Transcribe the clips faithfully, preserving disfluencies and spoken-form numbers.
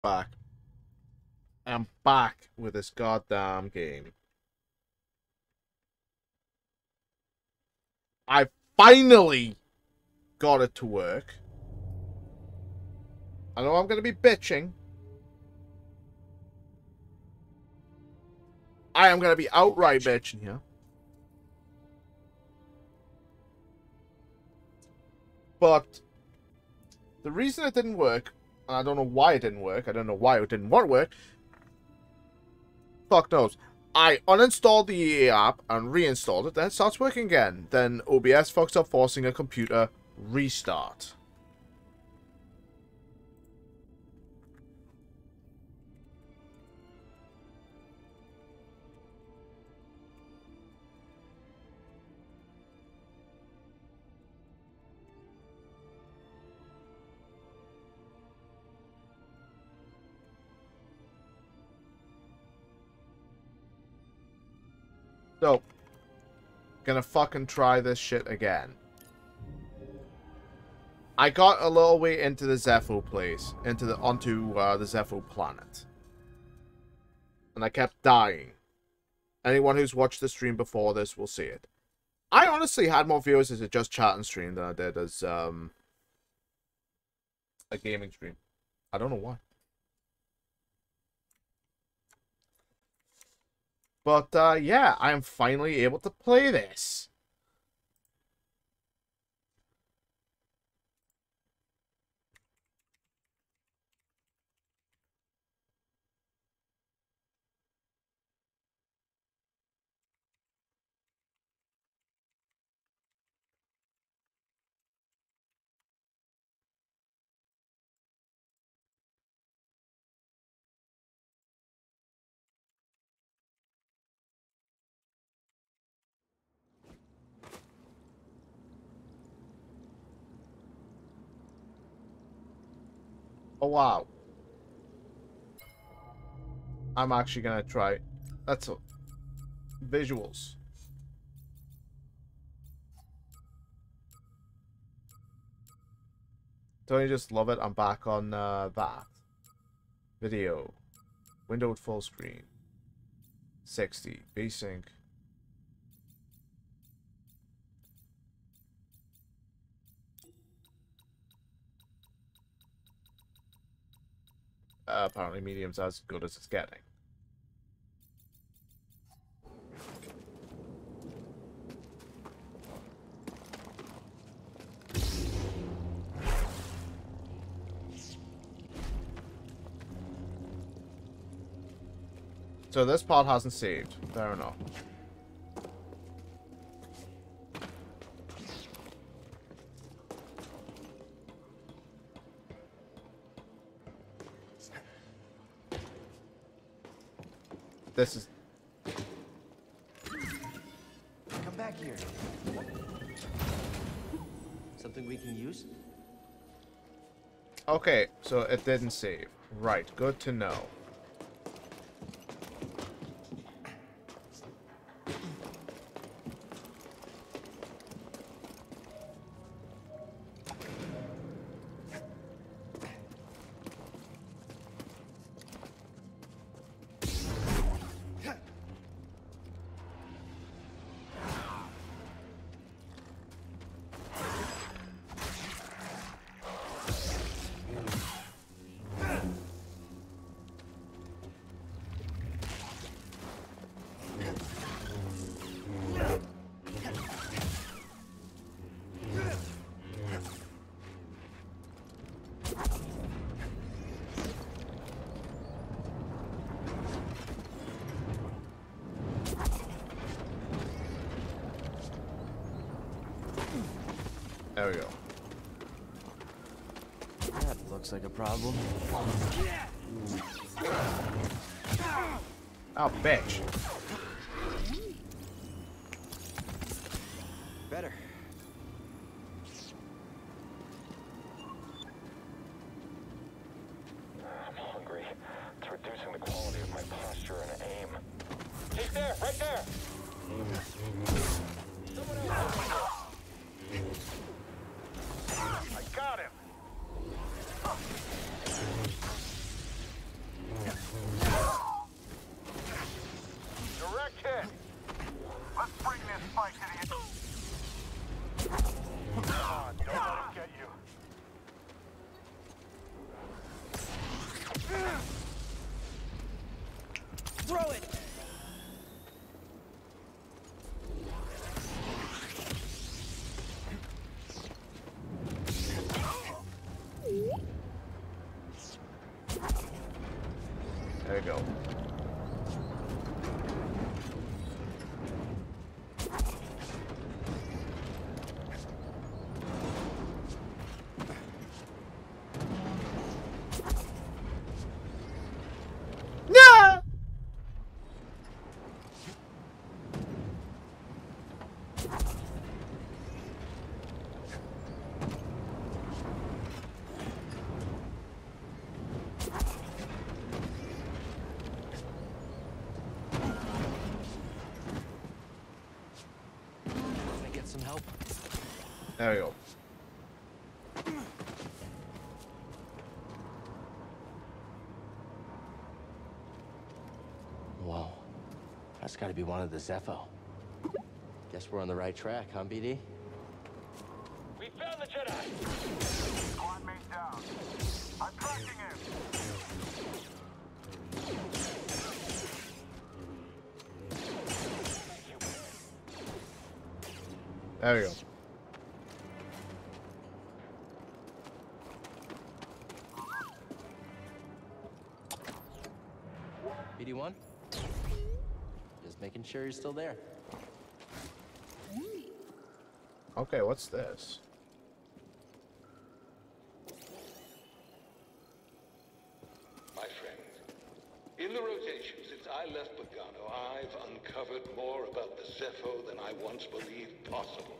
Back. I'm back with this goddamn game. I finally got it to work. I know I'm going to be bitching. I am going to be outright bitching here. But the reason it didn't work, and I don't know why it didn't work, I don't know why it didn't want to work, fuck knows. I uninstalled the E A app and reinstalled it, then it starts working again. Then O B S fucks up, forcing a computer restart. So, gonna fucking try this shit again. I got a little way into the Zepho place, into the onto uh, the Zepho planet, and I kept dying. Anyone who's watched the stream before this will see it. I honestly had more viewers as a just chatting stream than I did as um a gaming stream. I don't know why. But, uh, yeah, I am finally able to play this. Oh, wow. I'm actually gonna try. That's a... visuals. Don't you just love it? I'm back on uh, that. Video. Windowed full screen. sixty. VSync. Uh, apparently medium's as good as it's getting. So this part hasn't saved. Fair enough. This is... Come back here. Something we can use? Okay, so it didn't save. Right, good to know. There we go. That looks like a problem. Oh, bitch. Better. I'm hungry. It's reducing the quality of my posture and aim. He's there, right there! Someone else. I got him! There you go. No! Can I get some help? There we go. Whoa. That's gotta be one of the Zepho. Guess we're on the right track, huh, B D? We found the Jedi! Squad mate down. I'm tracking him! There we go. B D one? Just making sure you're still there. Okay, what's this? My friend, in the rotation since I left Pagano, I've uncovered more about the Zepho than I once believed possible.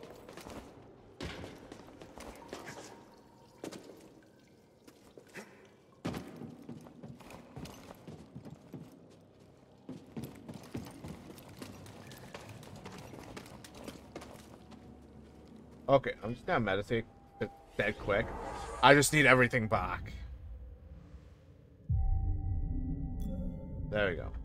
Okay, I'm just gonna meditate dead quick. I just need everything back. There we go.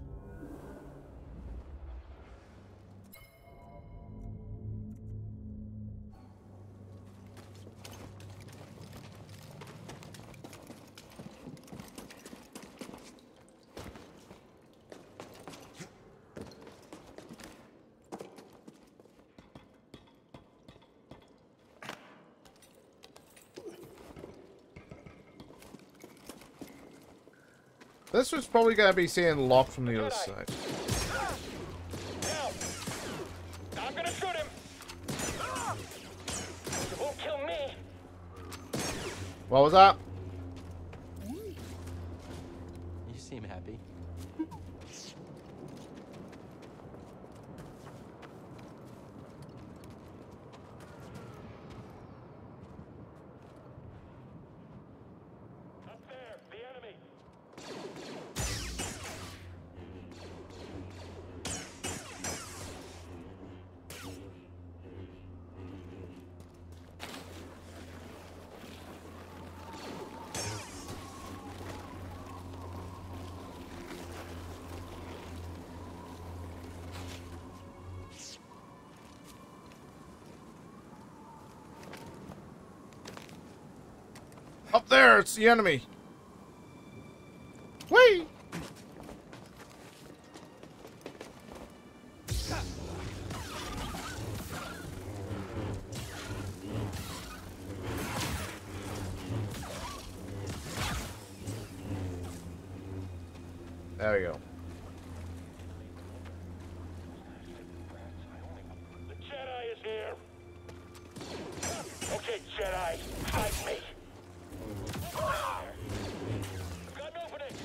This was probably gonna be seeing locked from the other side. Now! I'm gonna shoot him! You won't kill me! What was that? You seem happy. Up there, the enemy! Up there, it's the enemy. Whee! There we go. The Jedi is here! Okay, Jedi, hide me! Got an opening!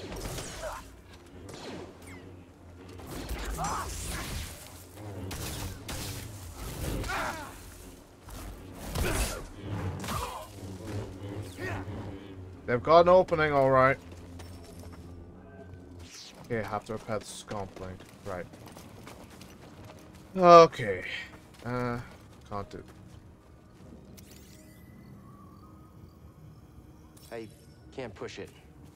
They've got an opening, alright. Okay, I have to repair the scomp link. Right. Okay. Uh, can't do. I can't push it.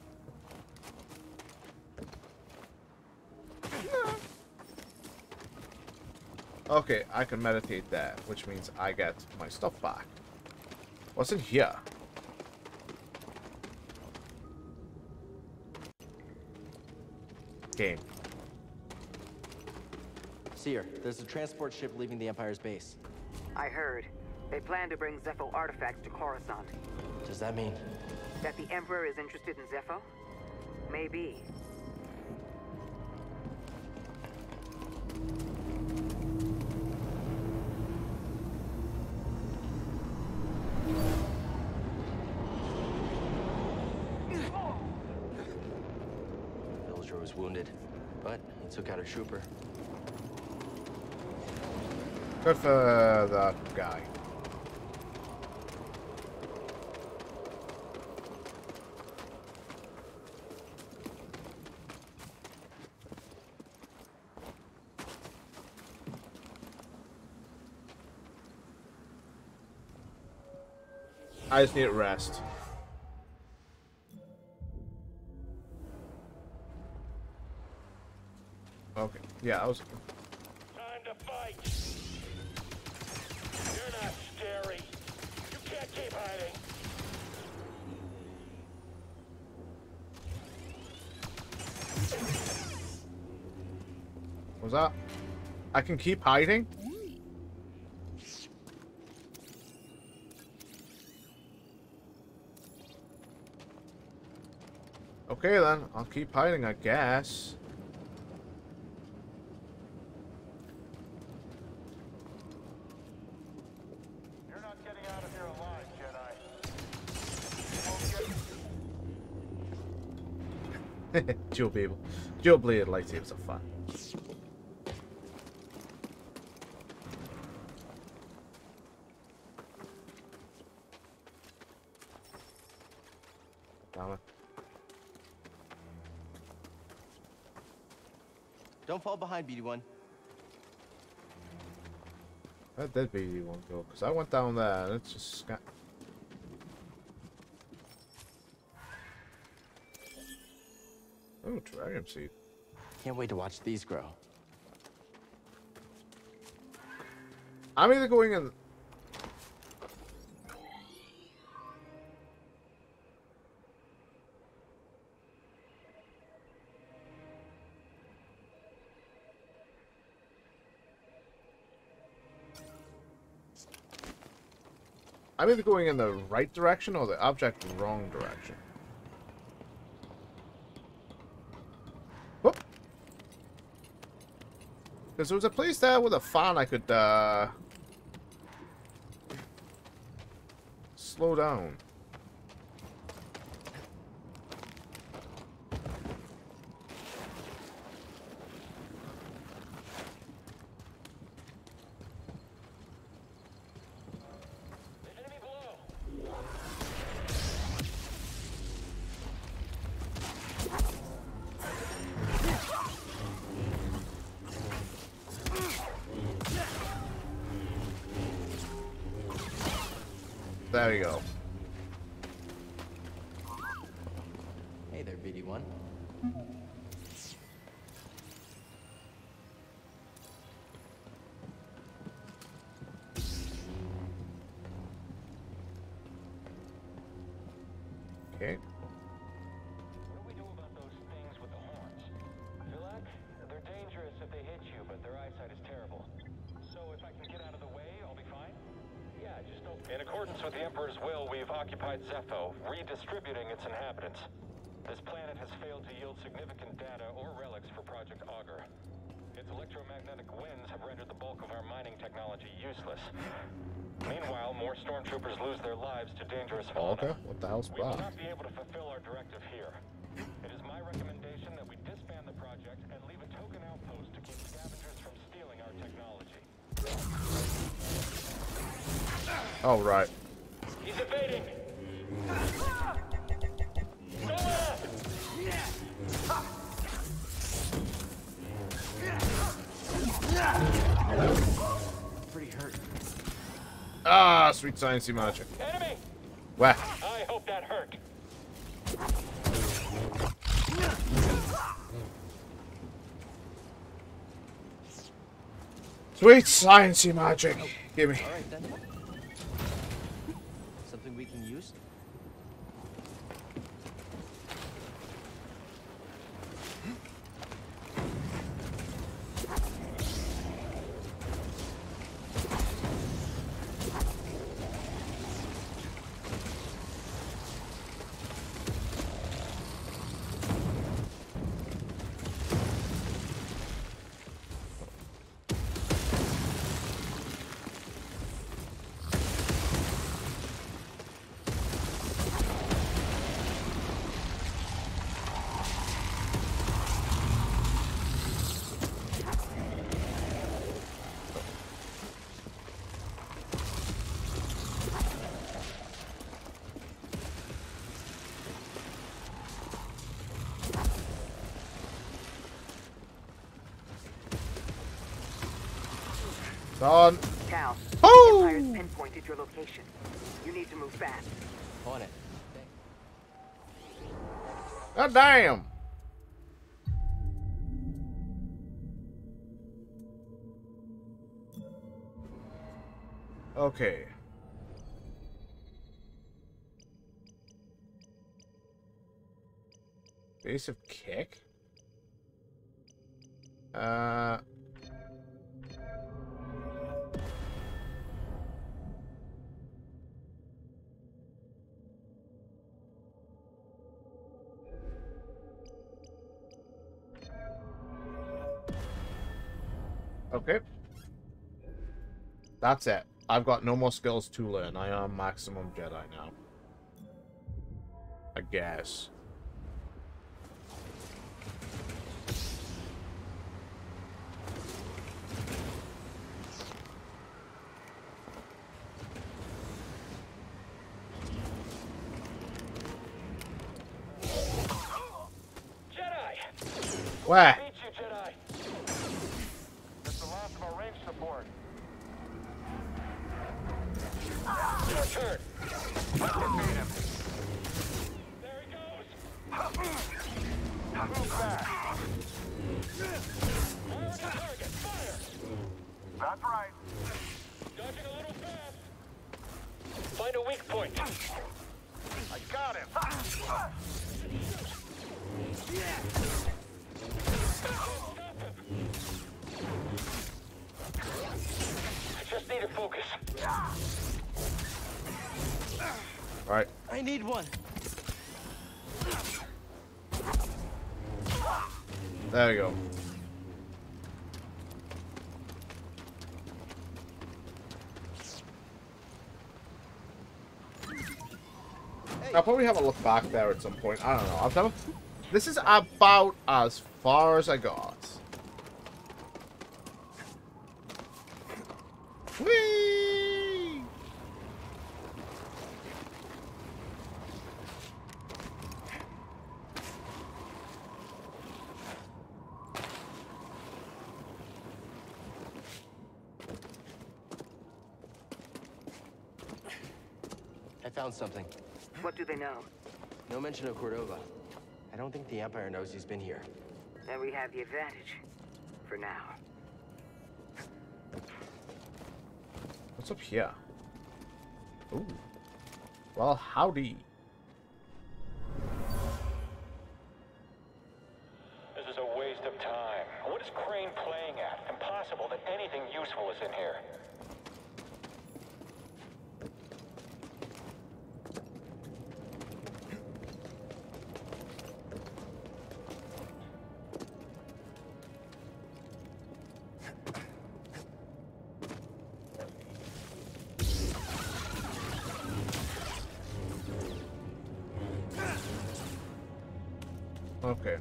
Okay, I can meditate there, which means I get my stuff back. What's in here? Game. Seer, there's a transport ship leaving the Empire's base. I heard. They plan to bring Zepho artifacts to Coruscant. Does that mean? That the Emperor is interested in Zepho? Maybe. soldier was wounded, but he took out a trooper. Good for that guy. I just need rest. Okay. Yeah, I was. Time to fight. You're not scary. You can't keep hiding. What was that? I can keep hiding? Okay then, I'll keep hiding, I guess. You're not getting out of here alive, Jedi. Dual people. Dual bladed lightsabers are fun. Damn it. Don't fall behind, B D one. That did be you won't go, because I went down there and it's just got. Oh, dragon seed. Can't wait to watch these grow. I'm either going in. I'm either going in the right direction or the object wrong direction. Whoop! Because there was a place there with a fan I could uh, slow down. There we go. Hey there, B D one. Okay. What do we do about those things with the horns? I feel like they're dangerous if they hit you, but their eyesight is terrible. So if I can get out of the way, I'll be fine? Yeah, just don't... In accordance with the Emperor's will, we've occupied Zepho, redistributing its inhabitants. This planet has failed to yield significant data or relics for Project Augur. Its electromagnetic winds have rendered the bulk of our mining technology useless. Meanwhile, more stormtroopers lose their lives to dangerous fauna. Okay, what the hell's We will that? not be able to fulfill our directive here. It is my recommendation that we disband the project and leave a token outpost to keep scavengers from stealing our technology. Oh, right. He's evading! Go on! Pretty hurt. Ah, sweet sciencey magic. Enemy! Where? I hope that hurt. Sweet sciencey magic. Give me. All right then. Something we can use? Done. Cal, Oh! the Empire's pinpointed your location. You need to move fast. On it. God damn. Okay. Base of kick? Uh... Okay. That's it. I've got no more skills to learn. I am maximum Jedi now. I guess. Jedi! Where? Meet you, Jedi. That's the loss of our range support. Your turn. Let's defeat him. There he goes. Move back. Fire on the target. Fire. That's right. Dodging a little fast. Find a weak point. I got him. I just need to focus. Right. I need one. There we go. I'll probably have a look back there at some point. I don't know. I've never... This is about as far as I got. Whee! I found something. What do they know? No mention of Cordova. I don't think the Empire knows he's been here. Then we have the advantage. For now. What's up here? Ooh. Well, howdy. This is a waste of time. What is Crane playing at? Impossible that anything useful is in here. Okay.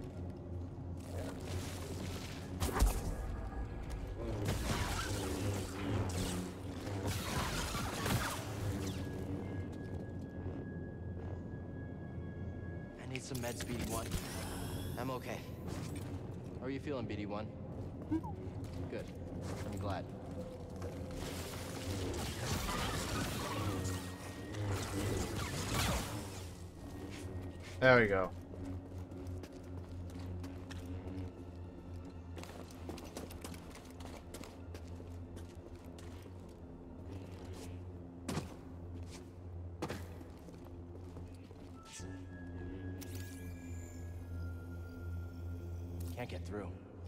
I need some meds, B D one. I'm okay. How are you feeling, B D one? Good. I'm glad. There we go. Can't get through.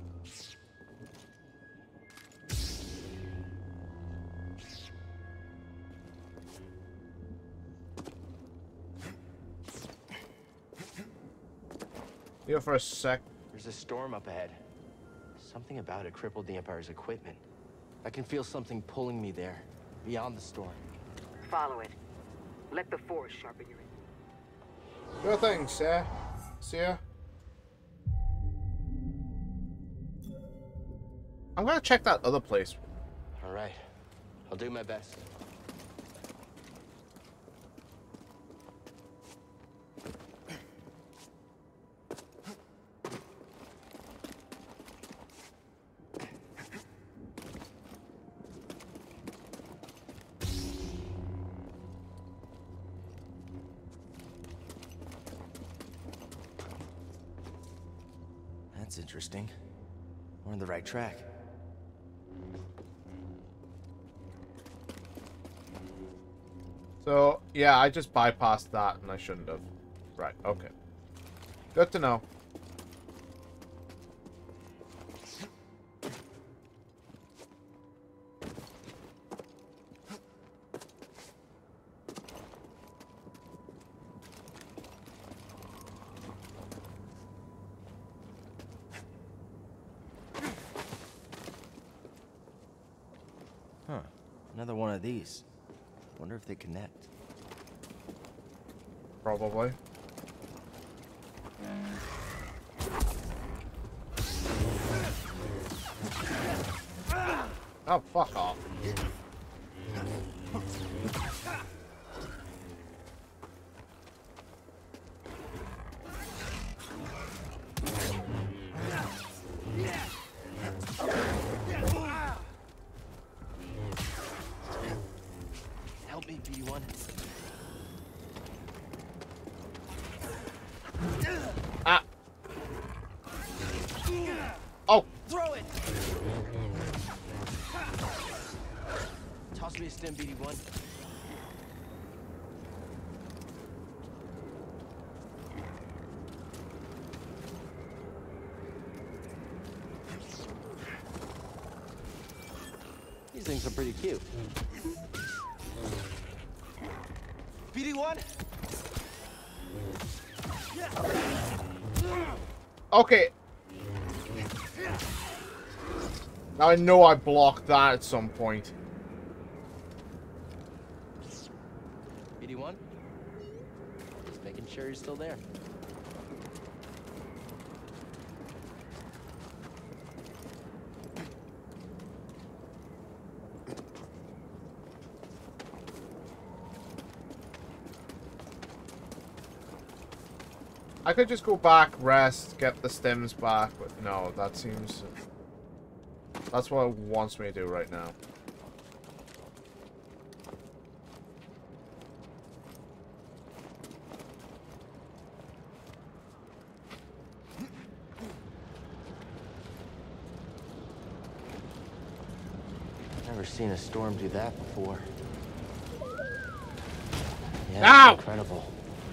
Here for a sec. There's a storm up ahead. Something about it crippled the Empire's equipment. I can feel something pulling me there, beyond the storm. Follow it. Let the Force sharpen your... Sure thing, sir. See ya. I'm gonna check that other place. All right. I'll do my best. That's interesting. We're on the right track. So, yeah, I just bypassed that and I shouldn't have. Right, okay. Good to know. Huh. Another one of these. Wonder if they connect. Probably. Oh, fuck off. Help me, B D one. Ah. Oh. Throw it! Toss me a stim, B D one. These things are pretty cute. B D one? Okay. Now I know I blocked that at some point. B D one? Just making sure you're still there. I could just go back, rest, get the stems back, but no, that seems... That's what it wants me to do right now. Never seen a storm do that before. Yeah, Ow! it's incredible.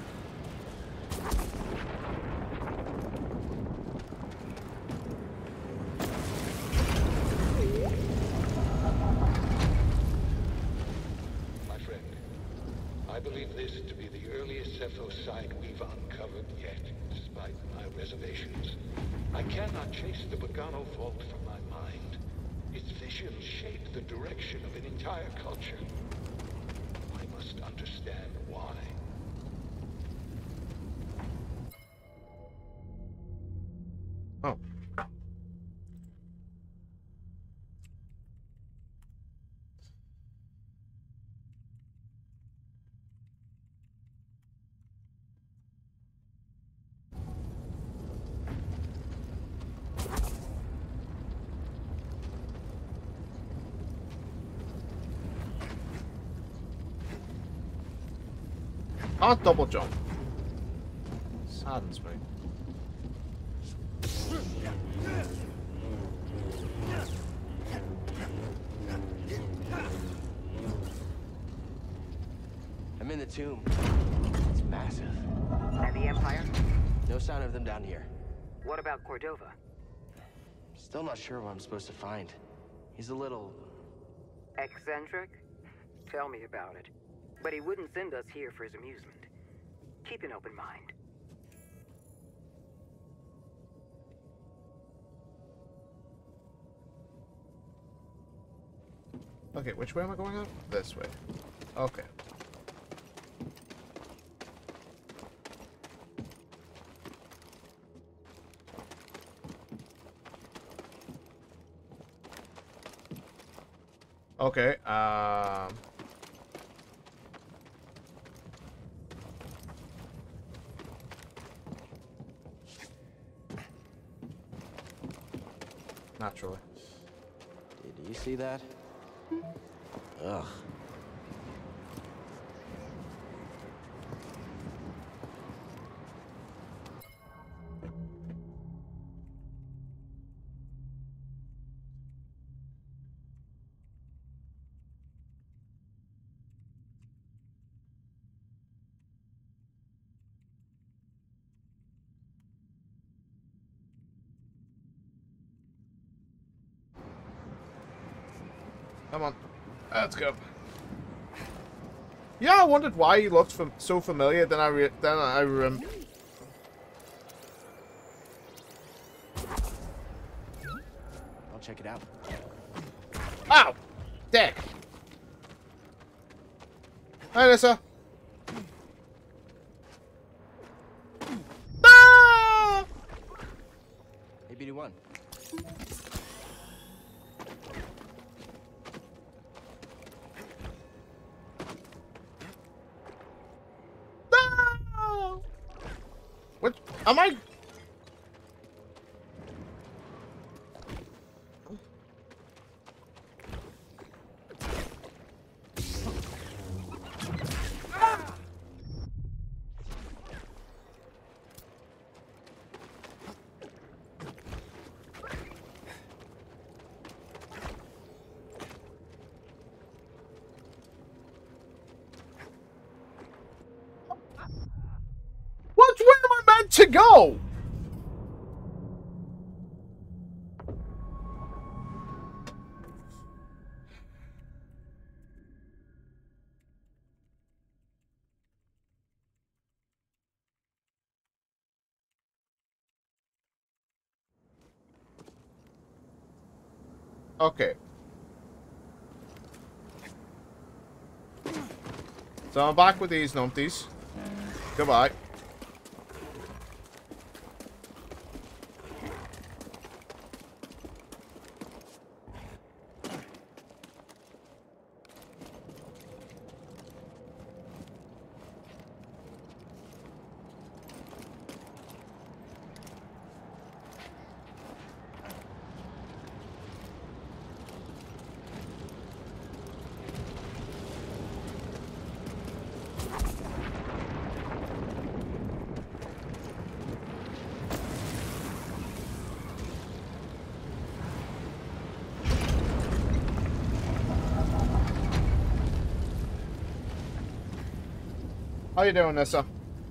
My friend, I believe this to be the earliest Zepho site we've uncovered yet, despite my reservations. I cannot chase the Bogano fault from my mind. Its visions shape the direction of an entire culture. I must understand why. Oh. Can't double jump. Saddens me. I'm in the tomb. It's massive. And the Empire? No sign of them down here. What about Cordova? Still not sure what I'm supposed to find. He's a little... Eccentric? Tell me about it. But he wouldn't send us here for his amusement. Keep an open mind. Okay, which way am I going out? This way. Okay. Okay, um... naturally. Did you see that? Ugh. Come on. Let's go. Yeah, I wondered why he looked fam so familiar. Then I re then I rem. I'll check it out. Ow! Dick! Hi, Alyssa. Ah! Hey, B D one. No! What? Am I? What? Where am I meant to go? Okay. So I'm back with these numpties. Goodbye. How you doing, Nissa?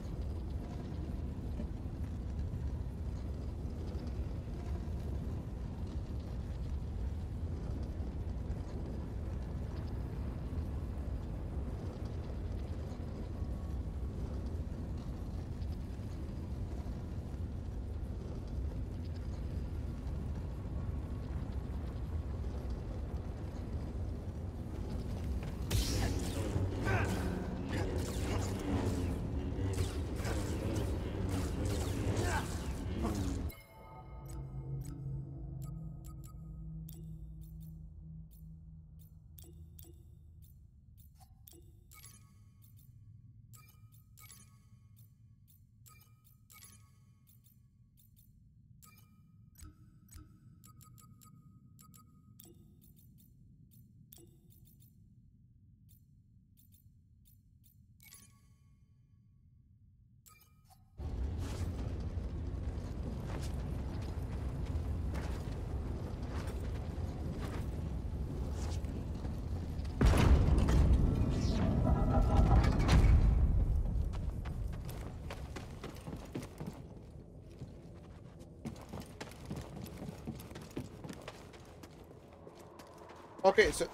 Okay, so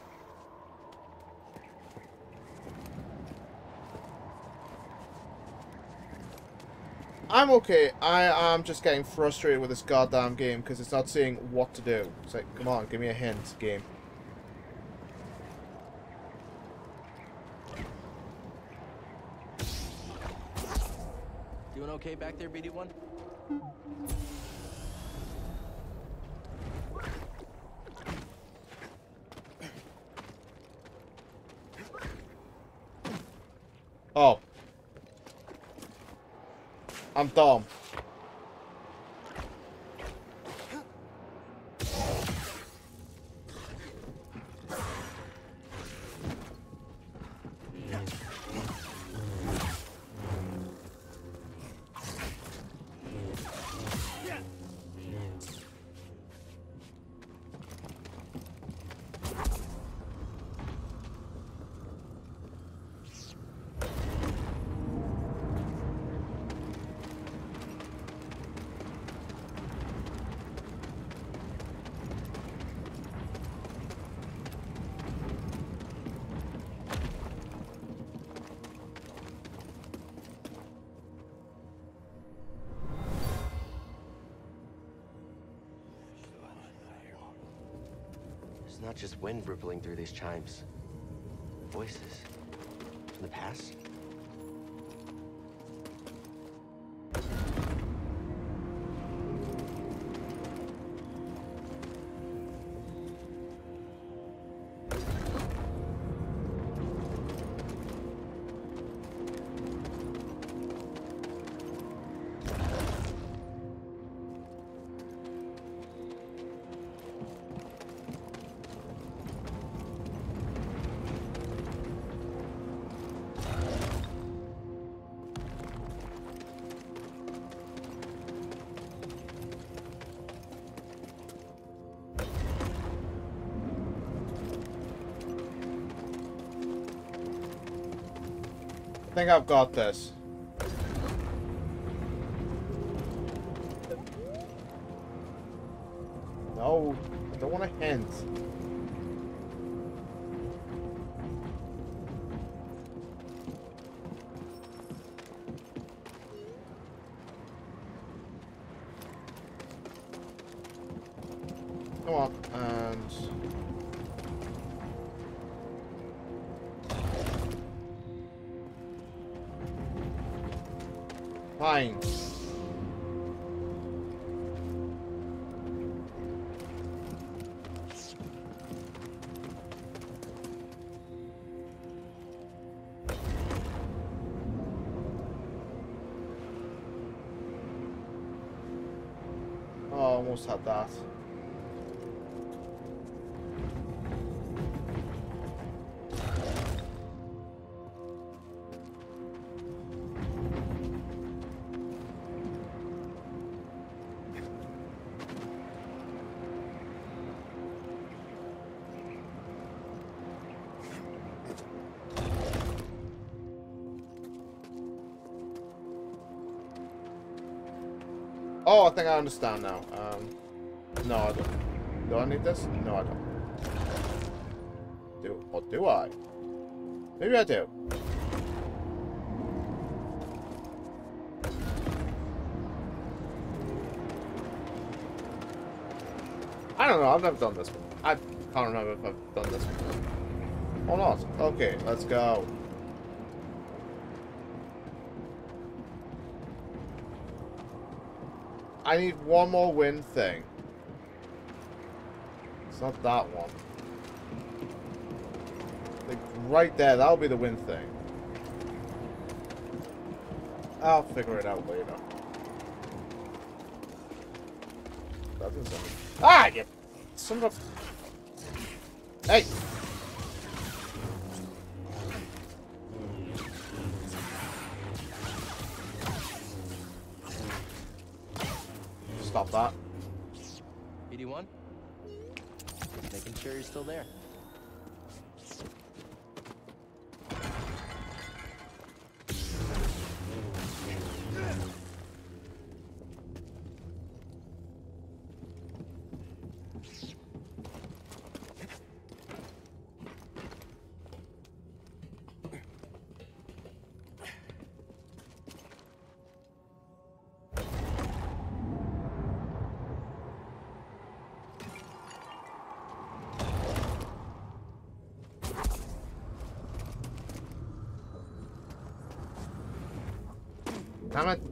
I'm okay. I am just getting frustrated with this goddamn game because it's not saying what to do. It's like, come on, give me a hint, game. Doing okay back there, B D one? Oh. I'm dumb. It's not just wind rippling through these chimes. Voices from the past. I think I've got this. No, I don't want a hint. Come on, and... Fine. Oh, almost had that. Oh, I think I understand now. Um, no, I don't. Do I need this? No, I don't. Do or do I? Maybe I do. I don't know. I've never done this before. I can't remember if I've done this before or not. Okay, let's go. I need one more wind thing. It's not that one. Like right there, that'll be the wind thing. I'll figure it out later. That doesn't sound... Ah, you son of a... Hey! Stop that. B D one? Making sure you're still there. Damn it.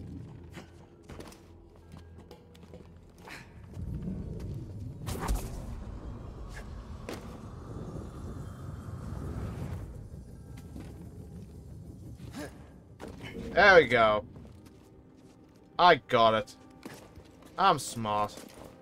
There we go. I got it. I'm smart.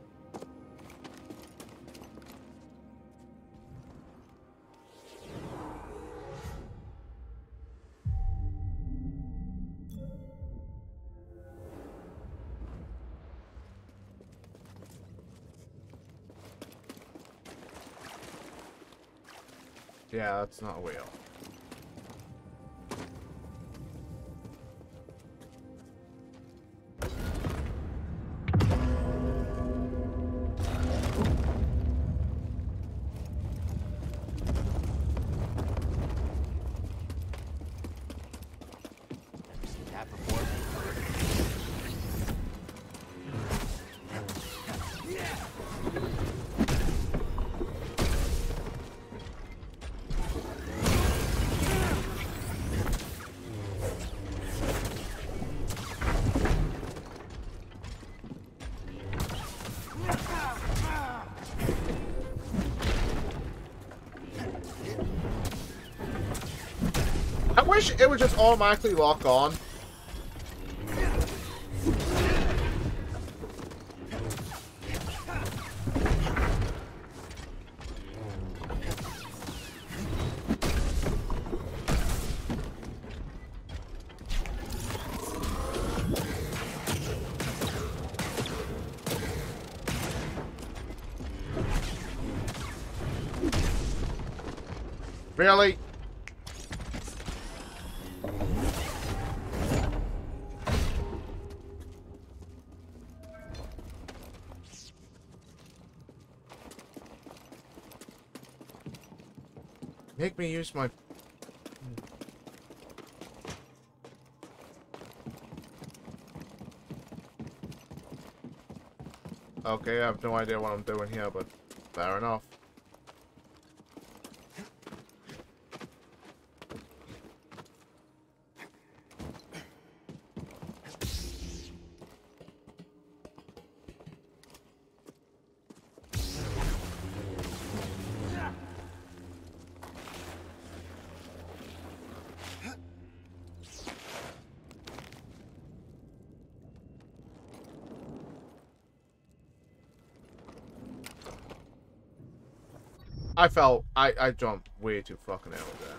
Yeah, that's not a wheel. Seen that before? wish it would just automatically lock on. Really? Make me use my... Okay, I have no idea what I'm doing here, but fair enough. I felt I I jumped way too fucking early there.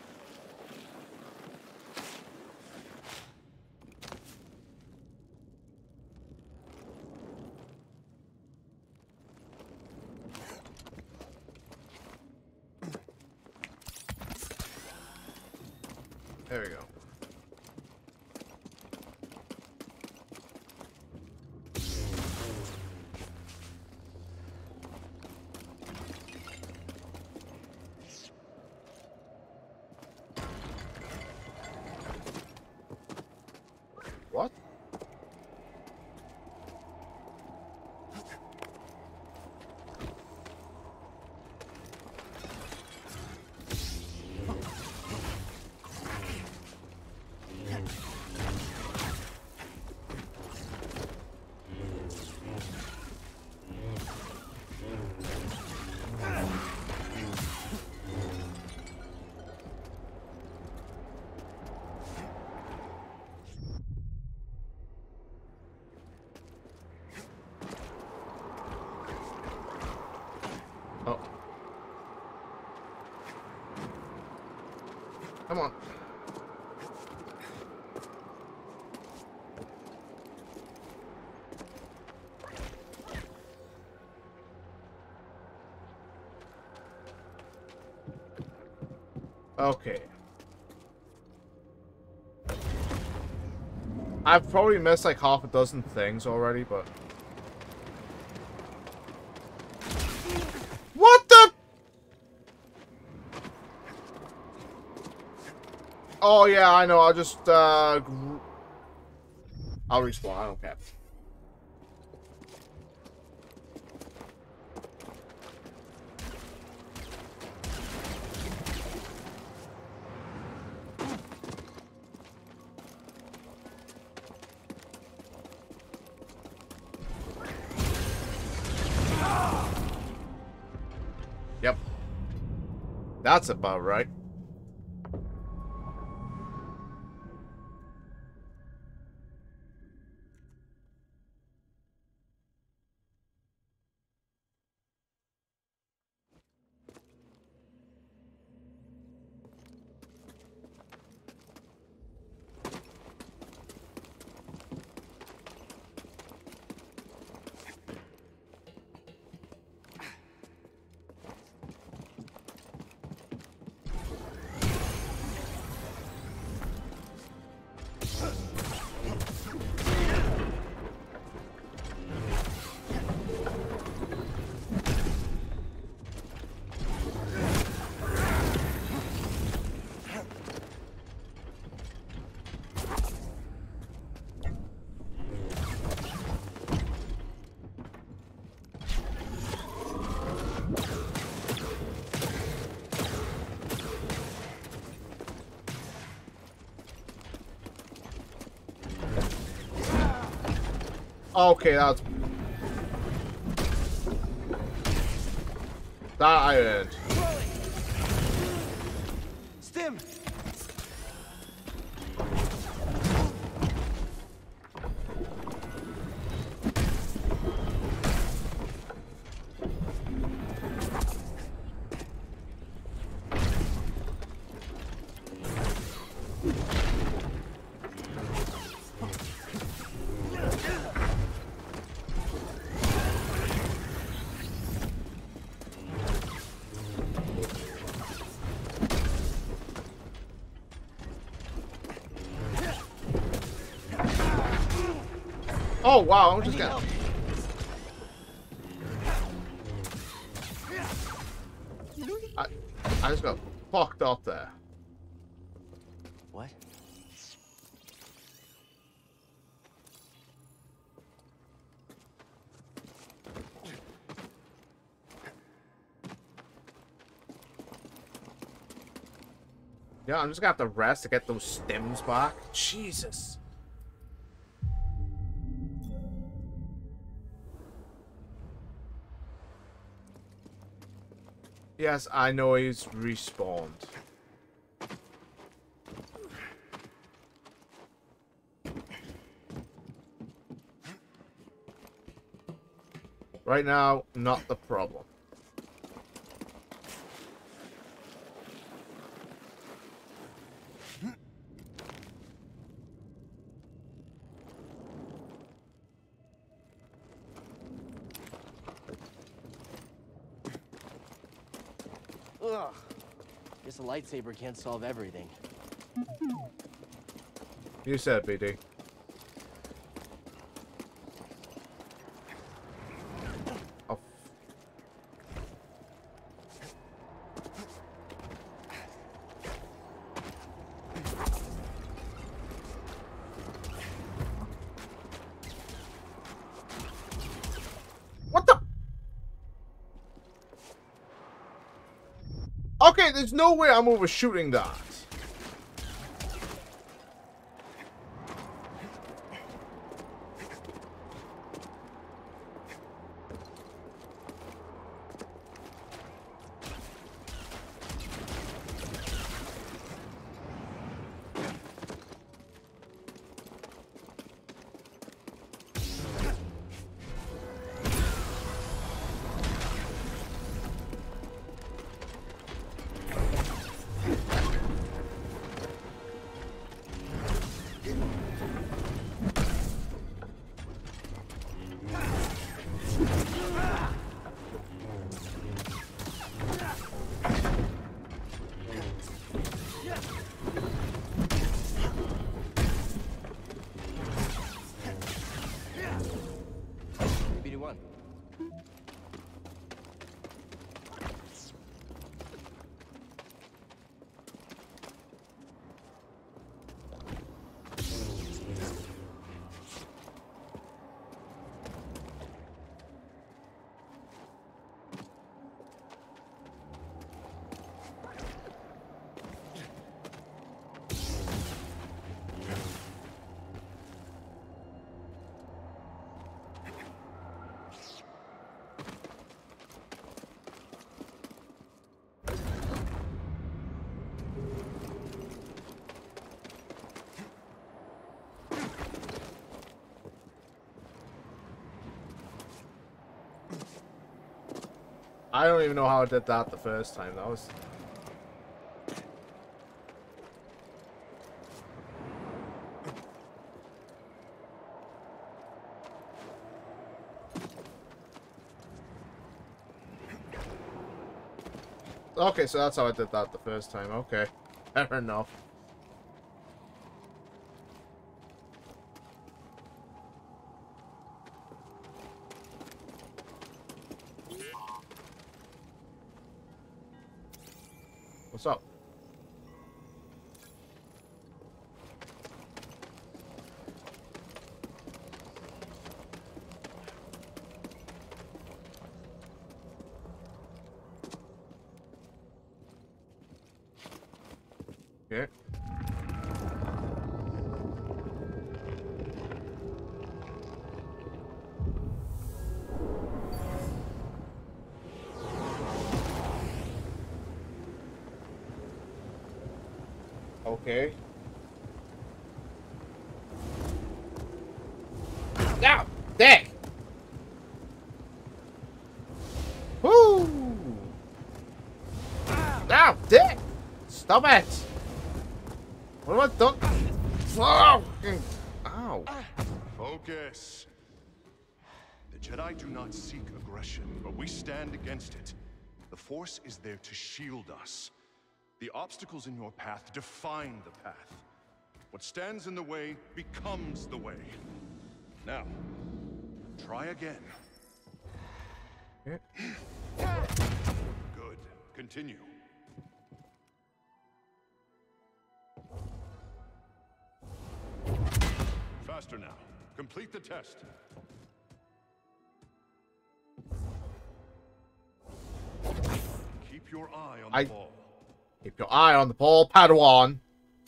There we go. What? Oh. Come on. Okay. I've probably missed like half a dozen things already, but... What the? Oh yeah, I know, I'll just, uh... I'll respawn, I don't care. Yep. That's about right. Okay, that's... That I earned. Stim! Oh wow, I'm I just need gonna. help. I, I just got fucked up there. What? Yeah, I'm just gonna have to rest to get those stems back. Jesus. Yes, I know he's respawned. Right now, not the problem. Ugh. Guess a lightsaber can't solve everything. You said, B D. Oh. What the? Okay, there's no way I'm overshooting that. B D one. I don't even know how I did that the first time. That was... Okay, so that's how I did that the first time. Okay. Fair enough. What's up? Okay. Okay. Now, dick. Woo! Now, dick. Stop it. What have I done? Fucking. Ow. Focus. The Jedi do not seek aggression, but we stand against it. The Force is there to shield us. The obstacles in your path define the path. What stands in the way becomes the way. Now, Try again. Yeah. Good. Continue. Faster now. Complete the test. Keep your eye on the I- ball. Keep your eye on the ball, Padawan.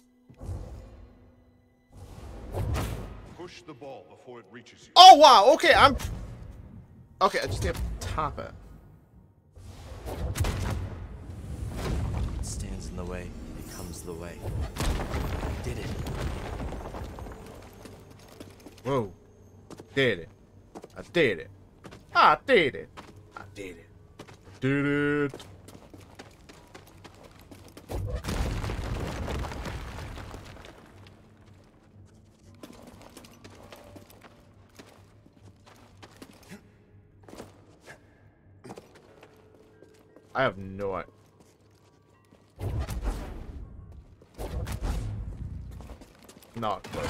Push the ball before it reaches you. Oh, wow. Okay, I'm... Okay, I just need to tap it. It stands in the way, it becomes the way. I did it. Whoa. Did it. I did it. I did it. I did it. Did it. I have no idea. Not close.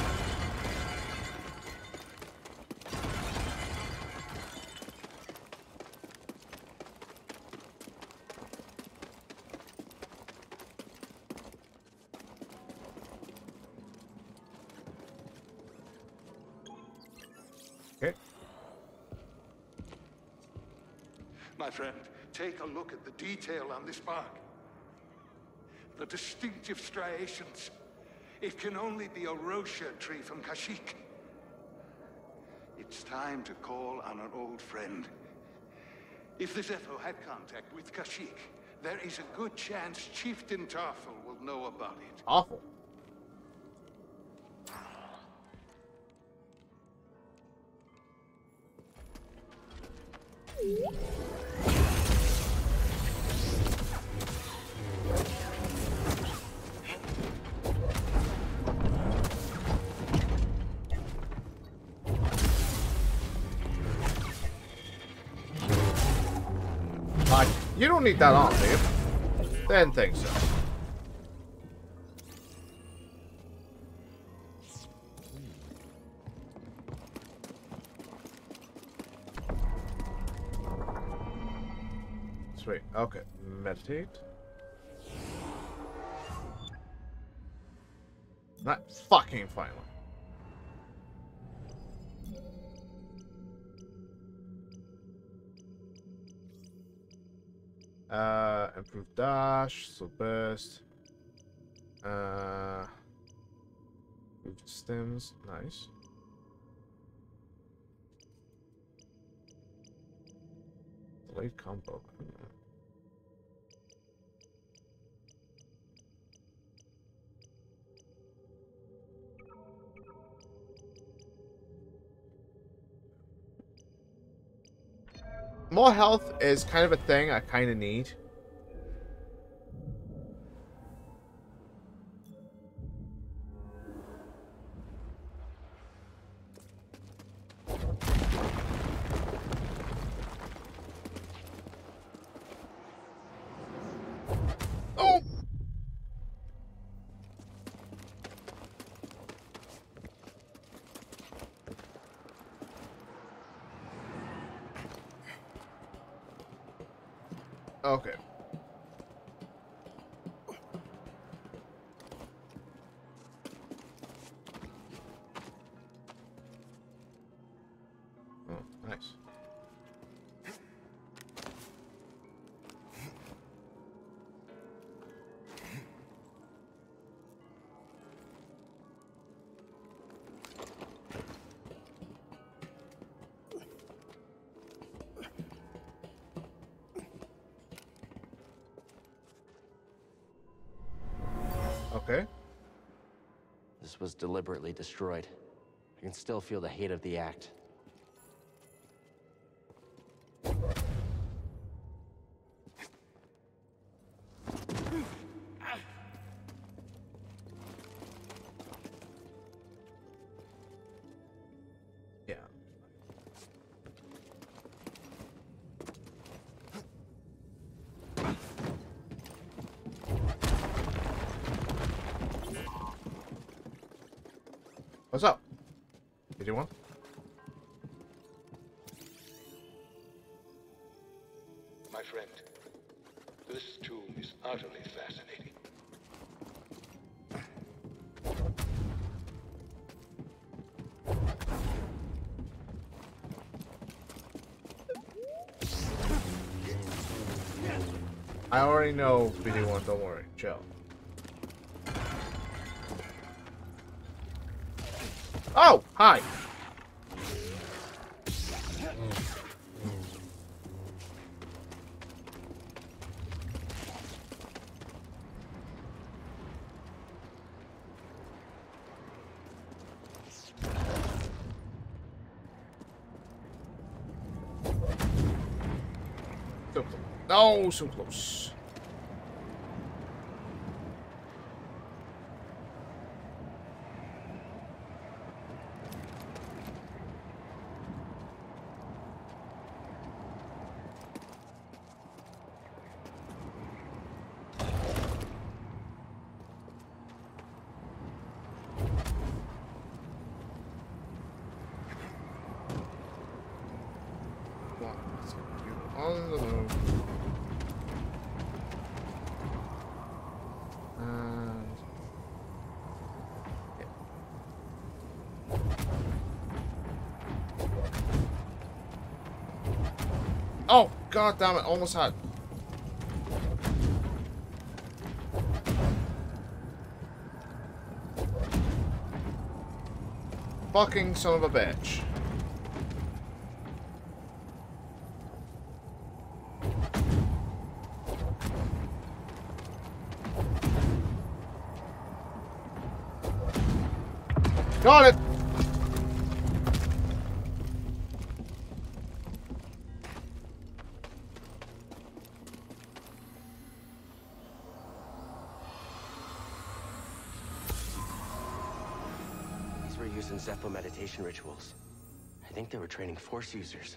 Okay. My friend, take a look at the detail on this bark. The distinctive striations. It can only be a Rocha tree from Kashyyyk. It's time to call on an old friend. If the Zepho had contact with Kashyyyk, there is a good chance Chieftain Tarful will know about it. Awful. Like, you don't need that on, dude. Didn't think so. Sweet. Okay. Meditate. That fucking finally. Uh, improve dash, slow burst. Uh, improved stems, nice. Delayed combo. More health is kind of a thing I kind of need. Oh! Okay. Oh, nice. Okay. This was deliberately destroyed. I can still feel the hate of the act. Yeah. What's up? Did you want? my friend. This tomb is utterly fascinating. I already know B D one, don't worry, chill. Oh, hi. So close. No, so close. On the move. And yeah. Oh, god damn it, almost had. Fucking son of a bitch. Got it! These were used in Zepho meditation rituals. I think they were training Force users.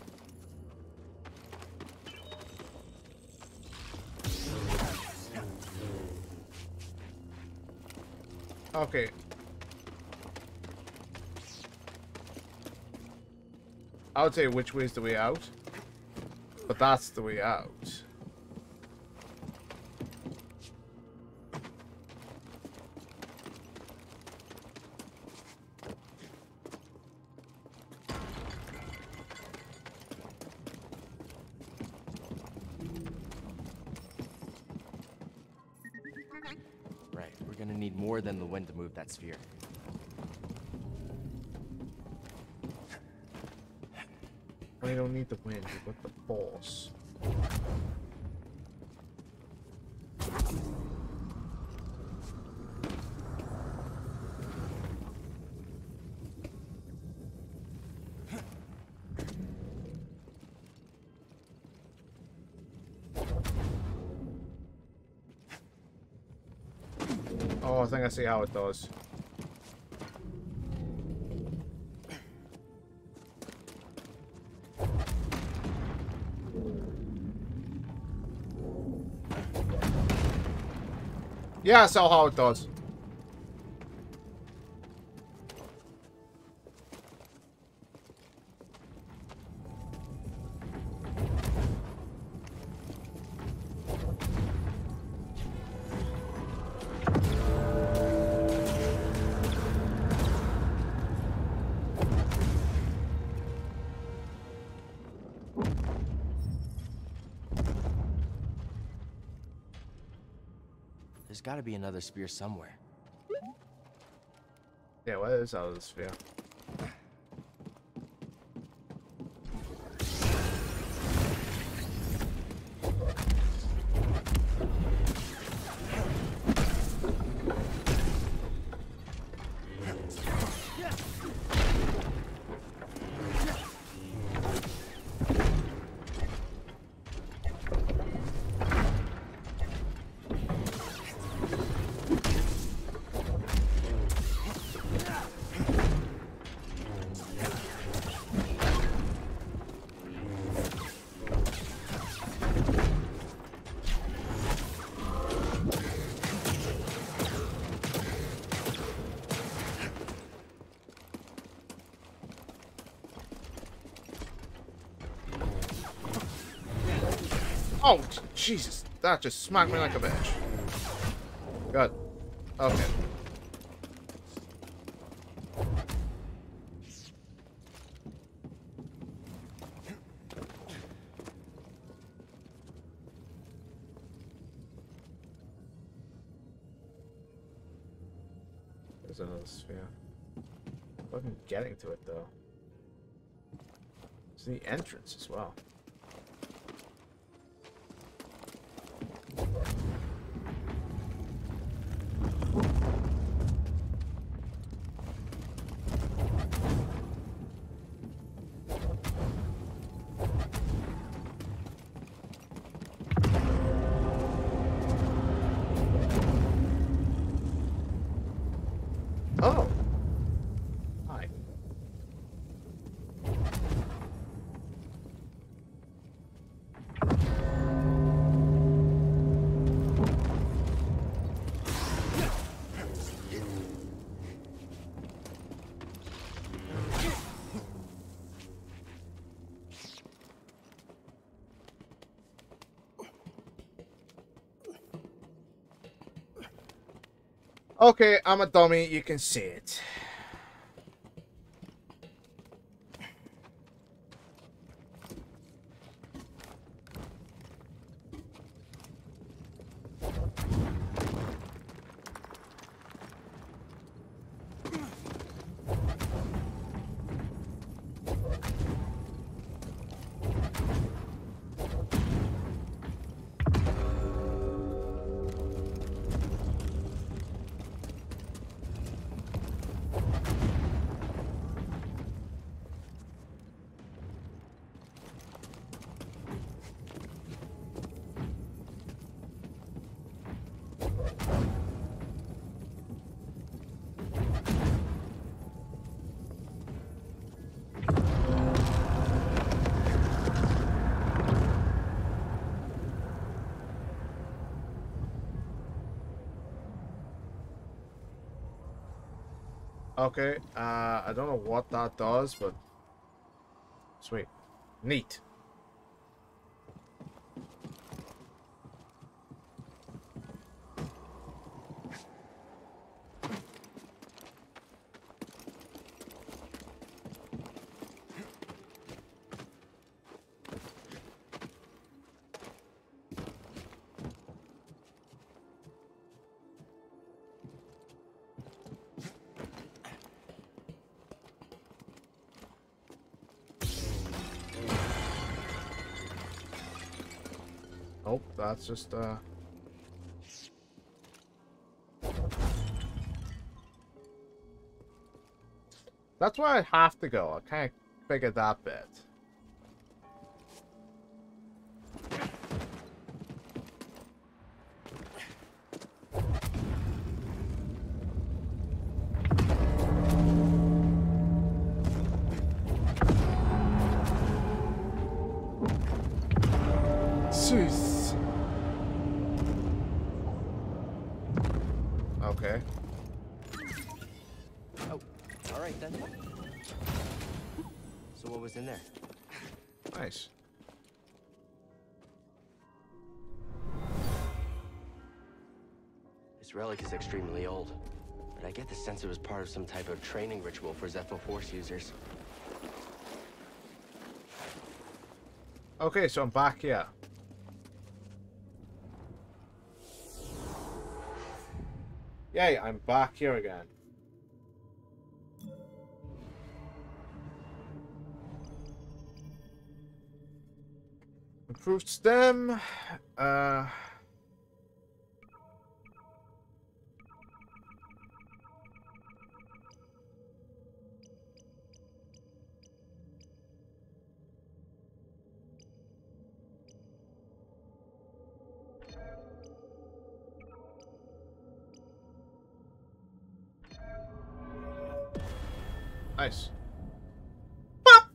Okay. I would say which way is the way out, but that's the way out. Right, we're gonna need more than the wind to move that sphere. I don't need the wind, but the force. Oh, I think I see how it does. Yeah, I saw how it does. There's gotta be another spear somewhere. Yeah, what is out of the sphere? Oh, Jesus. That just smacked me like a bitch. Good. Okay. There's another sphere. I wasn't getting to it, though. It's the entrance as well. Oh. Hi. Okay, I'm a dummy. You can see it. Okay, uh, I don't know what that does, but sweet. Neat. Oh, that's just, uh... That's where I have to go. I can't figure that bit. Jeez. Okay. Oh, all right then. So what was in there? Nice. This relic is extremely old, but I get the sense it was part of some type of training ritual for Zephyr Force users. Okay, so I'm back here. Yay, I'm back here again. Improved stem. Uh... Nice. Pop!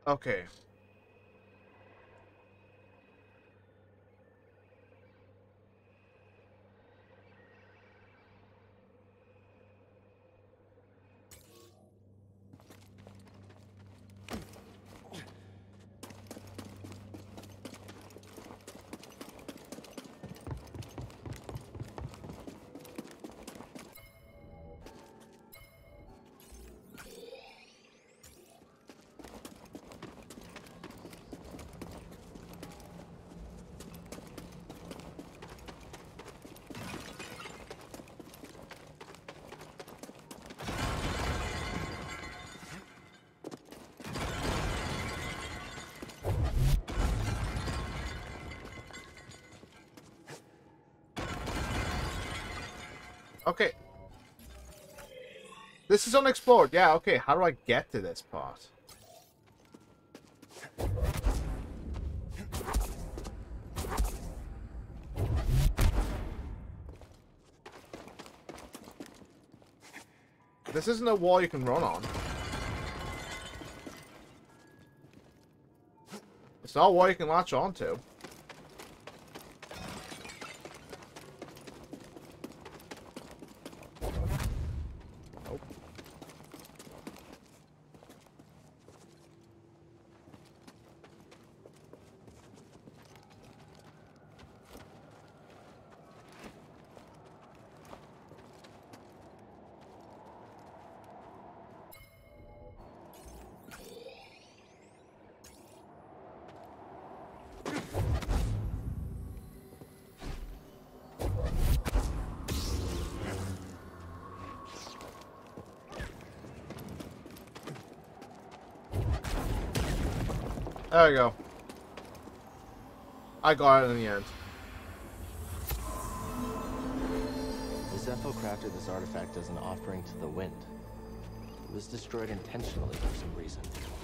Okay. Okay. This is unexplored. Yeah, okay. How do I get to this part? This isn't a wall you can run on. It's not a wall you can latch onto. Nope. There we go. I got it in the end. The Zepho crafted this artifact as an offering to the wind. It was destroyed intentionally for some reason.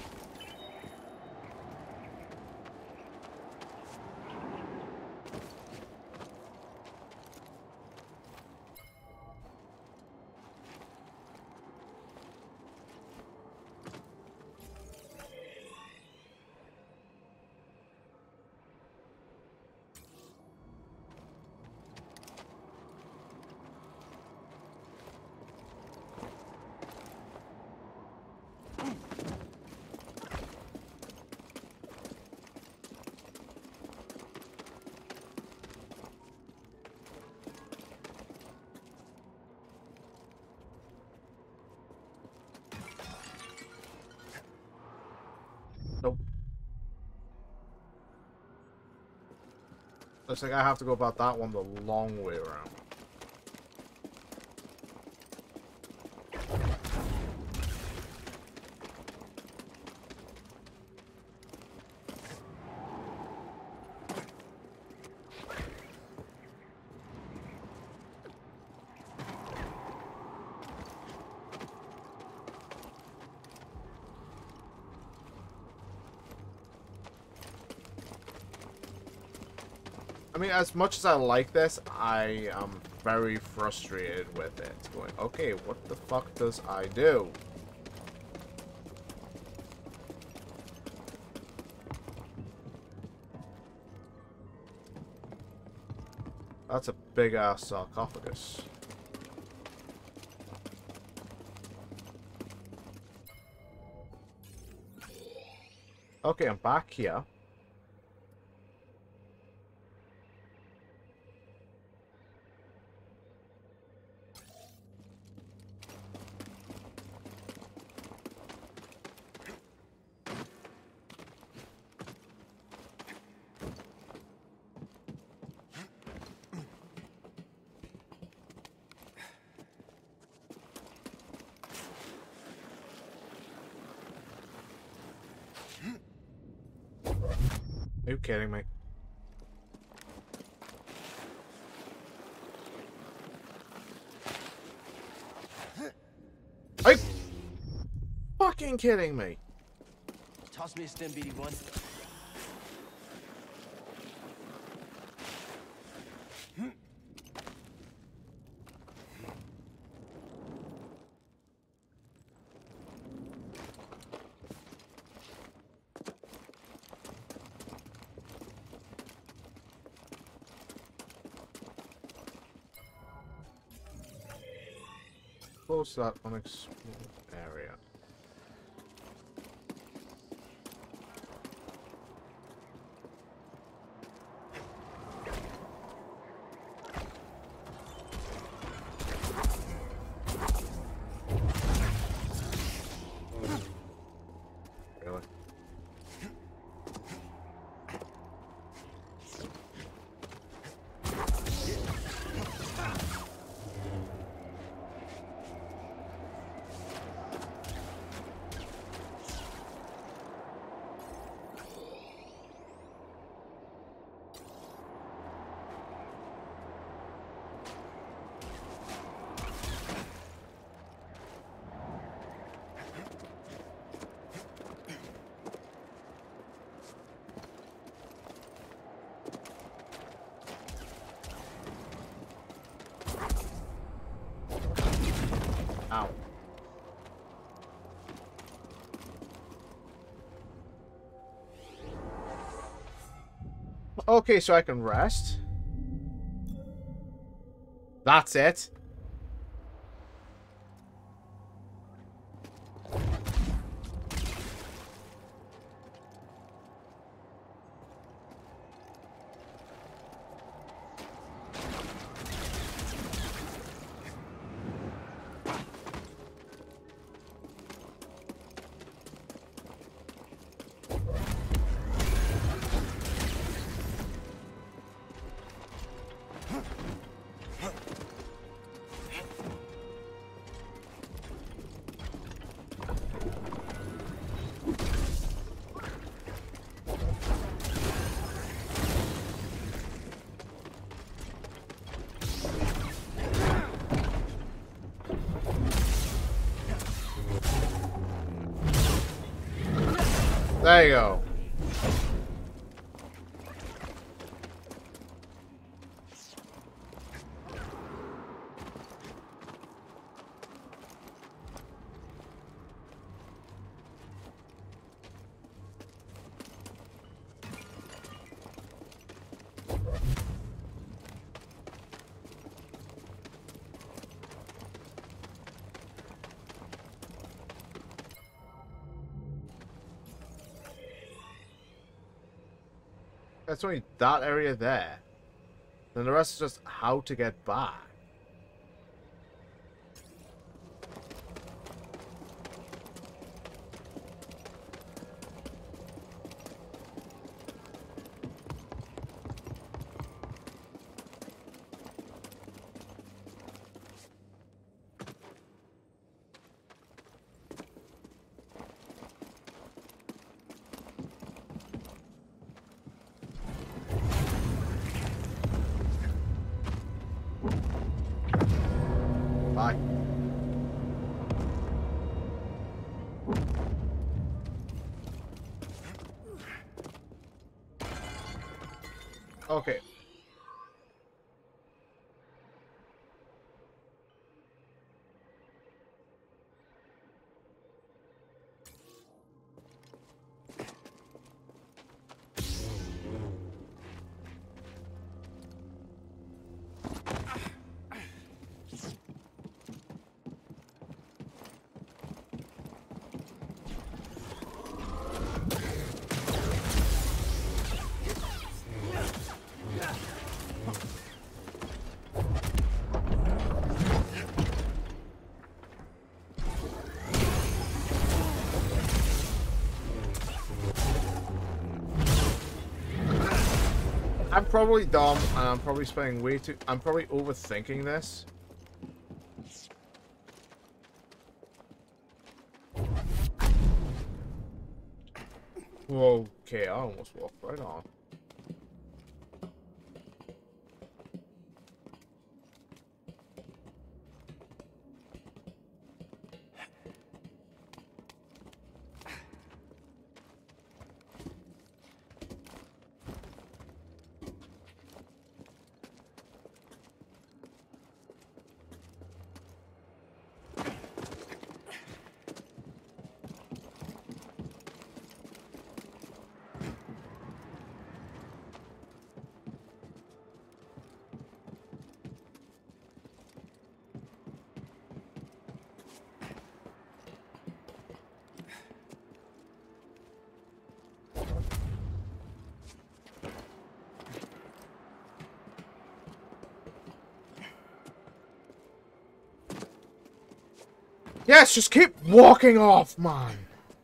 Nope. Looks like I have to go about that one the long way around. I mean, as much as I like this, I am very frustrated with it. Going, okay, what the fuck does I do? That's a big-ass sarcophagus. Okay, I'm back here. Are you kidding me? Are you fucking kidding me? Toss me a stem, B D one. close to that unexplored area. Really? Ow. Okay, so I can rest. That's it. There you go. That's only that area there. Then the rest is just how to get back. Bye. Okay. I'm probably dumb, and I'm probably spending way too... I'm probably overthinking this. Whoa, okay, I almost walked right on. Yes, just keep walking off, man.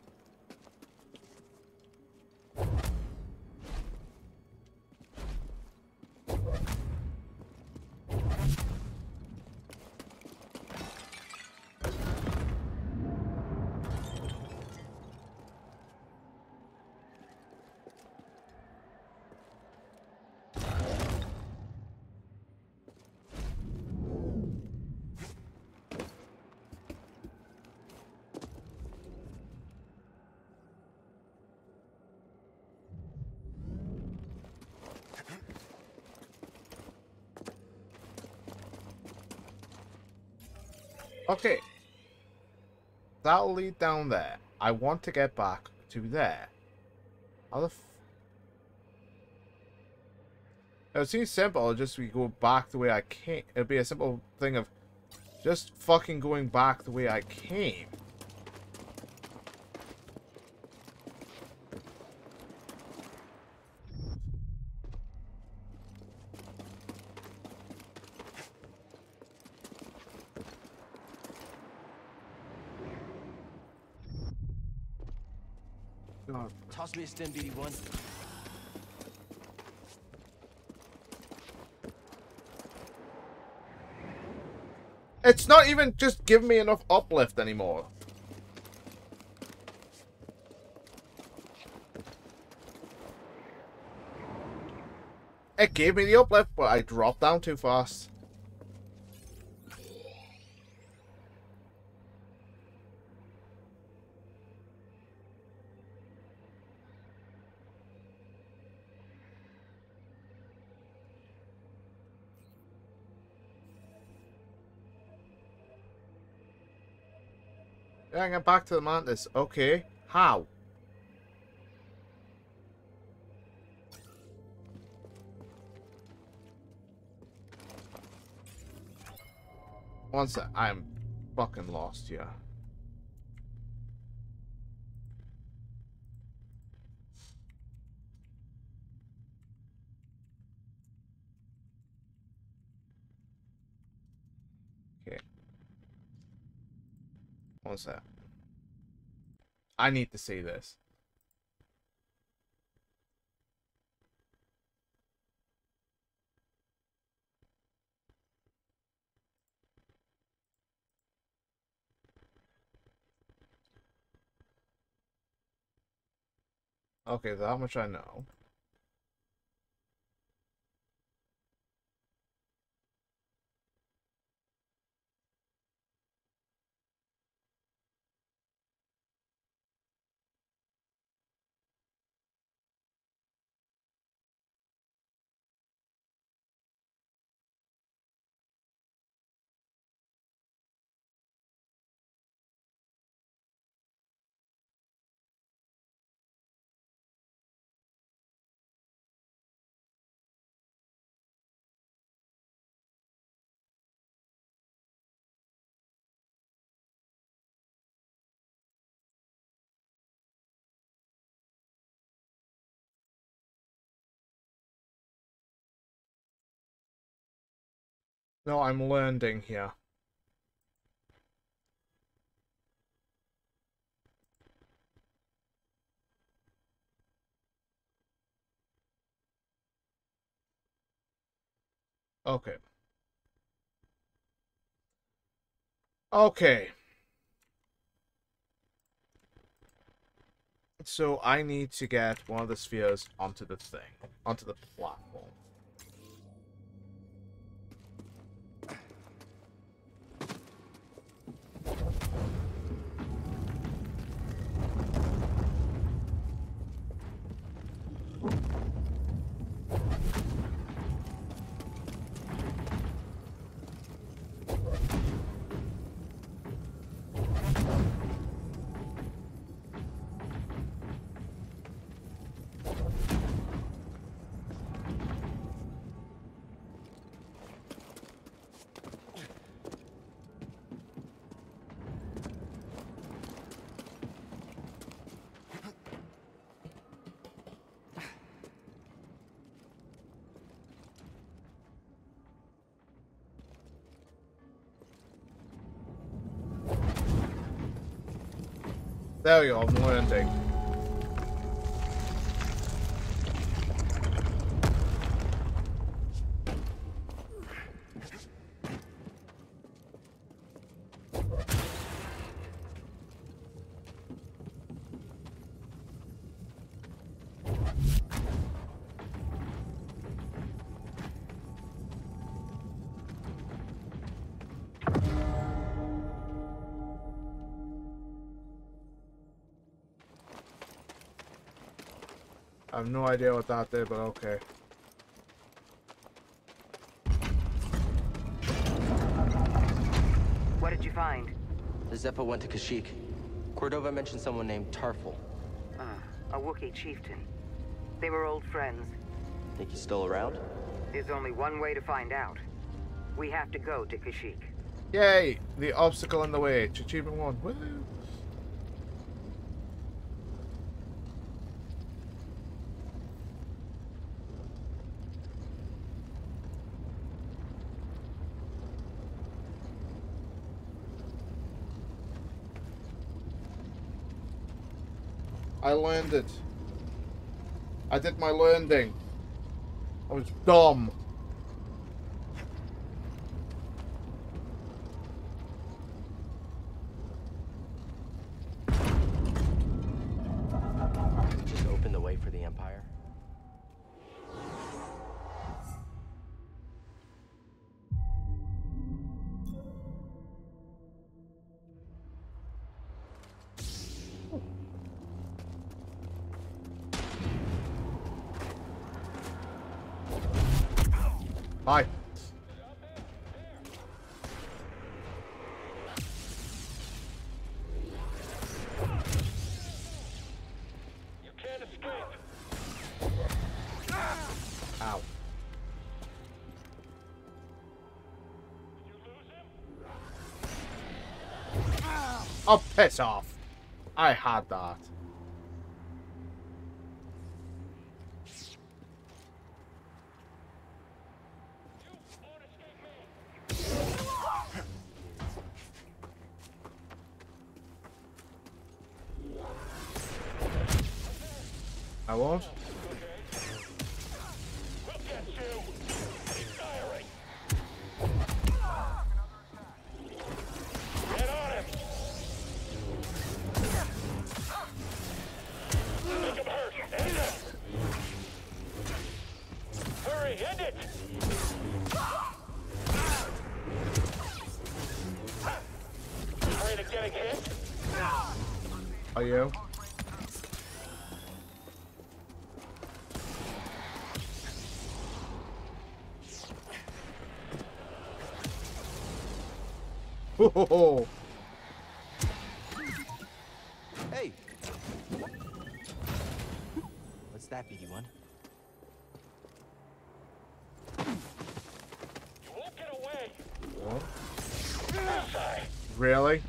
Okay. That'll lead down there. I want to get back to there. How the f... It seems simple. It'll just we go back the way I came. It'll be a simple thing of just fucking going back the way I came. God. Toss me a stim, B D one. It's not even just giving me enough uplift anymore. It gave me the uplift, but I dropped down too fast. Yeah, I get back to the mantis. Okay. How? One sec. I'm fucking lost here. Okay. One sec. I need to see this. Okay, that much I know. No, I'm learning here. Okay. Okay. So I need to get one of the spheres onto the thing, onto the platform. There we go, I'm landing. I have no idea what that did, but okay. What did you find? The Zeppo went to Kashyyyk. Cordova mentioned someone named Tarful. Uh, a Wookiee chieftain. They were old friends. Think he's still around? There's only one way to find out. We have to go to Kashyyyk. Yay! The obstacle in the way. Achievement one. Woo! I landed. I did my landing. I was dumb. Just open the way for the Empire. Hi. You can't escape. Ow. Did you lose him? Oh, piss off. I had that. I won't. We'll get you. He's firing. Get on him. Make him hurt. End it. Hurry, end it. Afraid of getting hit? Are you? Ho ho ho! Hey! What's that, B D one? You won't get away. What? Sorry. Really?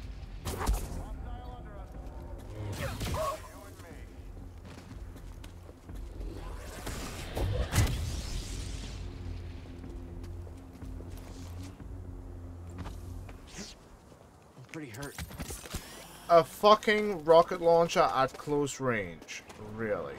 Pretty hurt. A fucking rocket launcher at close range. Really?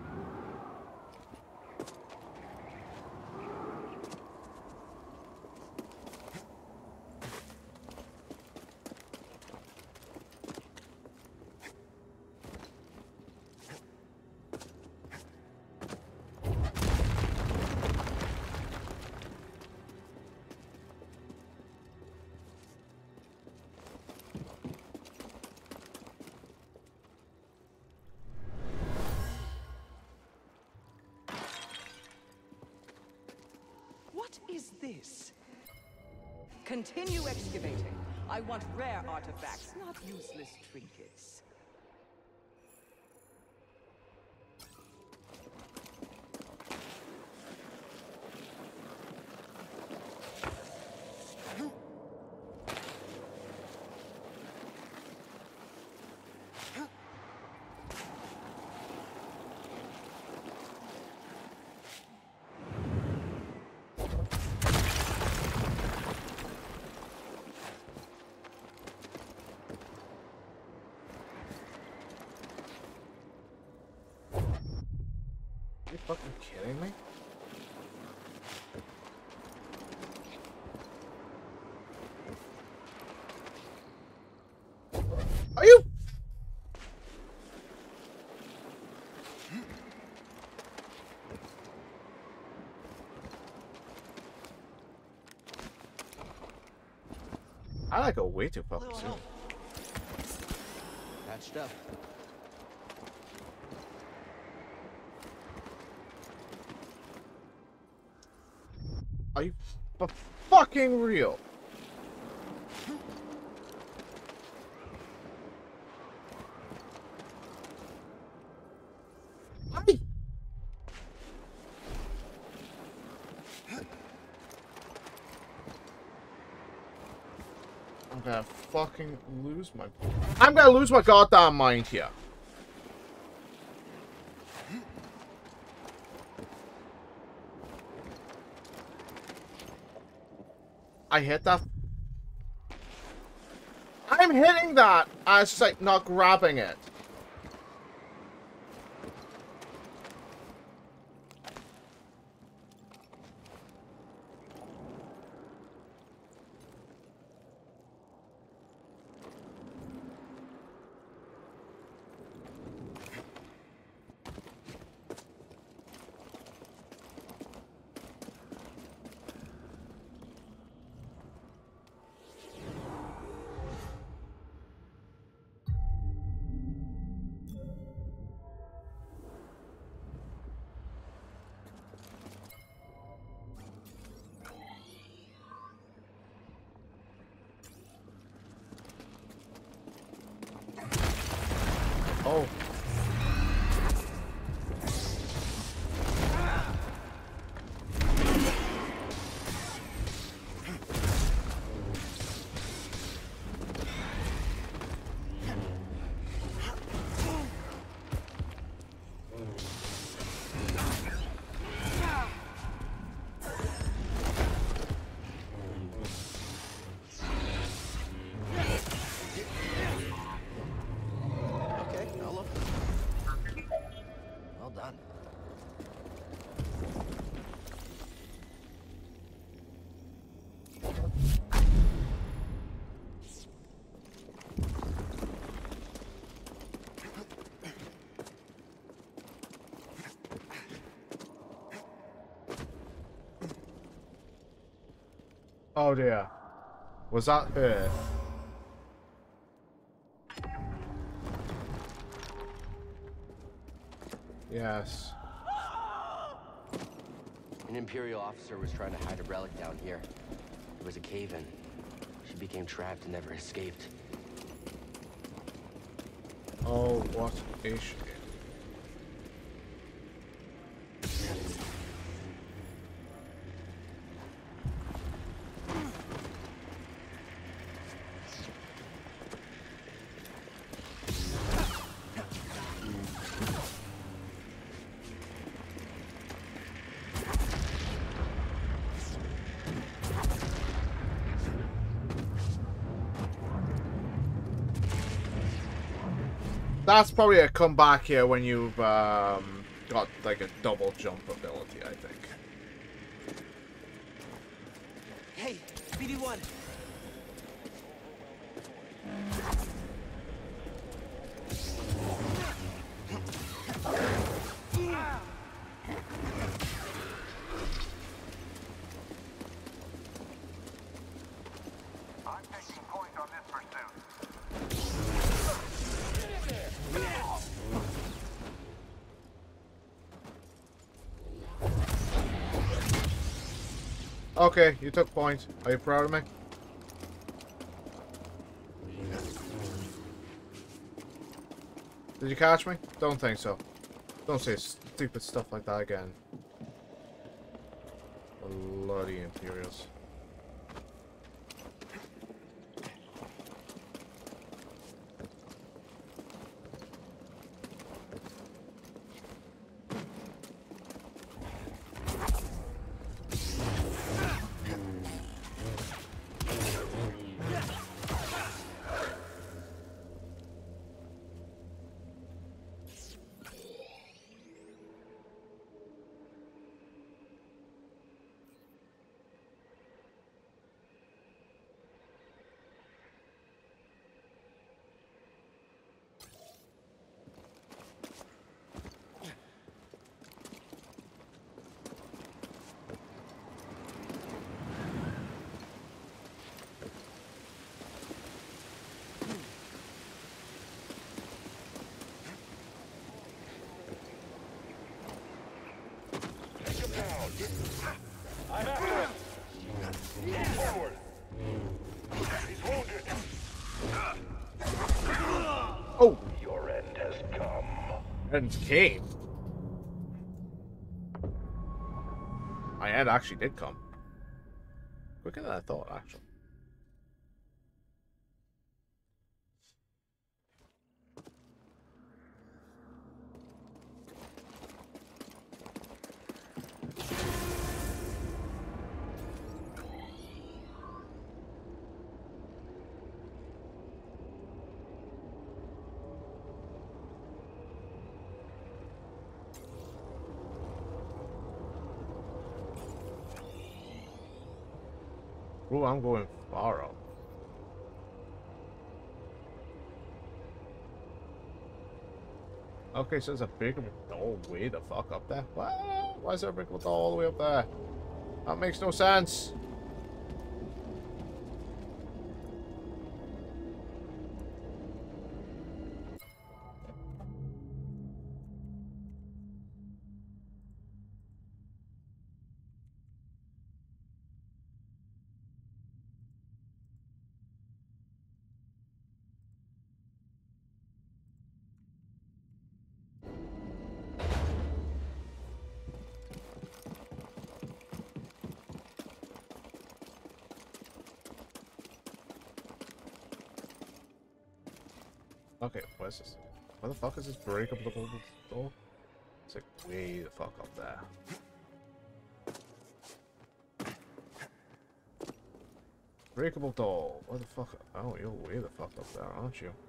What is this? Continue excavating. I want rare artifacts, not useless trinkets. fucking kidding me? Are you? I like go way too fucking soon. Patched up. Are you f fucking real? I... I'm gonna fucking lose my... I'm gonna lose my goddamn mind here. I hit that. I'm hitting that. I was just like not grabbing it. Oh. Oh dear. Was that her? Yes. An Imperial officer was trying to hide a relic down here. It was a cave-in. She became trapped and never escaped. Oh, what a shame. That's probably a comeback here when you've um, got like a double jump ability, I think. Hey, B D one. I'm taking point on this pursuit. Okay, you took point. Are you proud of me? Did you catch me? Don't think so. Don't say stupid stuff like that again. Bloody Imperials. I'm after him. Forward. He's wounded. Oh! Your end has come. And came. My end actually did come. Quicker than I thought, actually. Oh, I'm going far up. Okay, so there's a big door way the fuck up there. What? Why is there a big door all the way up there? That makes no sense. Okay, where's this? Where the fuck is this breakable door? It's like way the fuck up there. Breakable door. Where the fuck? Oh, you're way the fuck up there, aren't you?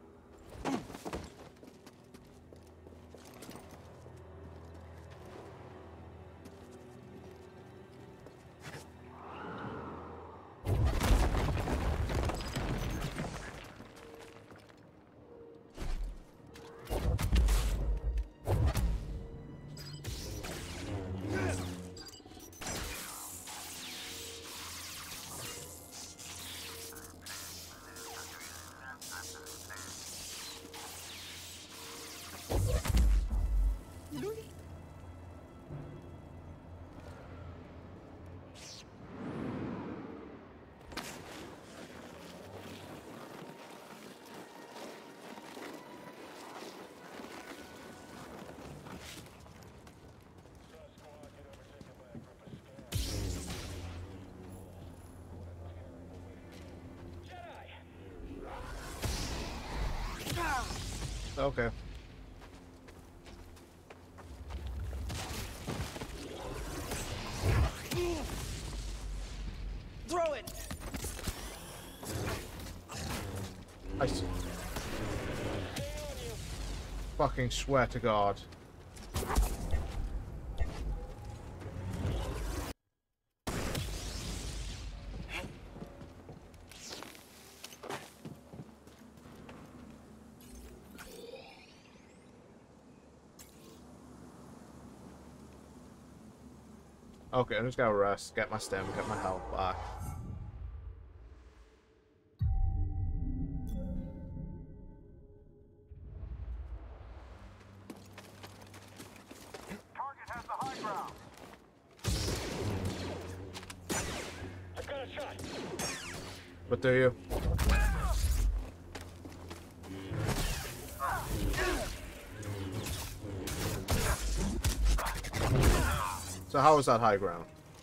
Okay. Throw it. I s fucking swear to God. Okay, I'm just gonna rest, get my stem, get my health back. Target has the high ground. I've got a shot. What do you? So how is that high ground?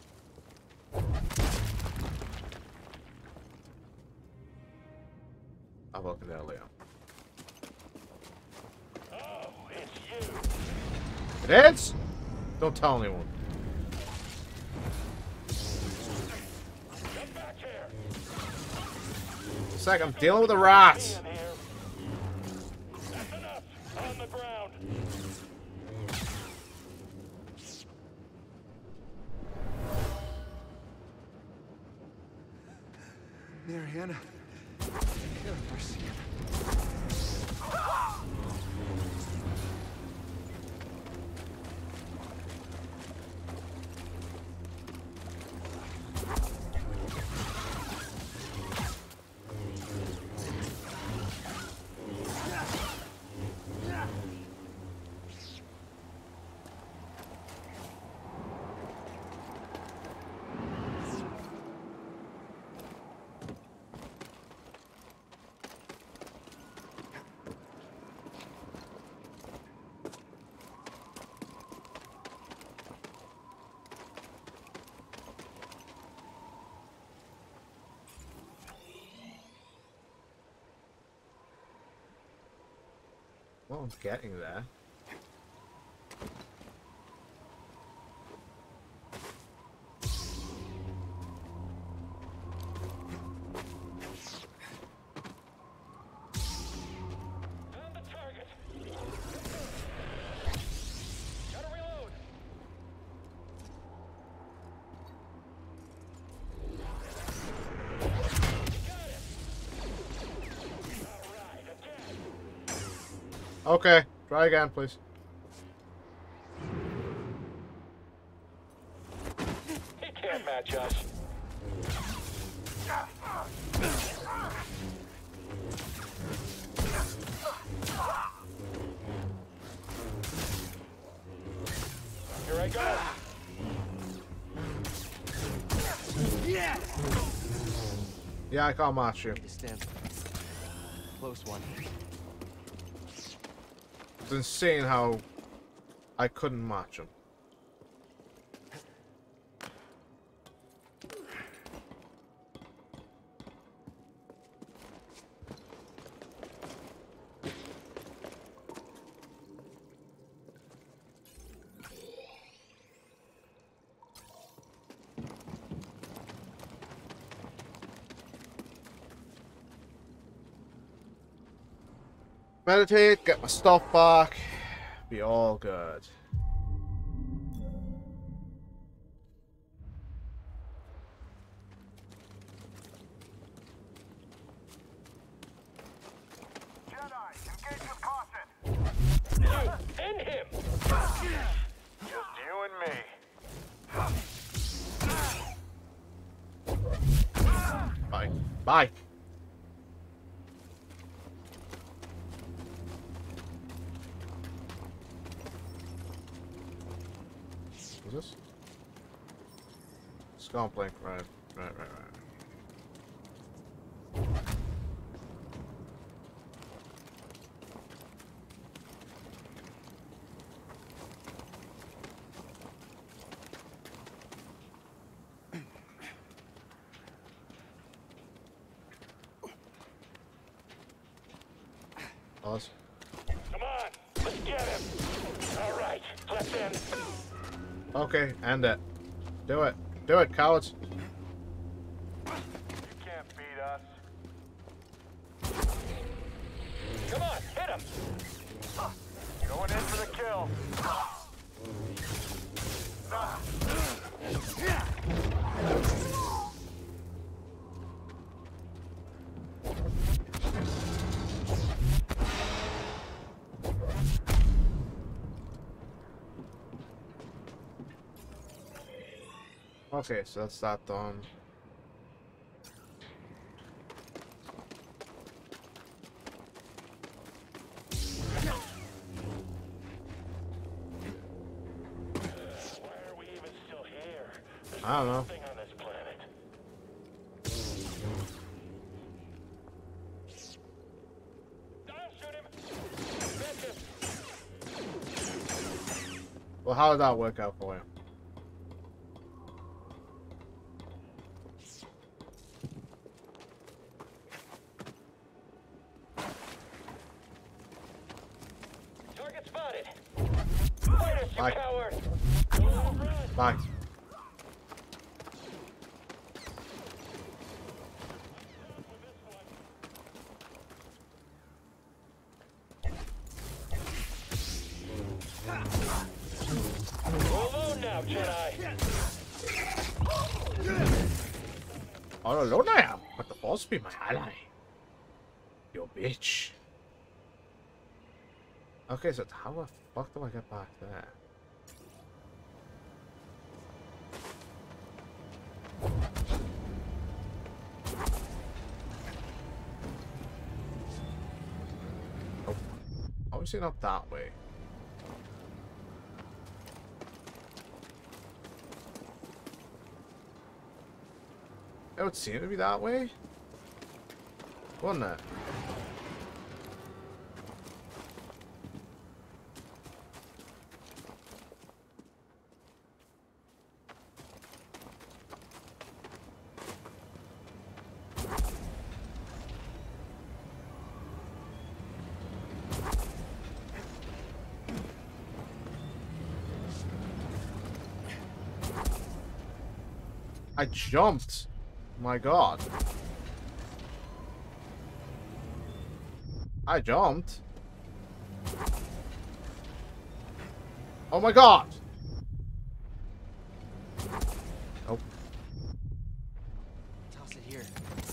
I'll look at that later. Oh, it's you. It is? Don't tell anyone. Come back here. It's like I'm dealing with a rat. In here. That's enough. On the ground. Mariana. Have mercy. Oh, I'm getting there. Found the target. Gotta reload. Got it. All right, again. Okay, try again, please. He can't match us. Here I go. Yeah, I can't match you. Need to stand. Close one. It's insane how I couldn't match him. Meditate, get my stuff back, be all good. Jedi, engage with caution. You and him. Just you and me. Bye. Bye. What's this? Skull plank, right, right, right, right. Pause. Come on, let's get him. All right, let's in. Okay, end it. Do it. Do it, cowards. You can't beat us. Come on, hit him. Going in for the kill. Okay, so that's that done. Why are we even still here? There's I don't know. nothing on this planet. Don't shoot him. Miss him. Well, how did that work out for you? Target spotted. Fight us, you Bye. coward. Run. Bye. Go alone now, Jedi. All alone I am, but the Force be my ally. You bitch. Okay, so how the fuck do I get back there? Oh, obviously not that way. It would seem to be that way, wouldn't it? I jumped. My god. I jumped. Oh my god. Nope. Toss it here.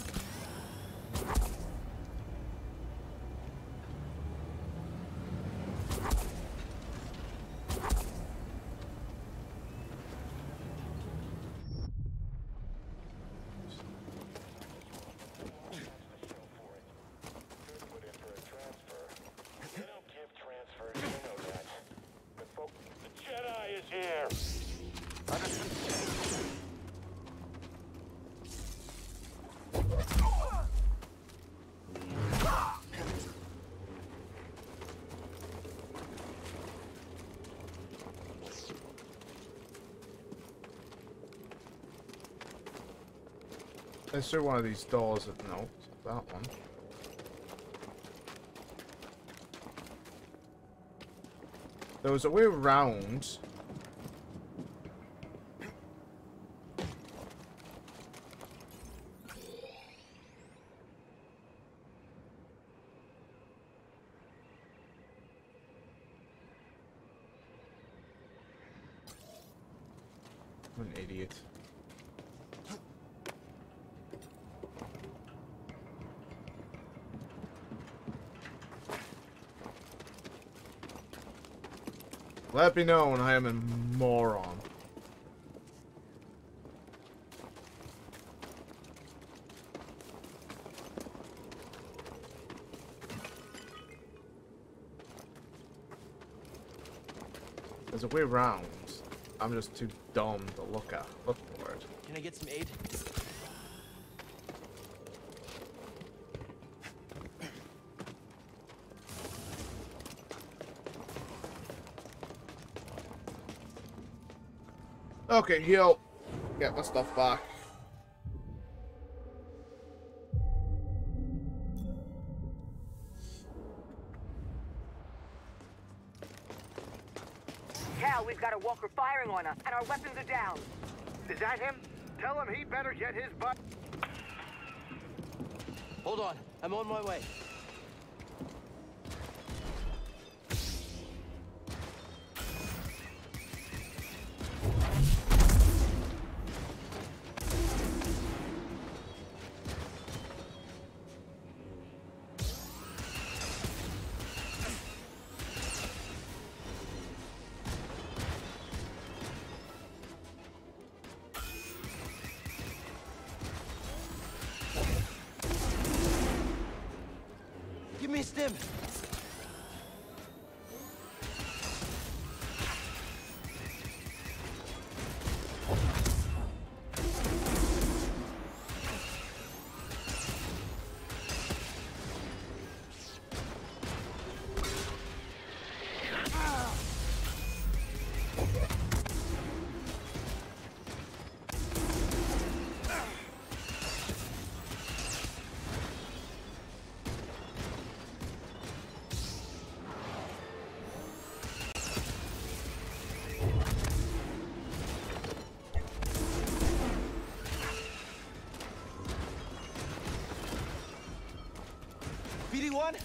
Is there one of these doors? That, no, it's that one. There was a way around. I'm an idiot. Let me know when I am a moron. There's a way around. I'm just too dumb to look at. Look for it. Can I get some aid? Okay, heal. Get my stuff back. Cal, we've got a walker firing on us, and our weapons are down. Is that him? Tell him he better get his butt. Hold on, I'm on my way. Give me a stim. B D one?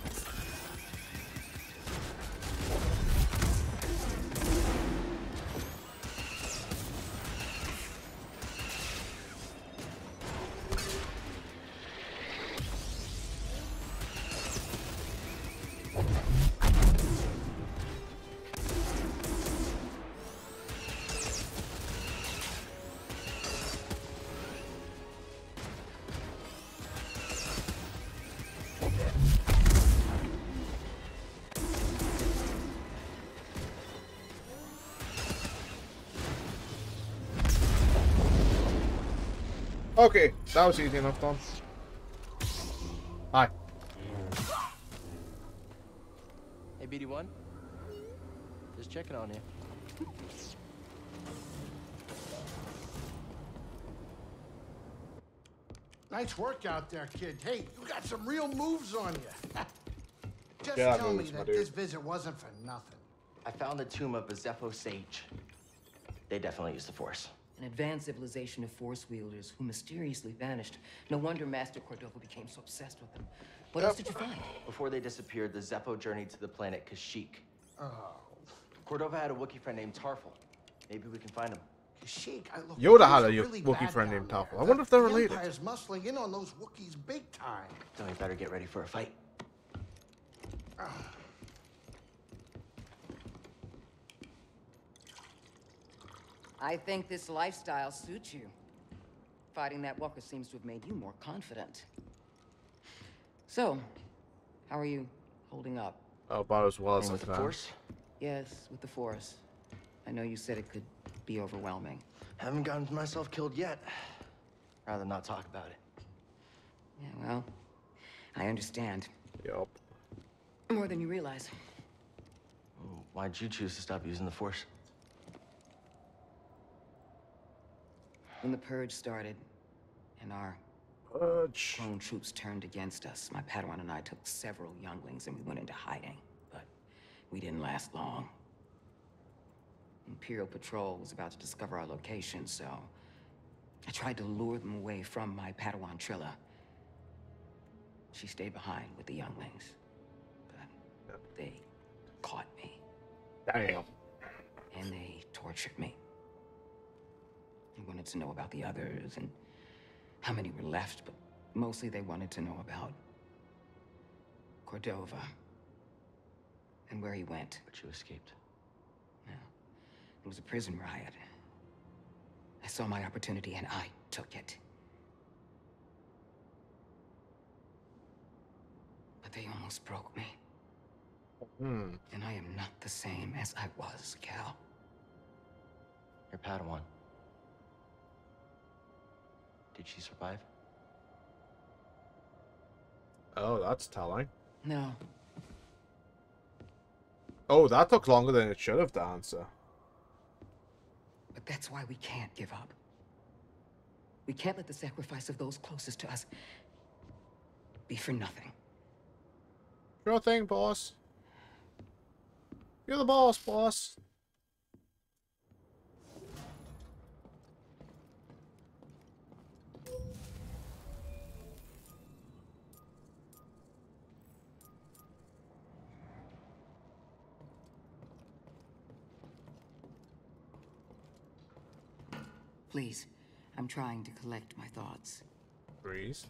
Okay, that was easy enough, Tom. Hi. Hey, B D one. Just checking on you. Nice work out there, kid. Hey, you got some real moves on you. Just Yeah, tell moves, me my that dude. this visit wasn't for nothing. I found the tomb of a Zepho sage. They definitely used the Force. An advanced civilization of force wielders who mysteriously vanished. No wonder Master Cordova became so obsessed with them. What else did you find? Before they disappeared, the Zeppo journeyed to the planet Kashyyyk. Oh. Cordova had a Wookiee friend named Tarful. Maybe we can find him. Kashyyyk, I look. Yoda had a things are Yo- really Wookiee bad friend down named there. Tarful. I wonder if they're The related. Empire's muscling in on those Wookiees big time. So we better get ready for a fight. I think this lifestyle suits you. Fighting that walker seems to have made you more confident. So, how are you holding up? Oh, about as well as And I with the can. Force, Yes, with the Force. I know you said it could be overwhelming. haven't gotten myself killed yet. Rather not talk about it. Yeah, well, I understand. Yup. More than you realize. Ooh, why'd you choose to stop using the Force? When the Purge started, and our Purge. clone troops turned against us, my Padawan and I took several younglings and we went into hiding. But we didn't last long. Imperial Patrol was about to discover our location, so I tried to lure them away from my Padawan Trilla. She stayed behind with the younglings, but they caught me, Damn. and they tortured me. They wanted to know about the others and how many were left, but mostly they wanted to know about Cordova and where he went. But you escaped. Yeah. It was a prison riot. I saw my opportunity and I took it. But they almost broke me. Hmm. And I am not the same as I was, Cal. Your Padawan. Did she survive? Oh, that's telling. No. Oh, that took longer than it should have to answer. But that's why we can't give up. We can't let the sacrifice of those closest to us be for nothing. Sure thing, boss. You're the boss, boss. Please, I'm trying to collect my thoughts. Breeze.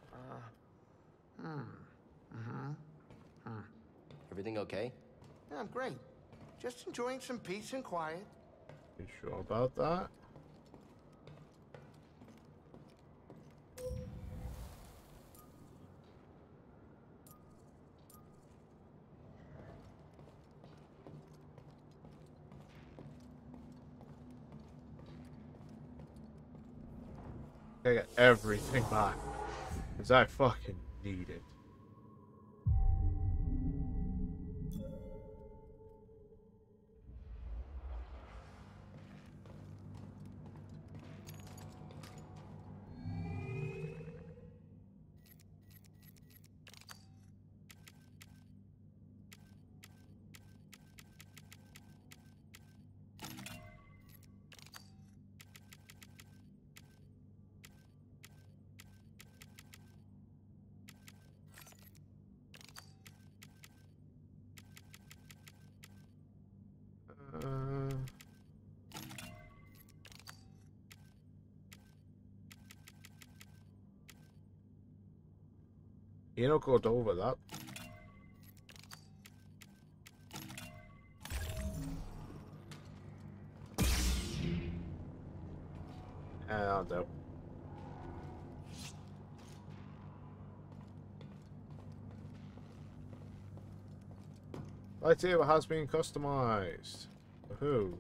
Everything okay? Yeah, I'm great. Just enjoying some peace and quiet. You sure about that? I got everything back. Because I fucking need it. Uh, you know, go over that. Yeah, I'll do. Lightsaber has been customized. Woohoo.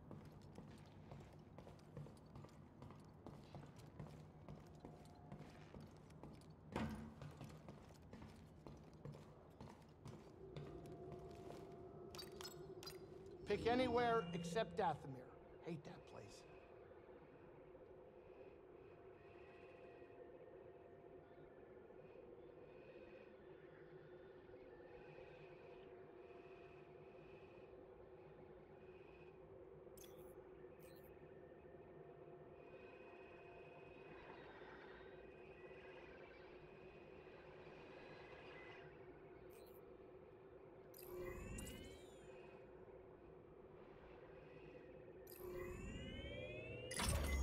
Pick anywhere except Dathomir. Hate that place.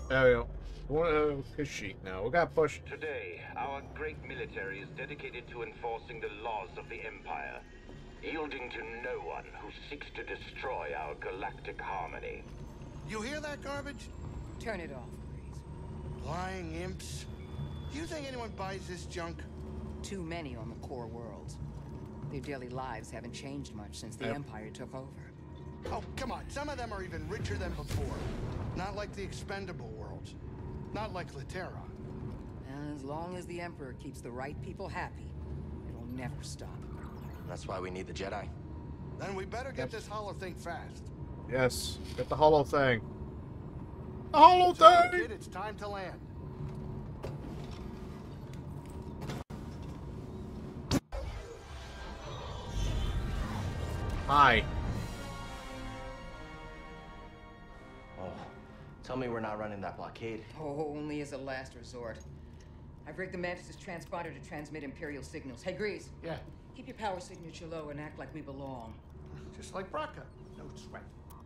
There we go. Well, Kashyyyk now. We got push. Today, our great military is dedicated to enforcing the laws of the Empire, yielding to no one who seeks to destroy our galactic harmony. You hear that garbage? Turn it off, please. Lying imps. Do you think anyone buys this junk? Too many on the core worlds. Their daily lives haven't changed much since the Yep. Empire took over. Oh, come on. Some of them are even richer than before. Not like the expendable worlds. Not like Laterra. And as long as the Emperor keeps the right people happy, it'll never stop. That's why we need the Jedi. Then we better get this hollow thing fast. Yes. Get the hollow thing. The hollow So, thing! kid, it's time to land. Hi. Oh, tell me we're not running that blockade. Oh, only as a last resort. I've rigged the Mantis' transponder to transmit Imperial signals. Hey, Grease, Yeah, keep your power signature low and act like we belong. just like Braca. No sweat.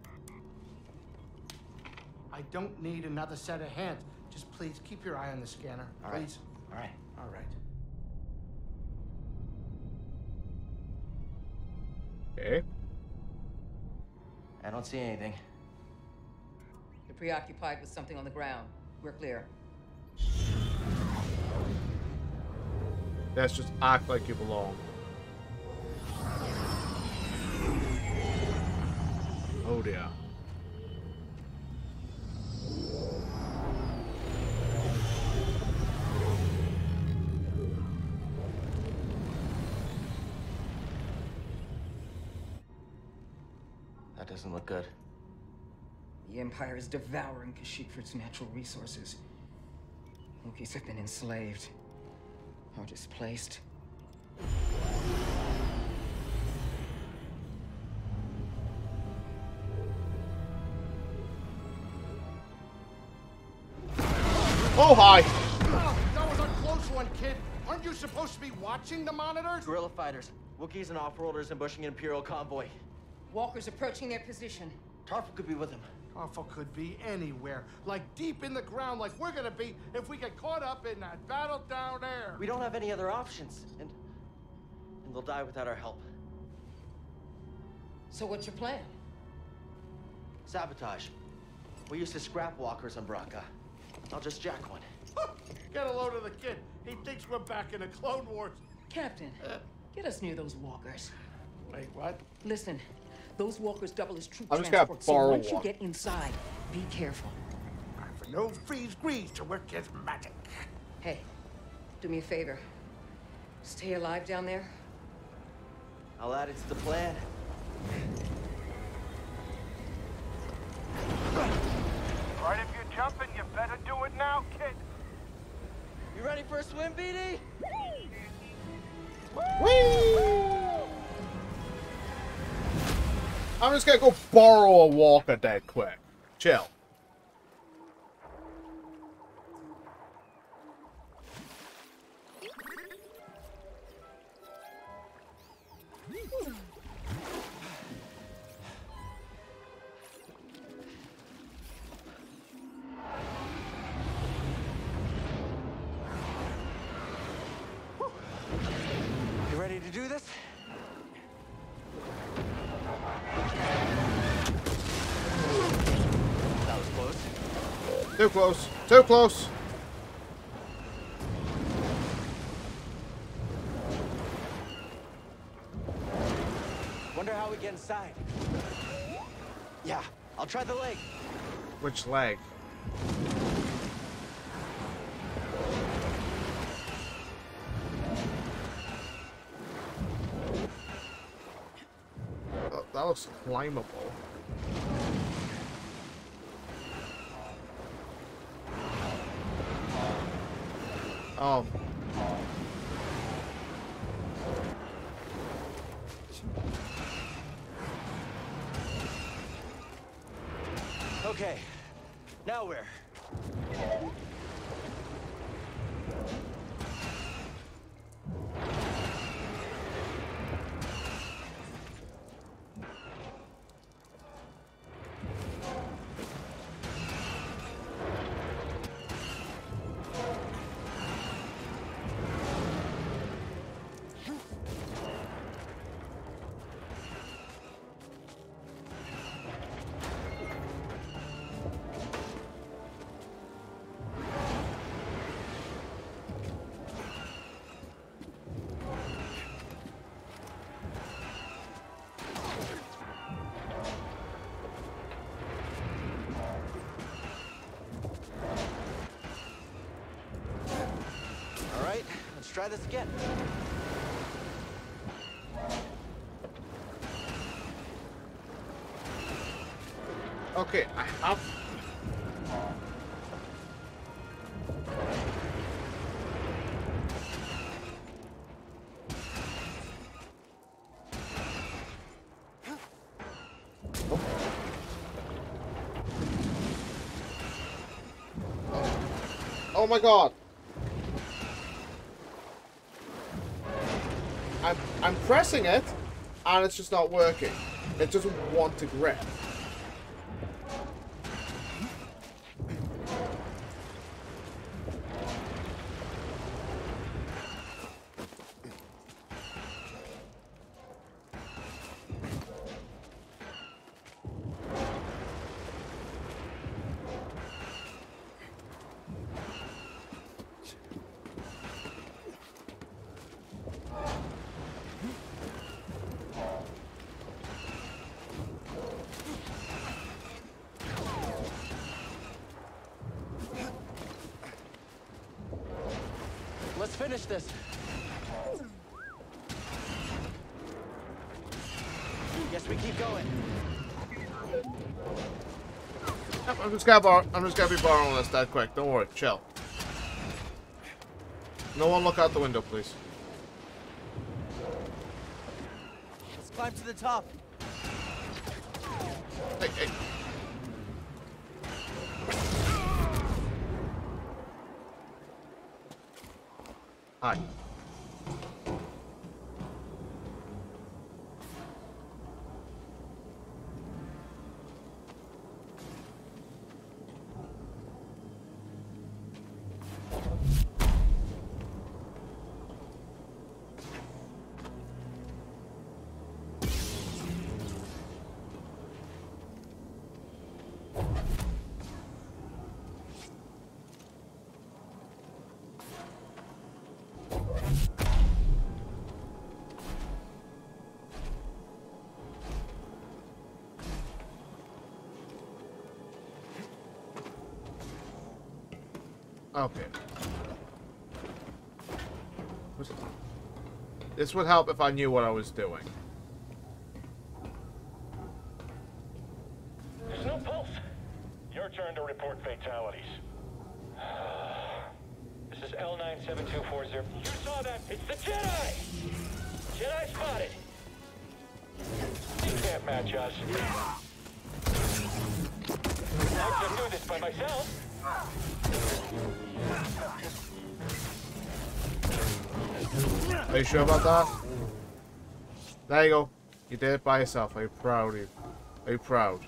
I don't need another set of hands. Just please keep your eye on the scanner. All right. Please. All right. All right. Okay. I don't see anything. You're preoccupied with something on the ground. We're clear. Let's just act like you belong. Oh dear. That doesn't look good. The Empire is devouring Kashyyyk for its natural resources. Wookiees have been enslaved or displaced. Oh, hi! Oh, that was a close one, kid. Aren't you supposed to be watching the monitors? Guerrilla fighters, Wookiees and off-worlders ambushing an Imperial convoy. Walkers approaching their position. Tarful could be with them. Awful could be anywhere. Like deep in the ground, like we're gonna be if we get caught up in that battle down there. We don't have any other options, and and they'll die without our help. So what's your plan? Sabotage. We used to scrap walkers on Braca. I'll just jack one. Get a load of the kid. He thinks we're back in the Clone Wars. Captain, get us near those walkers. Wait, what? Listen, those walkers double as troop I'm just gonna transport, so borrow once you one. get inside, be careful. For no freeze grease to work his magic. Hey, do me a favor. Stay alive down there. I'll add it to the plan. Right, if you're jumping, you better do it now, kid. You ready for a swim, B D? I'm just gonna go borrow a walker dead quick. Chill. You ready to do this? That was close. Too close. Too close. Wonder how we get inside. Yeah, I'll try the leg. Which leg? Oh, that looks climbable. Oh. Okay, now where? try this again. Okay, I have... Oh. Oh my god! I'm, I'm pressing it, and it's just not working. It doesn't want to grip. Let's finish this. Guess we keep going. Yep, I'm just gonna borrow, I'm just gonna be borrowing this that quick. Don't worry, chill. No one look out the window, please. Let's climb to the top. Hey, hey. Hi. Okay. This would help if I knew what I was doing. There's no pulse. Your turn to report fatalities. This is L nine seven two four zero. You saw that? It's the Jedi! Jedi spotted! You can't match us. I can do this by myself. Are you sure about that? There you go. You did it by yourself. Are you proud of you? Are you proud?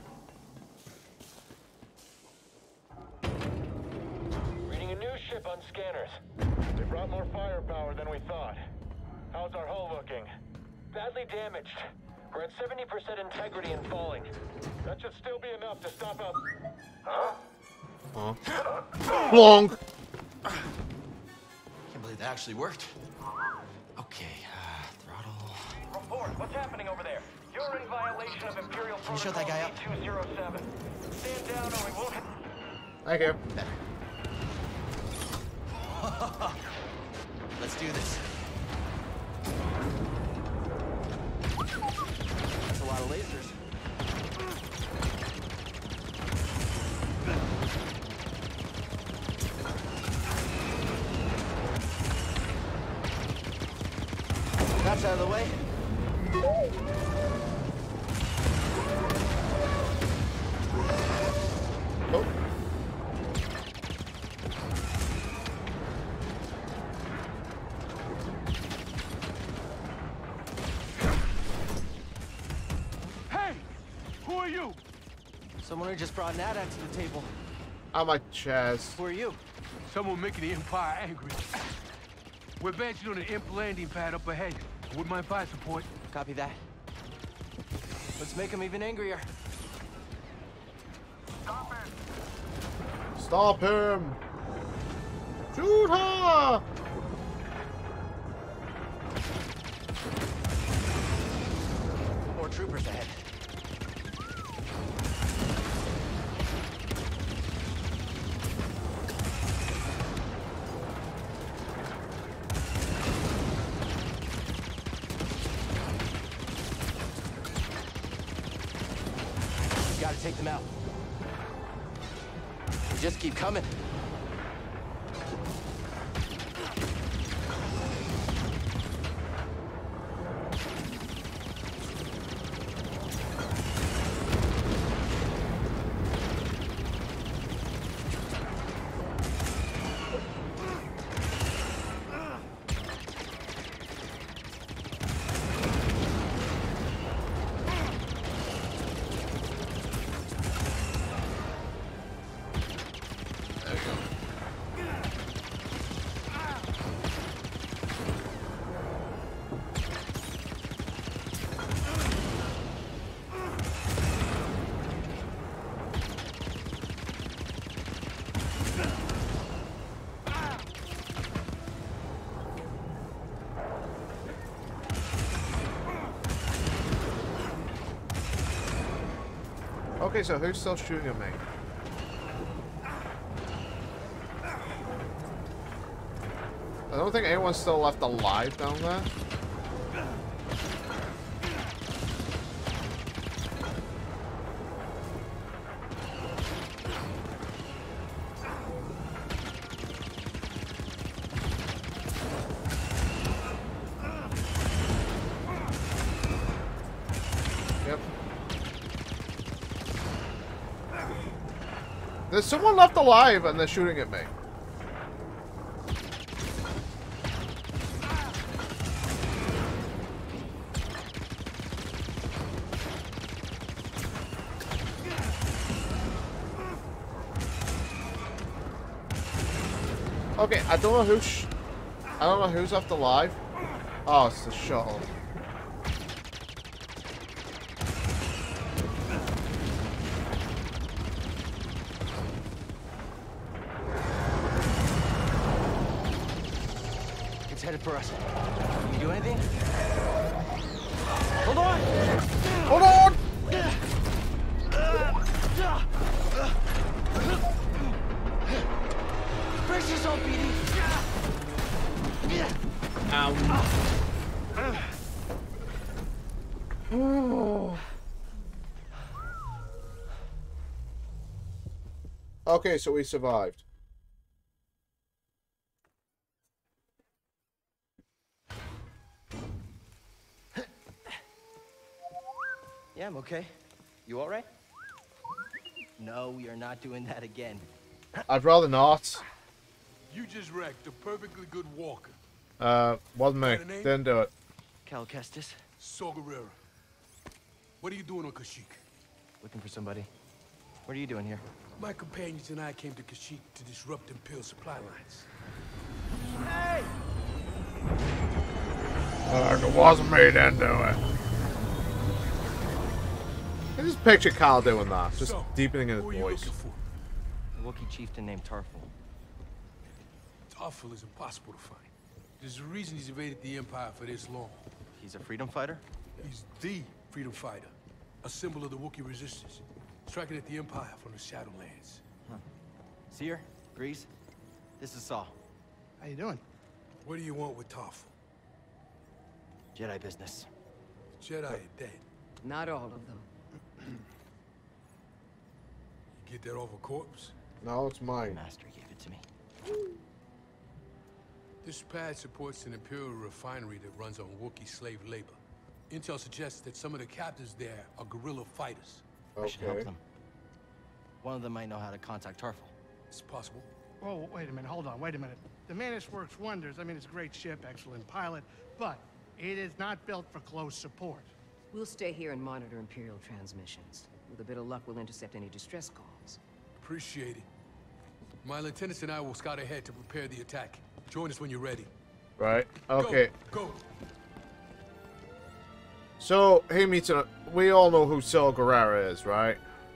Reading a news ship on scanners. They brought more firepower than we thought. How's our hull looking? Badly damaged. We're at seventy percent integrity and falling. That should still be enough to stop us. Huh? Huh? Long. Can't believe that actually worked. Okay, uh, throttle. Report. What's happening over there? You're in violation of Imperial Can you shut that guy up? two zero seven. Stand down or we won't. Thank you. Better. Let's do this. That's a lot of lasers. That's out of the way. Oh. Hey! Who are you? Someone who just brought an AT-A T to the table. On my chest. Who are you? Someone making the Empire angry. We're advancing on an imp landing pad up ahead. Wouldn't mind fire support. Copy that. Let's make him even angrier. Stop him! Shoot her! More troopers ahead. gotta take them out. We just keep coming. Okay, so who's still shooting at me? I don't think anyone's still left alive down there. Yep. There's someone left alive and they're shooting at me. Okay, I don't know who's sh I don't know who's left alive. Oh, it's the shuttle. It's headed for us. Can you do anything? Hold on! Hold on! Brace yourself, B D. Ow. Okay, so we survived. Yeah, I'm okay. You all right? No, we are not doing that again. I'd rather not. You just wrecked a perfectly good walker. Uh, wasn't me. Didn't do it. Cal Kestis. Saw Gerrera. What are you doing on Kashyyyk? Looking for somebody. What are you doing here? My companions and I came to Kashyyyk to disrupt Imperial supply lines. Hey! Uh, it wasn't me, didn't do it. I just picture Kyle doing that, just So, deepening his who are you voice. looking for? A Wookiee chieftain named Tarful. Tarful is impossible to find. There's a reason he's evaded the Empire for this long. He's a freedom fighter? He's the freedom fighter, a symbol of the Wookiee resistance, striking at the Empire from the Shadowlands. Huh. Seer, Grease, this is Saw. How you doing? What do you want with Tarful? Jedi business. Jedi are dead. Not all of them. You get that off a corpse? No, it's mine. Master gave it to me. This pad supports an Imperial refinery that runs on Wookiee slave labor. Intel suggests that some of the captives there are guerrilla fighters. I should help Okay. them. One of them might know how to contact Tarful. It's possible. Oh, wait a minute. Hold on. Wait a minute. The Mantis works wonders. I mean, it's a great ship, excellent pilot, but it is not built for close support. We'll stay here and monitor Imperial transmissions. With a bit of luck, we'll intercept any distress calls. Appreciate it. My lieutenants and I will scout ahead to prepare the attack. Join us when you're ready. Right. Okay. Go. Go. So, hey, Mita, we all know who Saw Gerrera is, right?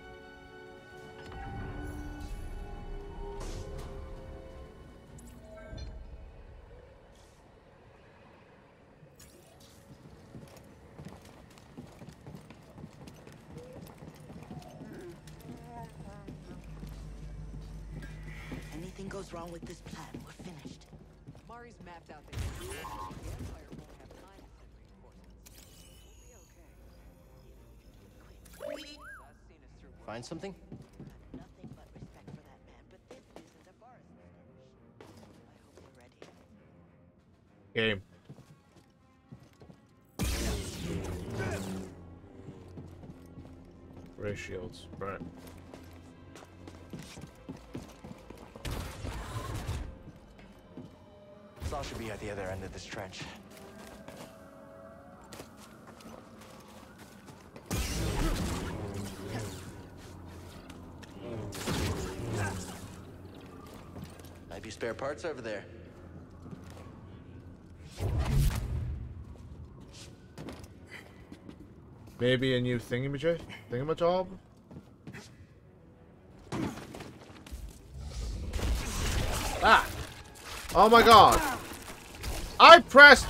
Anything goes wrong with this plan, we're finished. Mari's mapped out the the Empire won't have time to send reinforcements. We'll be okay. Find something? Nothing but respect for that man, but this isn't a forest mission. I hope you're ready. Game. Ray shields, right. Saul should be at the other end of this trench. Might be spare parts over there. Maybe a new thingamajig? Thingamajob? Ah! Oh my god! I pressed...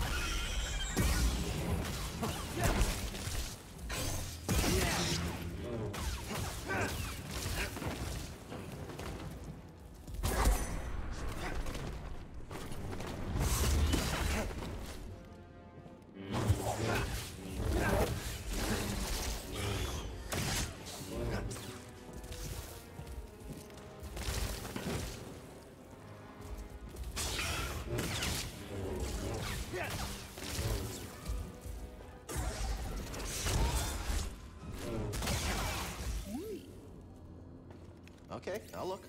Okay, I'll look.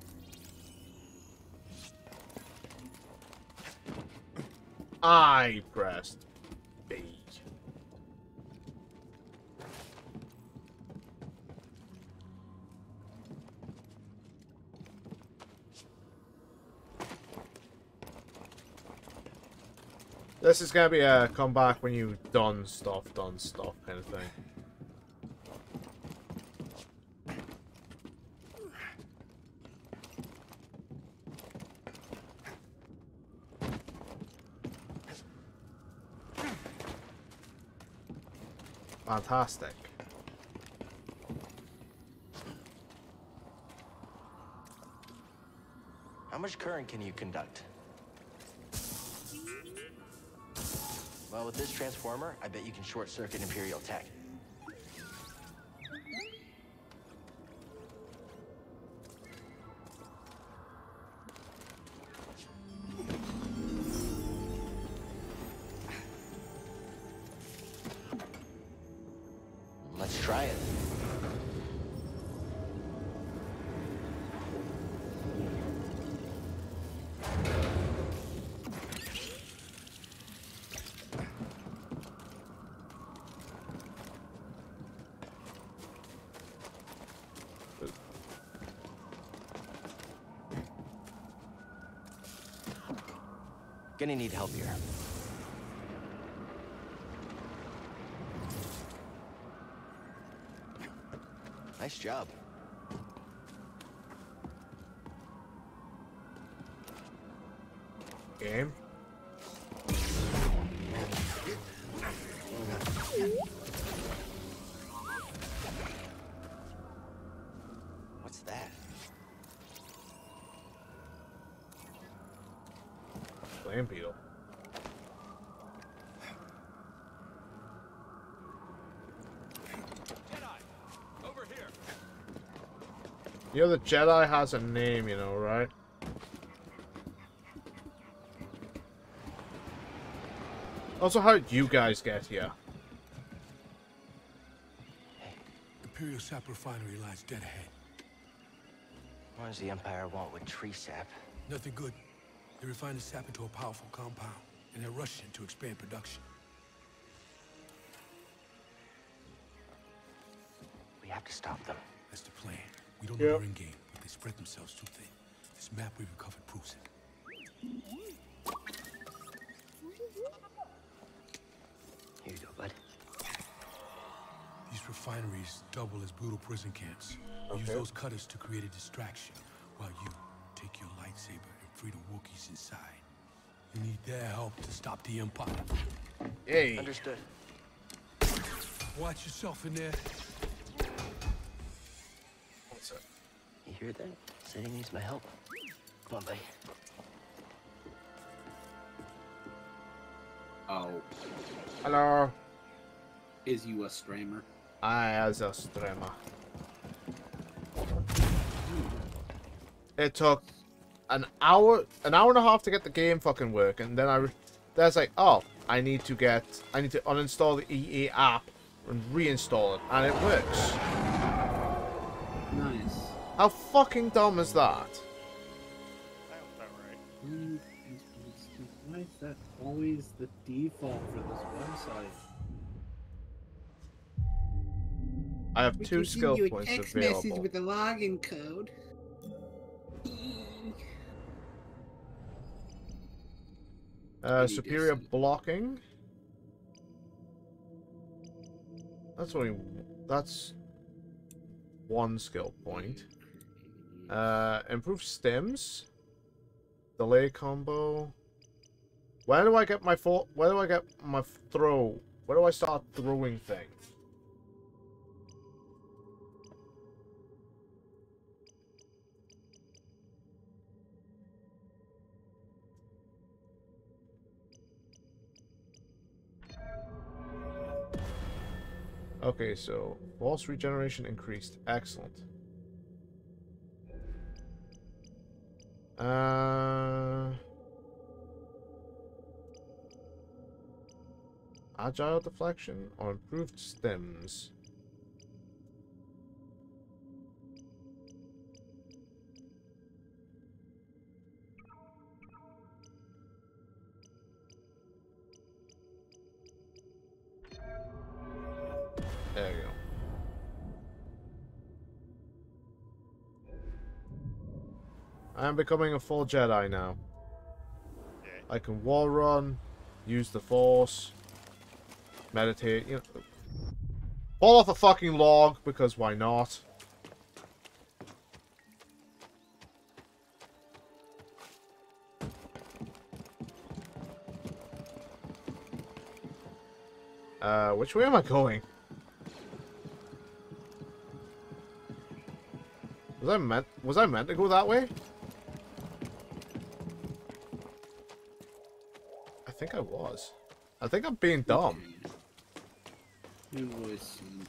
I pressed B. This is gonna be a come back when you done stuff, done stuff kind of thing. Fantastic. How much current can you conduct? Well, with this transformer, I bet you can short-circuit Imperial tech. Let's try it. Gonna need help here. Nice job. Game. What's that? Flame beetle. You know the Jedi has a name, you know, right? Also, how did you guys get here? Imperial sap refinery lies dead ahead. What does the Empire want with tree sap? Nothing good. They refine the sap into a powerful compound, and they're rushing to expand production. We have to stop them. That's the plan. We don't Yep. know they're in game, but they spread themselves too thin. This map we recovered proves it. Here you go, bud. These refineries double as brutal prison camps. We use Okay. those cutters to create a distraction, while you take your lightsaber and free the Wookiees inside. You need their help to stop the Empire. Hey. Understood. Watch yourself in there. What's it? You hear that? Said he needs my help. Come on, buddy. Oh, Hello. is you a streamer? I as a streamer. it took an hour, an hour and a half to get the game fucking working. And then I, then I was like, oh, I need to get, I need to uninstall the E A app and reinstall it, and it works. Nice. How fucking dumb is that? Sounds about right. Mm, Why is that always the default for this website? I have We two can skill send you points a text available. message with the login code. Uh, superior blocking. That's only that's one skill point. Uh, improve stims. Delay combo. Where do I get my full? Where do I get my throw? Where do I start throwing things? Okay, so force regeneration increased. Excellent. Uh, agile deflection or improved stims. There you go. I'm becoming a full Jedi now. I can wall run, use the Force, meditate, you know. Fall off a fucking log, because why not? Uh, which way am I going? Was I meant was I meant to go that way? I think I was. I think I'm being dumb. Your voice seems...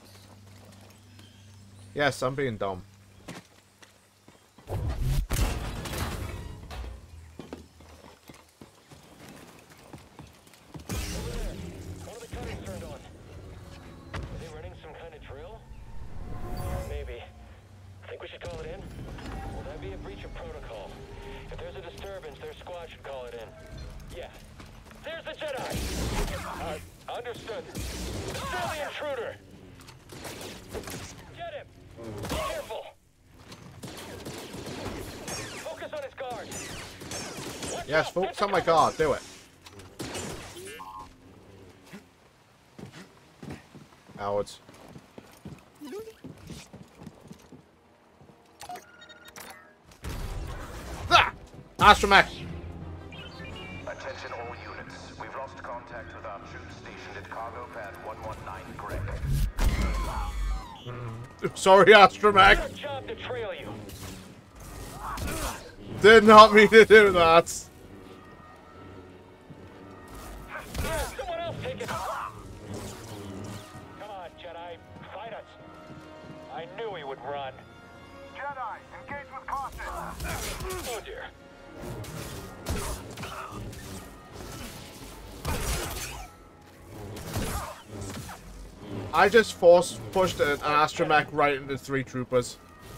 Yes, I'm being dumb. Yes, focus on my guard. Do it. Cowards. Ah! Astromech! Attention all units. We've lost contact with our troops stationed at cargo pad one one nine Greg. Mm. Sorry, Astromech. It's our job to trail you. Did not mean to do that. Someone else take it. Come on, Jedi. Fight us. I knew he would run. Jedi, engage with caution. Oh dear. I just force pushed an astromech right into three troopers.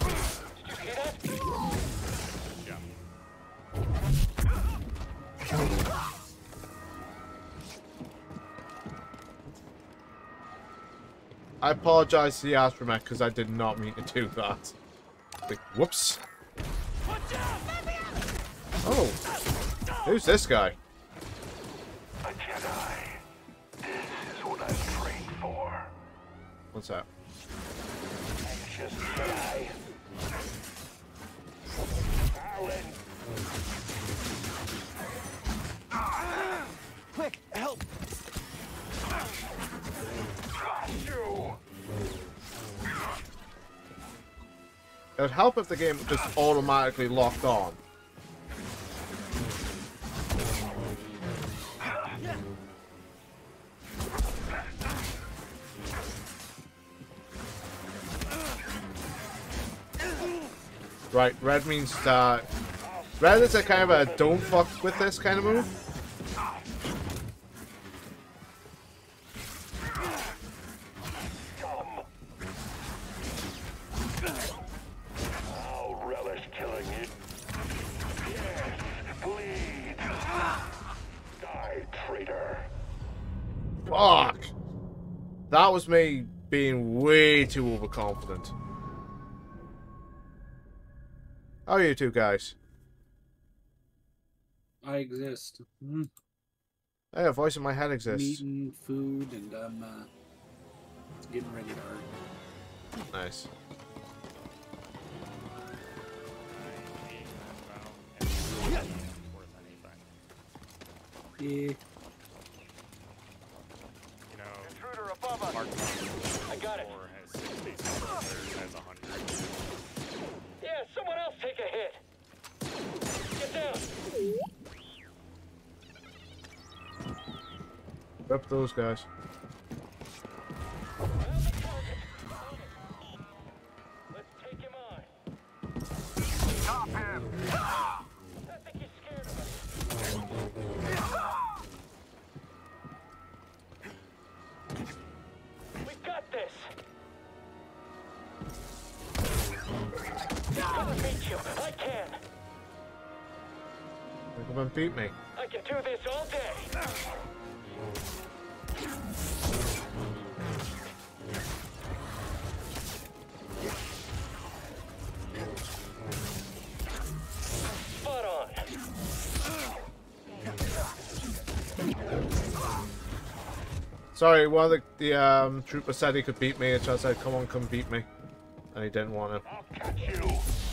I apologize to the astromech because I did not mean to do that. Like, whoops. Oh, who's this guy? A Jedi. This is what I've trained for. What's that? Anxious Jedi. Quick, help! It would help if the game just automatically locked on. Right, red means uh red is a kind of a don't fuck with this kind of move. I'll relish killing you. Yes, bleed. Die, traitor. Fuck! That was me being way too overconfident. How are you two guys? I exist. Mm. Hey, a voice in my head exists. Eating food, and I'm uh, getting ready to argue. Nice. Yeah. You know, Intruder above us. Mark I got it. has sixty, Third has one hundred. Yeah, someone else take a hit. Get down. Rip those guys. Let's take him on. Stop him. I think he's scared of us. We got this. I'll beat you. I can. Come and beat me. I can do this all day. Spot on. Sorry, one of the, the um, troopers said he could beat me, and so I said, come on, come beat me. And he didn't want to. I'll catch you.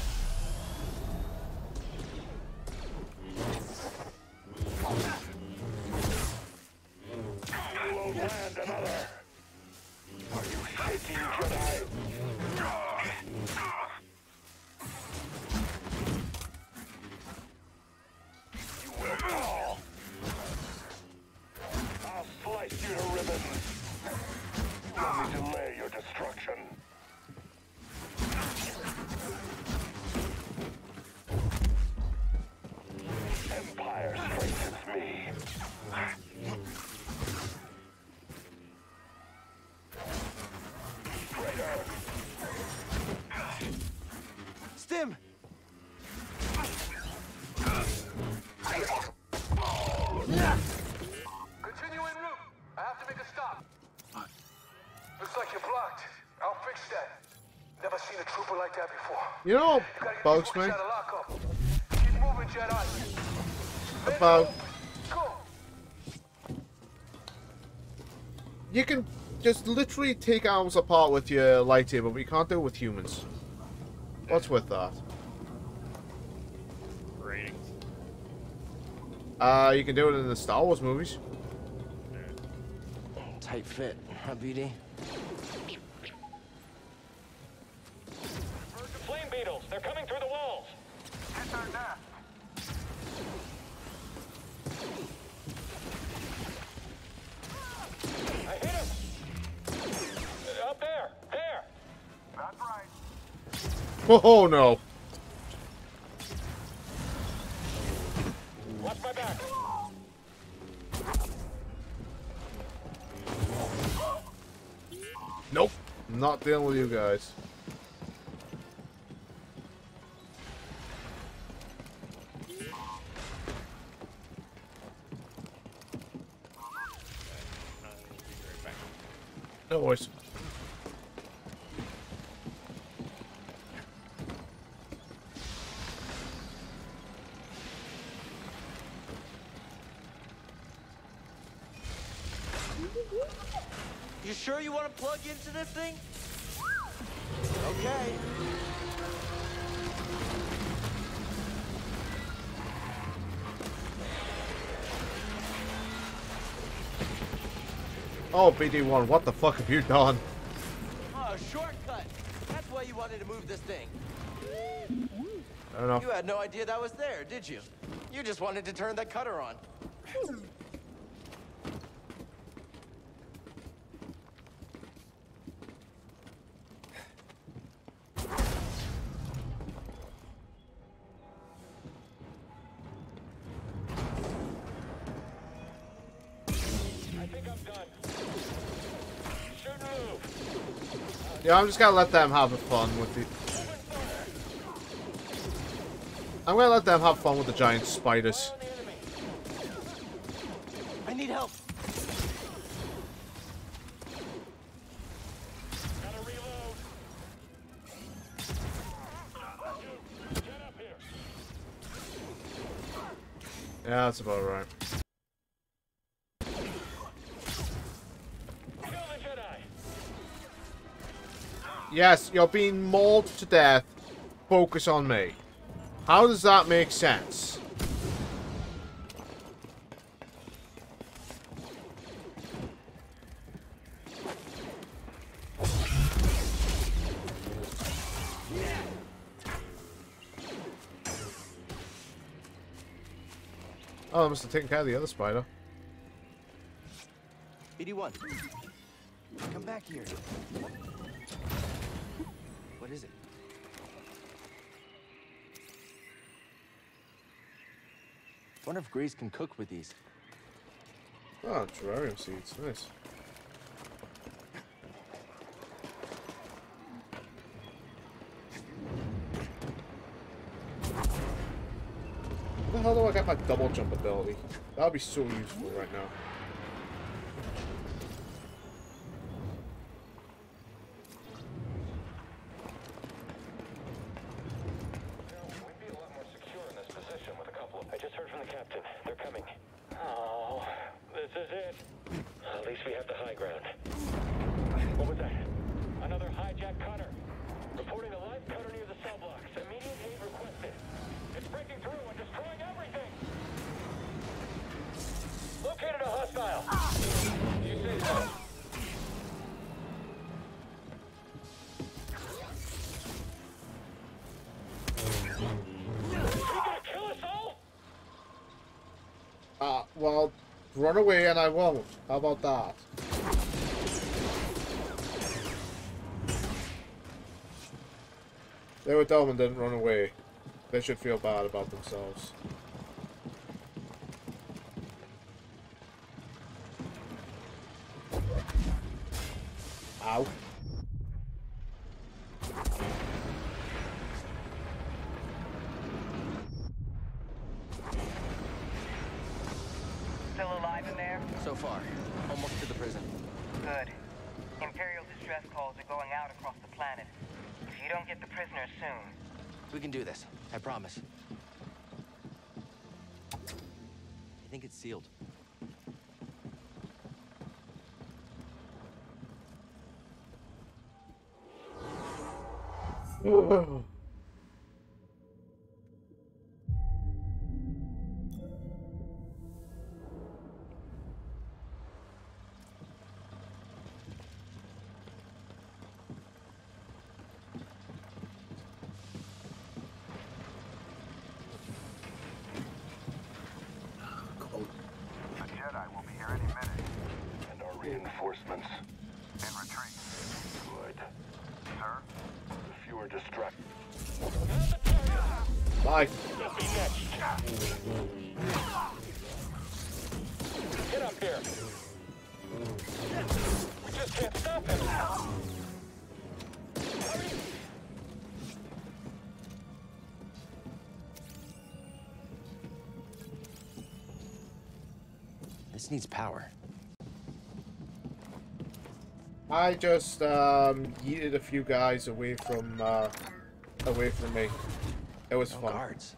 You won't land another. Are you shaking, Jedi? You will fall. I'll slice you to ribbons. Let me delay your destruction. Empire strengthens me. Traitor! Stim! Continue en route. I have to make a stop. Looks like you're blocked. I'll fix that. Never seen a trooper like that before. You know what You gotta get bugs these me? books out of lockup. Keep moving, Jedi. About Go. you can just literally take arms apart with your lightsaber, but you can't do it with humans. What's with that? Ratings. Uh, you can do it in the Star Wars movies. Tight fit, huh, B D? Flame beetles. They're coming through the walls. Hit their nest. I hit him. Uh, Up there. There. That's right. Oh no! Watch my back. Nope. Not dealing with you guys. No worries. You sure you want to plug into this thing? Okay. Oh, B D one, what the fuck have you done? Oh, shortcut. That's why you wanted to move this thing. I don't know. You had no idea that was there, did you? You just wanted to turn that cutter on. Yeah, I'm just gonna let them have fun with the... I'm gonna let them have fun with the giant spiders. I need help. Gotta reload. Get up here. Yeah, that's about right. Kill the Jedi. Yes, you're being mauled to death. Focus on me. How does that make sense? Oh, I must have taken care of the other spider. B D one. Come back here. What is it? Wonder if Grease can cook with these. Oh, terrarium seeds. Nice. How the hell do I get my double jump ability? That would be so useful right now. We'd be a lot more secure in this position with a couple of... I just heard from the captain. They're coming. Oh, this is it. At least we have the high ground. What was that? Another hijacked cutter. Reporting a live cutter near the cell blocks. Immediate aid requested. It's breaking through and destroying everything. Located a hostile. You say so. Uh, well, run away and I won't. How about that? They were dumb and didn't run away. They should feel bad about themselves. Ow. Still alive in there? So far, almost to the prison. Good. Imperial distress calls are going out across the planet. If you don't get the prisoners soon... We can do this. I promise. I think it's sealed. Reinforcements. In retreat. Good. Sir? The fewer distract. Bye. Be next. Get up here. We just can't stop him. This needs power. I just um, yeeted a few guys away from uh, away from me. It was No fun. guards.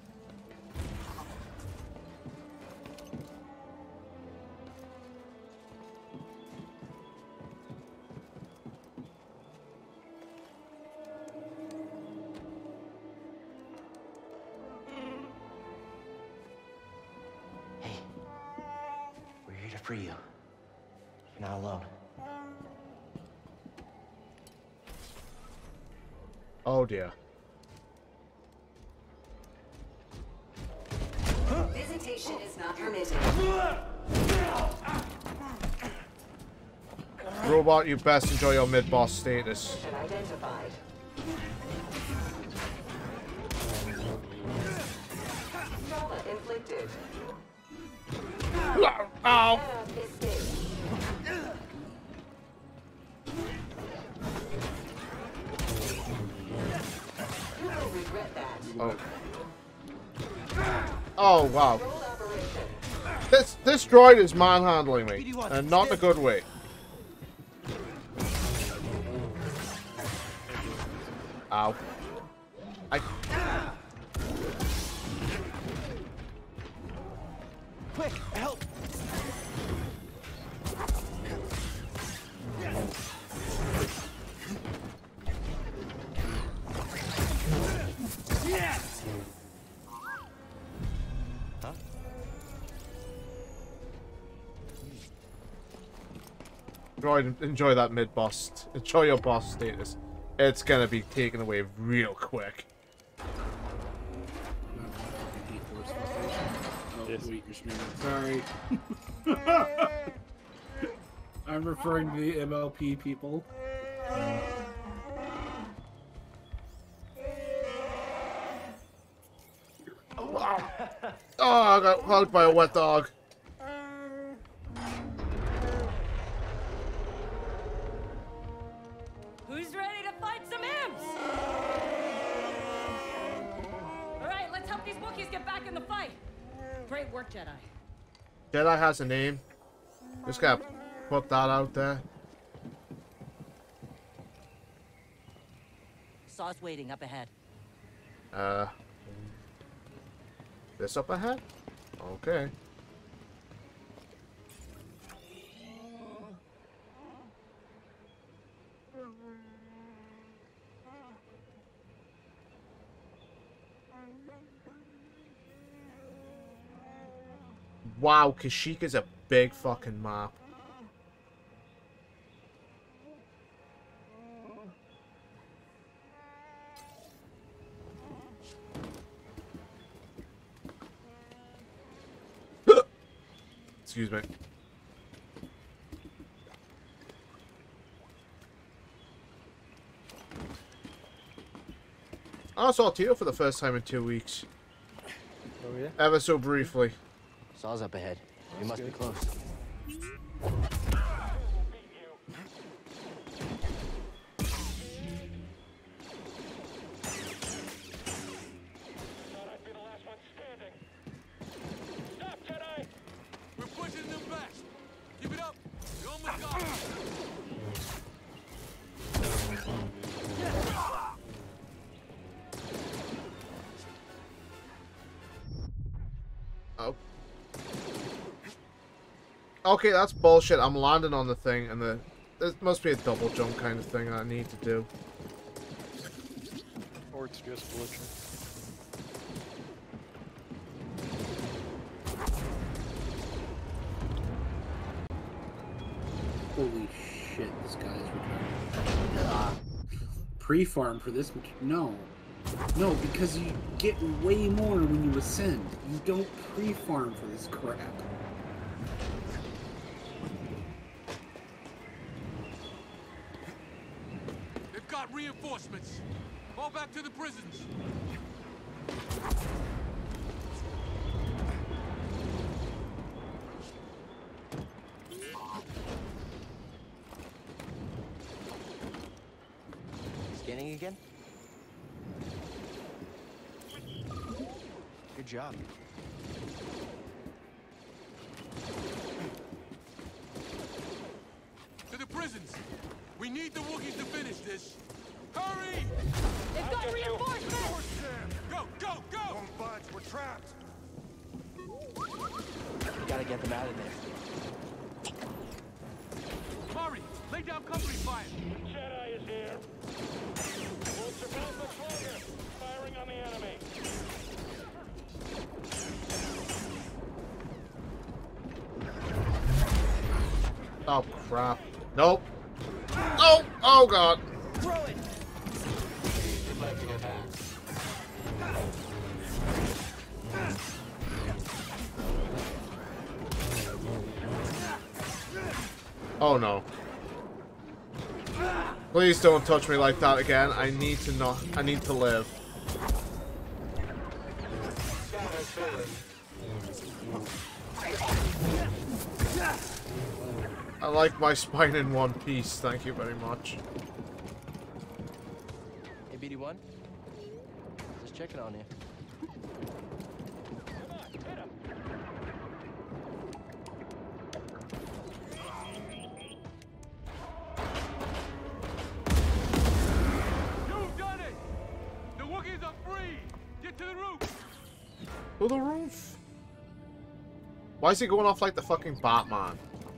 Hey, we're here to free you. You're not alone. Oh dear. Visitation is not permitted. Robot, you best enjoy your mid-boss status. Identified. Trauma inflicted. Ow! Escape. regret that. Oh. Oh, wow. This, this droid is manhandling me. And not in a good way. Ow. I... Quick, help! Huh? Enjoy, enjoy that mid-boss. Enjoy your boss status. It's gonna be taken away real quick. Oh, wait, you're streaming. Sorry. I'm referring to the M L P people. Oh, I got hugged by a wet dog. Who's ready to fight some imps? All right, let's help these Wookiees get back in the fight. Great work, Jedi. Jedi has a name. Just gotta put that out there. Saw's waiting up ahead. Uh, this up ahead? Okay. Wow, Kashyyyk a big fucking map. Excuse me. I saw Tito for the first time in two weeks. Oh yeah? Ever so briefly. Saw's up ahead. We must be close. We're pushing them back. Keep it up. We almost got it. Oh. Okay, that's bullshit. I'm landing on the thing, and the there must be a double jump kind of thing I need to do. Or it's just glitching. Holy shit, this guy is retarded. Uh, pre-farm for this material. No. No, because you get way more when you ascend. You don't pre-farm for this crap. They've got reinforcements. Fall back to the prisons. Scanning again? Good job. To the prisons. We need the Wookiees to finish this. Hurry! They've got reinforcements! Go, go, go! Don't budge, we're trapped. We gotta get them out of there. Mari, lay down company fire. Jedi is here. We'll survive much longer. Firing on the enemy. Oh crap! Nope. Oh! Oh god! Throw it! Oh no. Please don't touch me like that again. I need to not. I need to live. I like my spine in one piece. Thank you very much. Hey, B D one? Just checking on you. Come on, hit him. You've done it! The Wookiees are free! Get to the roof! To the roof? Why is he going off like the fucking Batman?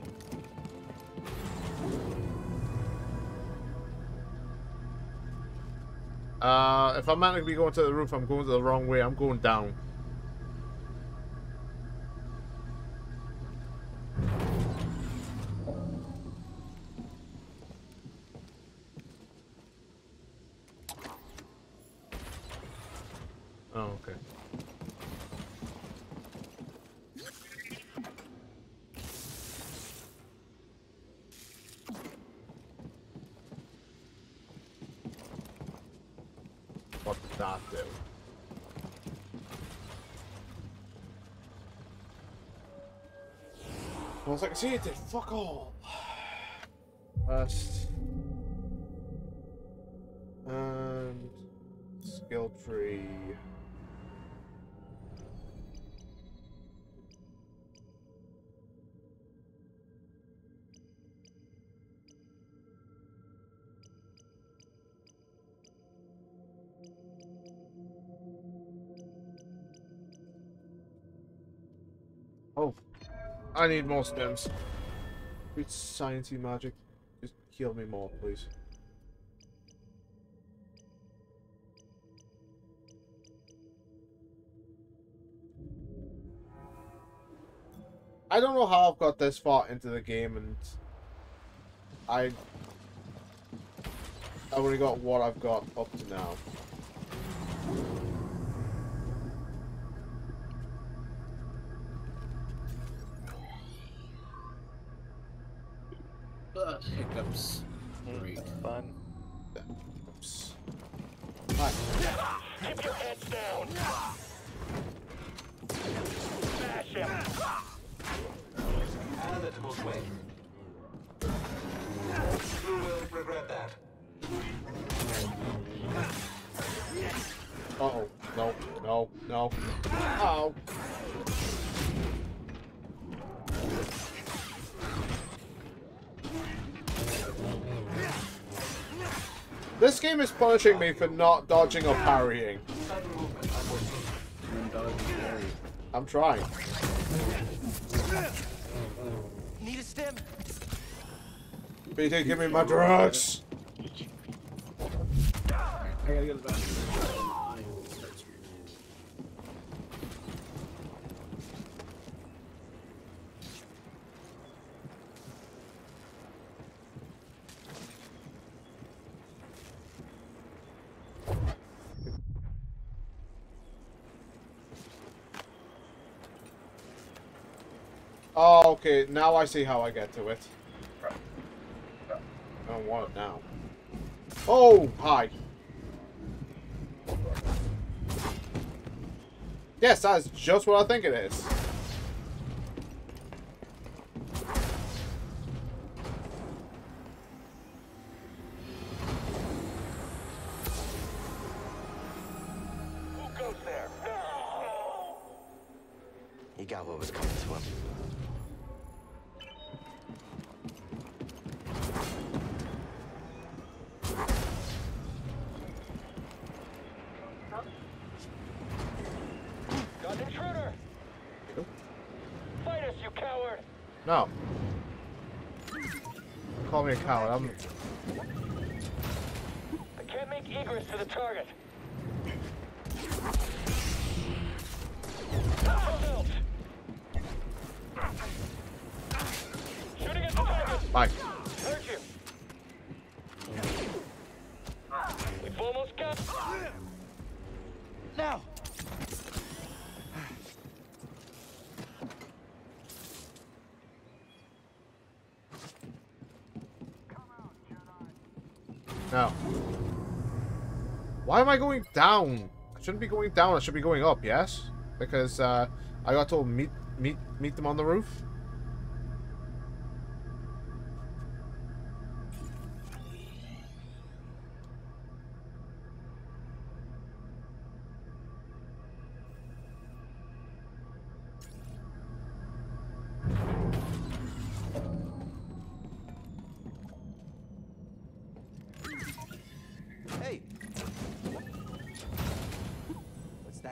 Uh, if I'm meant to be going to the roof, I'm going to the wrong way. I'm going down. Oh, okay. What did that do? I was like, see, it did fuck all. First. And skill tree. Oh, I need more stems. Good sciencey magic. Just heal me more, please. I don't know how I've got this far into the game and I I only got what I've got up to now. Uh, hiccups. Great. Fun. Oops. Hi. Keep your heads down. Smash him. Habitable way. You will regret that. Uh oh. No, no, no. Oh. This game is punishing me for not dodging or parrying. I'm trying. Need a stim? B T, give me my drugs. I gotta get it back. Oh, okay. Now I see how I get to it. I don't want it now. Oh, hi. Yes, that's just what I think it is. Who goes there? No! He got what was coming to him. Got an intruder! Fight us, you coward! No. Call me a coward. I'm. I can't make egress to the target. Fulfilled. Shooting at the target. Bye. Heard you. We've almost got. Now! No. Why am I going down? I shouldn't be going down. I should be going up. Yes, because uh, I got told meet meet meet them on the roof.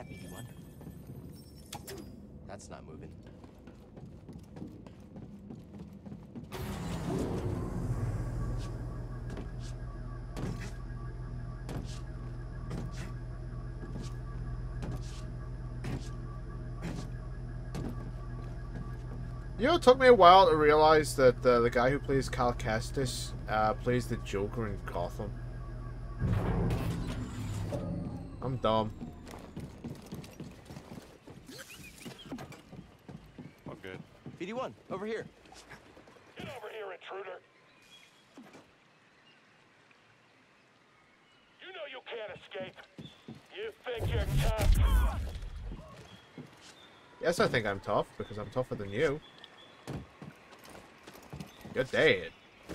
that, B D one? That's not moving. You know, it took me a while to realize that uh, the guy who plays Cal Kestis uh, plays the Joker in Gotham. I'm dumb. All good. B D one, over here. Get over here, intruder. You know you can't escape. You think you're tough? Yes, I think I'm tough, because I'm tougher than you. You're dead.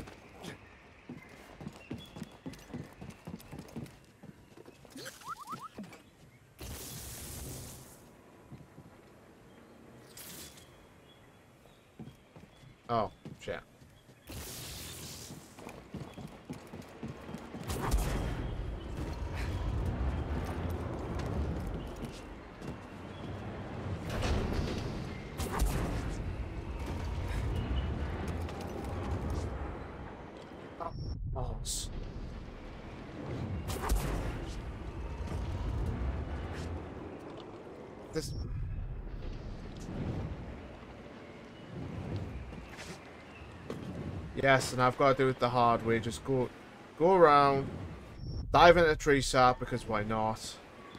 Oh, shit. Balls. This. Yes, and I've got to do it the hard way. Just go, go around, dive into a tree sap because why not?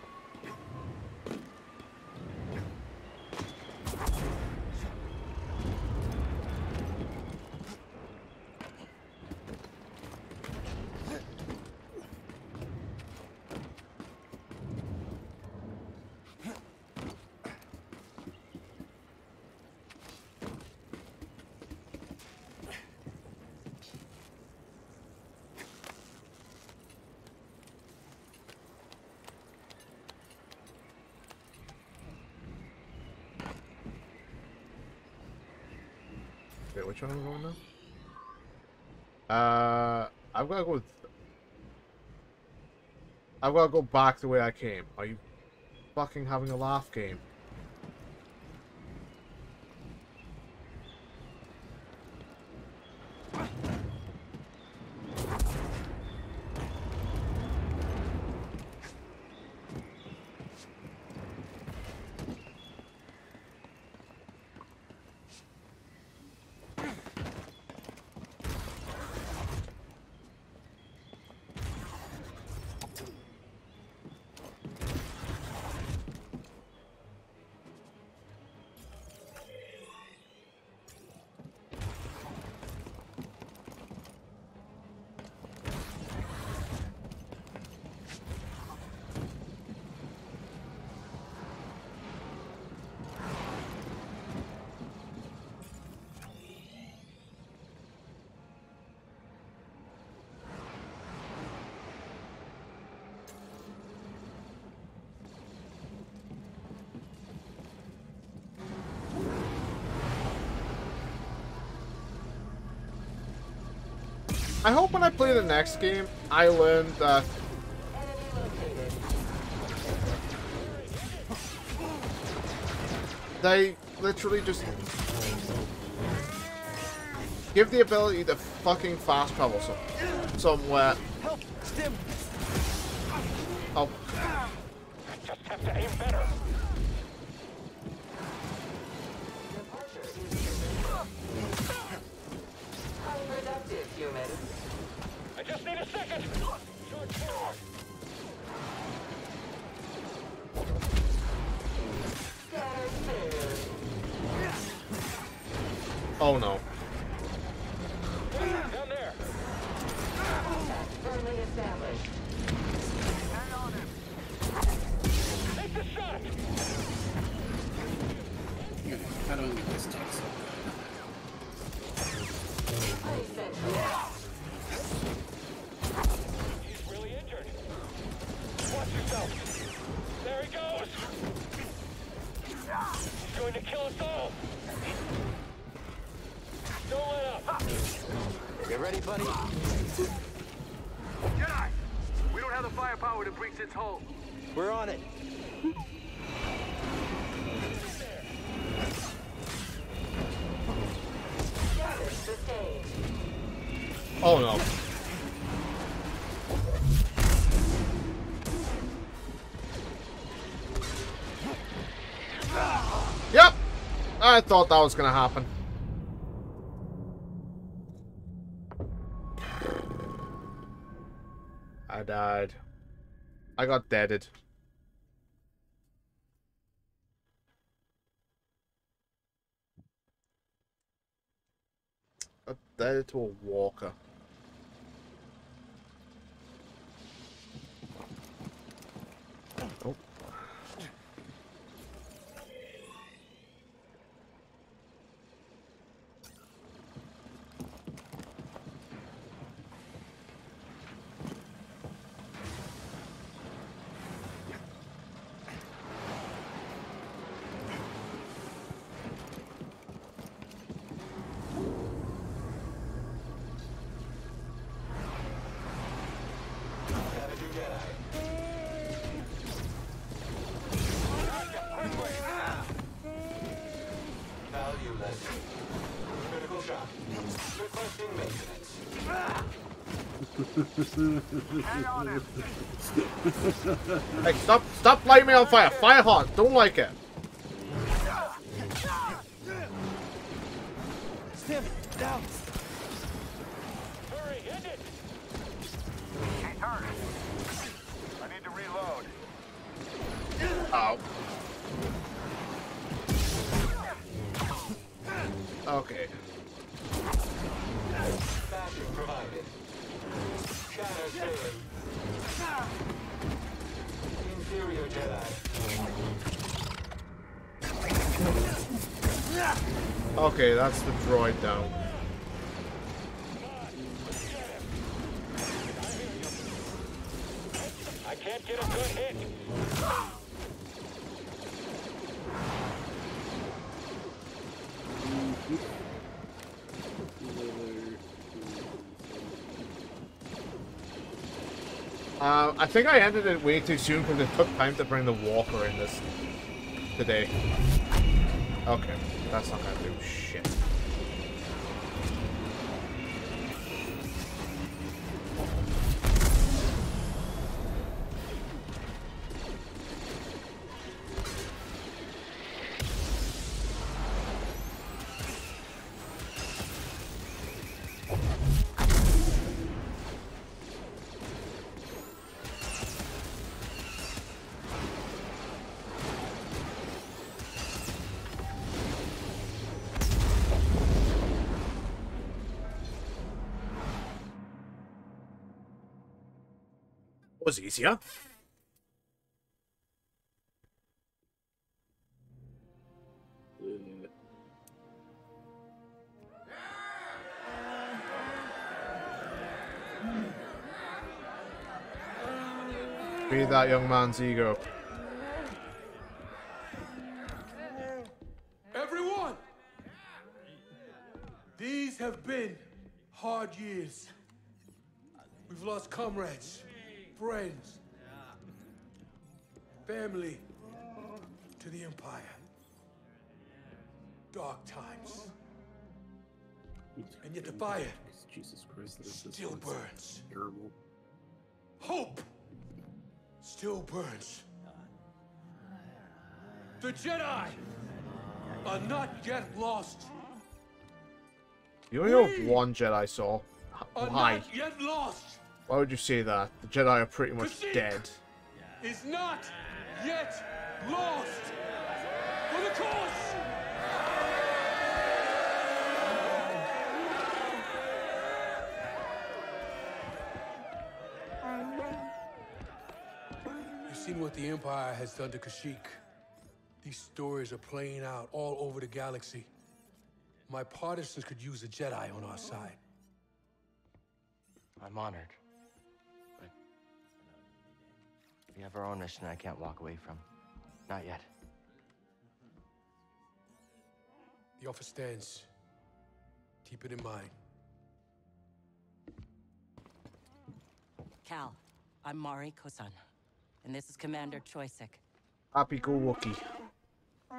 Wait, which one am I going now? Uh, I've got to go with... I've got to go back the way I came. Are you fucking having a laugh, game? I hope when I play the next game, I learn that they literally just give the ability to fucking fast travel some, somewhere. Help! Stim! Oh. Just have to aim better. Unproductive, human. I just need a second. Short forward. Oh no. Down there. Firmly established. Hang on him. Take the shot. How do I make this text? He's really injured. Watch yourself. There he goes. He's going to kill us all. Don't let up. You ready, buddy? Jedi, we don't have the firepower to breach its hull. We're on it. Oh no. Yep! I thought that was gonna happen. I died. I got deaded. I deaded to a walker. Oh. Hey, stop, stop lighting me on fire. Fire hard. Don't like it. Stim, down. Hurry, hit it. He's hurt. I need to reload. Ow. Okay. Bashing provided. Shatter failing. Inferior Jedi. Okay, that's the droid down. I can't get a good hit. Uh, I think I ended it way too soon because it took time to bring the walker in this today. Okay, that's not gonna do shit. Was easier. Be that young man's ego. Everyone! These have been hard years. We've lost comrades, friends, family to the Empire. Dark times. And yet the fire Jesus Christ, this is still burns. Terrible. Hope still burns. The Jedi are not yet lost. You only know one Jedi saw. Are Why? not yet lost. Why would you say that? The Jedi are pretty much Kashyyyk dead. Is not yet lost. For the cause. You've seen what the Empire has done to Kashyyyk. These stories are playing out all over the galaxy. My partisans could use a Jedi on our side. I'm honored. But we have our own mission I can't walk away from. Not yet. The offer stands. Keep it in mind. Cal, I'm Mari Kosan, and this is Commander Choisik. Happy go Wookie.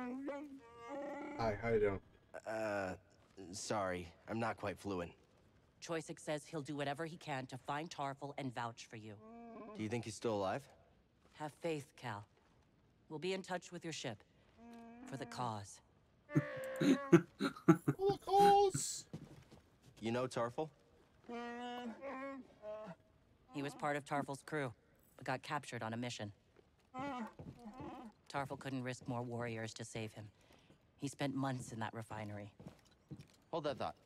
Hi, how you doing? Uh, sorry. I'm not quite fluent. Choysic says he'll do whatever he can to find Tarful and vouch for you. Do you think he's still alive? Have faith, Cal. We'll be in touch with your ship. For the cause. For the cause! You know Tarful? He was part of Tarful's crew, but got captured on a mission. Tarful couldn't risk more warriors to save him. He spent months in that refinery. Hold that thought.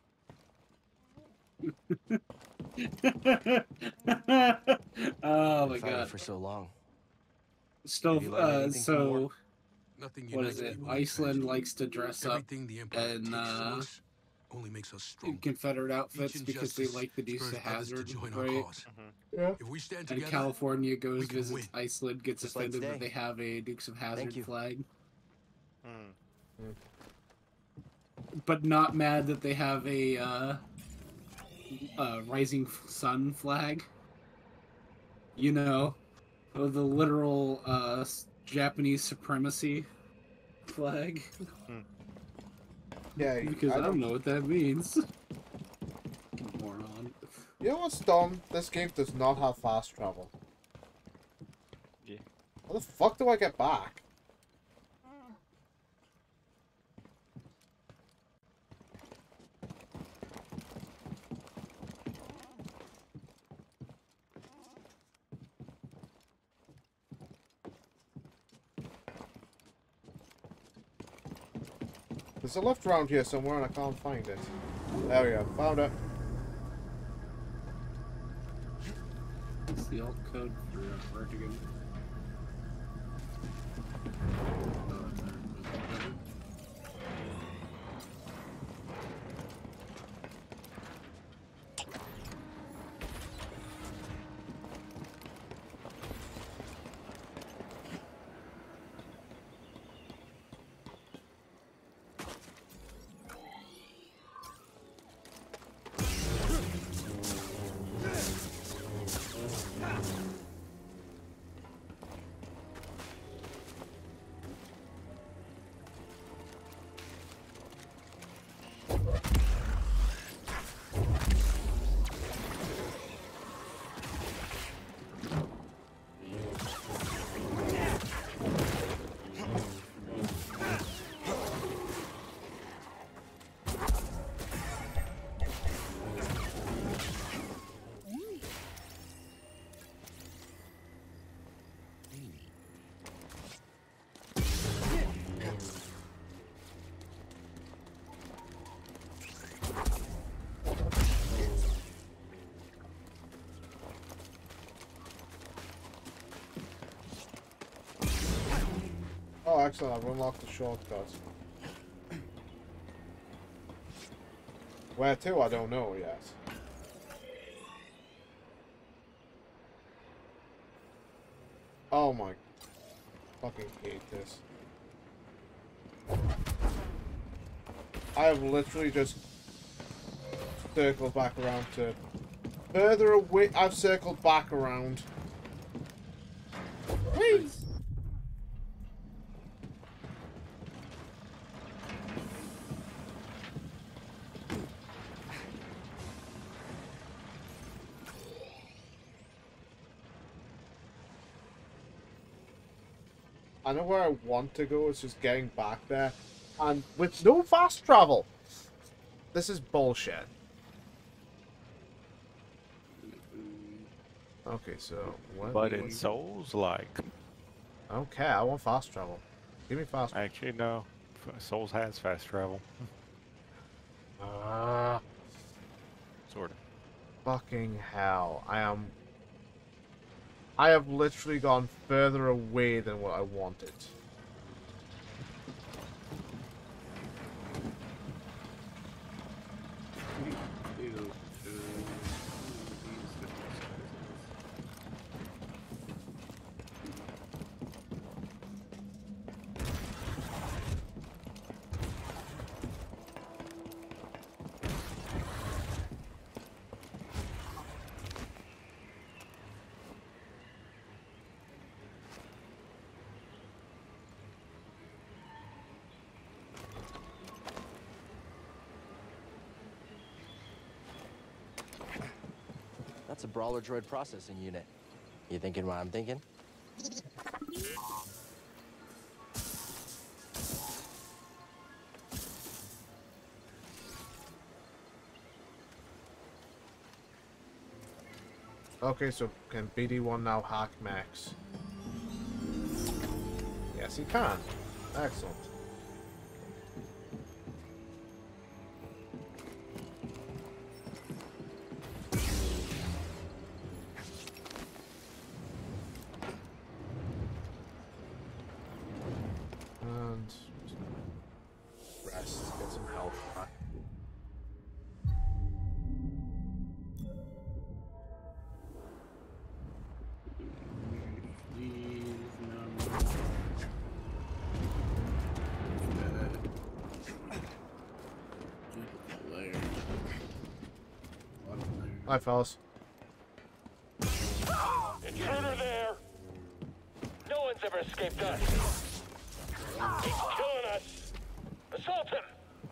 Oh my Fighting god. for so long. Stove, Have you learned uh, anything from so war? Nothing what is unites it? people like Iceland tragedy. likes to dress up Everything the Empire in takes from uh, us only makes us in stronger. Confederate outfits Each because they injustice like the Dukes spurs of others to Hazzard, join our right? cause. Yeah. If we stand And together, California goes we can visits win. Iceland, gets Just like offended that today. they have a Dukes of Hazzard you. flag, Hmm. but not mad that they have a uh, uh, Rising Sun flag. You know, the literal uh, Japanese supremacy flag. Yeah, Because I, I don't don't know what that means. Moron. You know what's dumb? This game does not have fast travel. Yeah. How the fuck do I get back? There's a lift around here somewhere and I can't find it. There we go, found it. It's the alt code for Vertigo. Oh, excellent, I've unlocked the shortcut. Where to? I don't know yet. Oh my... fucking hate this. I have literally just circled back around to... Further away... I've circled back around. Please! I know where I want to go, it's just getting back there. And with no fast travel! This is bullshit. Okay, so... What But in Souls, like... Okay, I want fast travel. Give me fast travel. Actually, no. Souls has fast travel. Ah. Sort of. Fucking hell. I am... I have literally gone further away than what I wanted. It's a brawler droid processing unit. You thinking what I'm thinking? Okay, so can B D one now hack Max? Yes, he can. Excellent. And rest, get some health back. Hi, fellas. Intruder there! No one's ever escaped us. He's killing us. Assault him!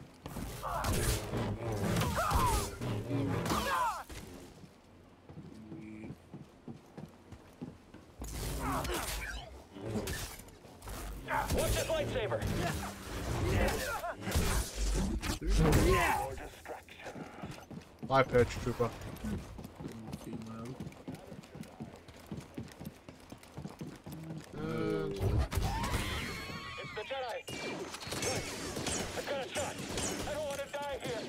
Watch his lightsaber! More distractions. Bye, Perch Trooper. And... It's the Jedi! Wait, I've got a shot! I don't want to die here!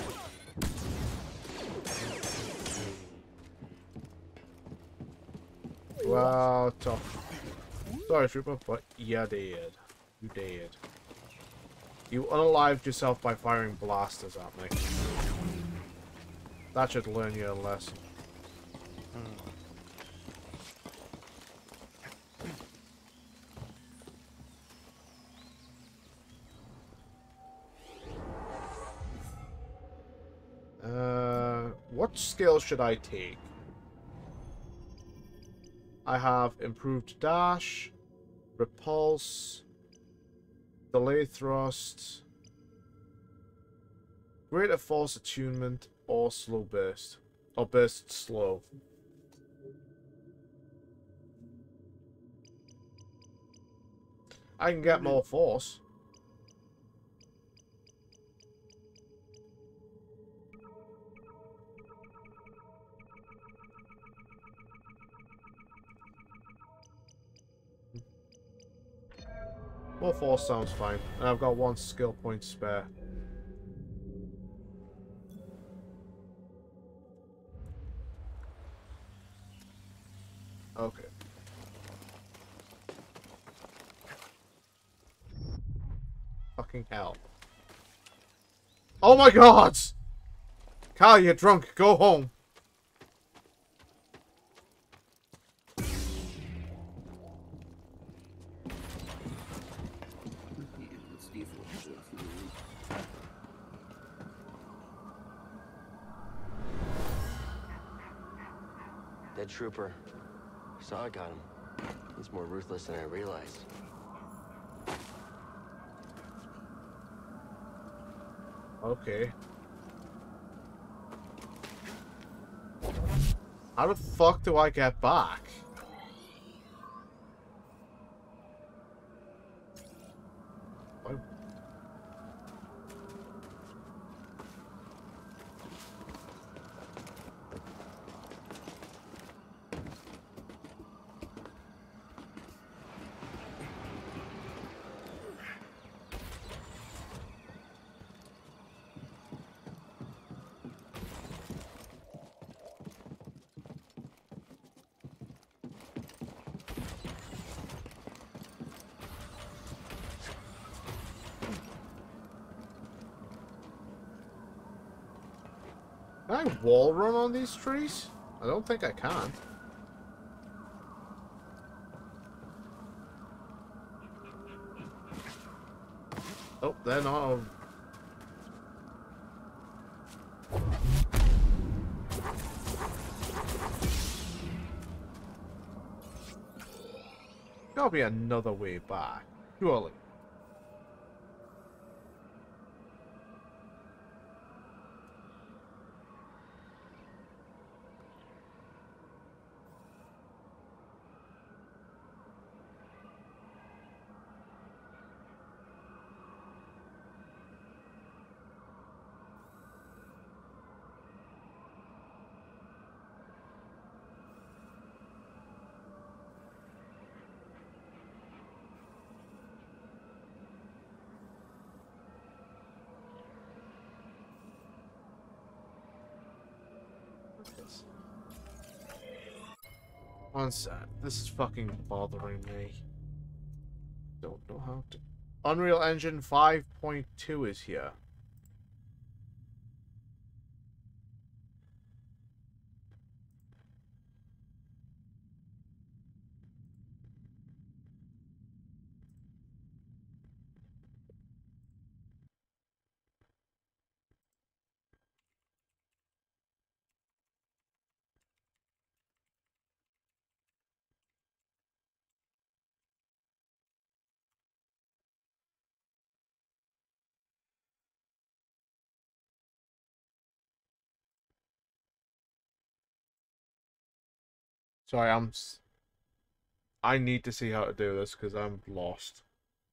Wow, tough. Sorry, Trooper, but you did. You did. You unalived yourself by firing blasters at me. That should learn you a lesson. Uh, what skills should I take? I have improved dash, repulse, delay thrust, greater force attunement, or slow burst, or burst slow. I can get more force. More force sounds fine. And I've got one skill point spare. Okay. Fucking hell. Oh my god! Kyle, you're drunk. Go home. Dead trooper. Saw I got him. He's more ruthless than I realized. Okay. How the fuck do I get back? What? Can I wall run on these trees? I don't think I can. Oh, they're not. Gotta be another way back, surely. One sec. This is fucking bothering me. Don't know how to... Unreal Engine five point two is here. Sorry, I'm... s- I need to see how to do this because I'm lost.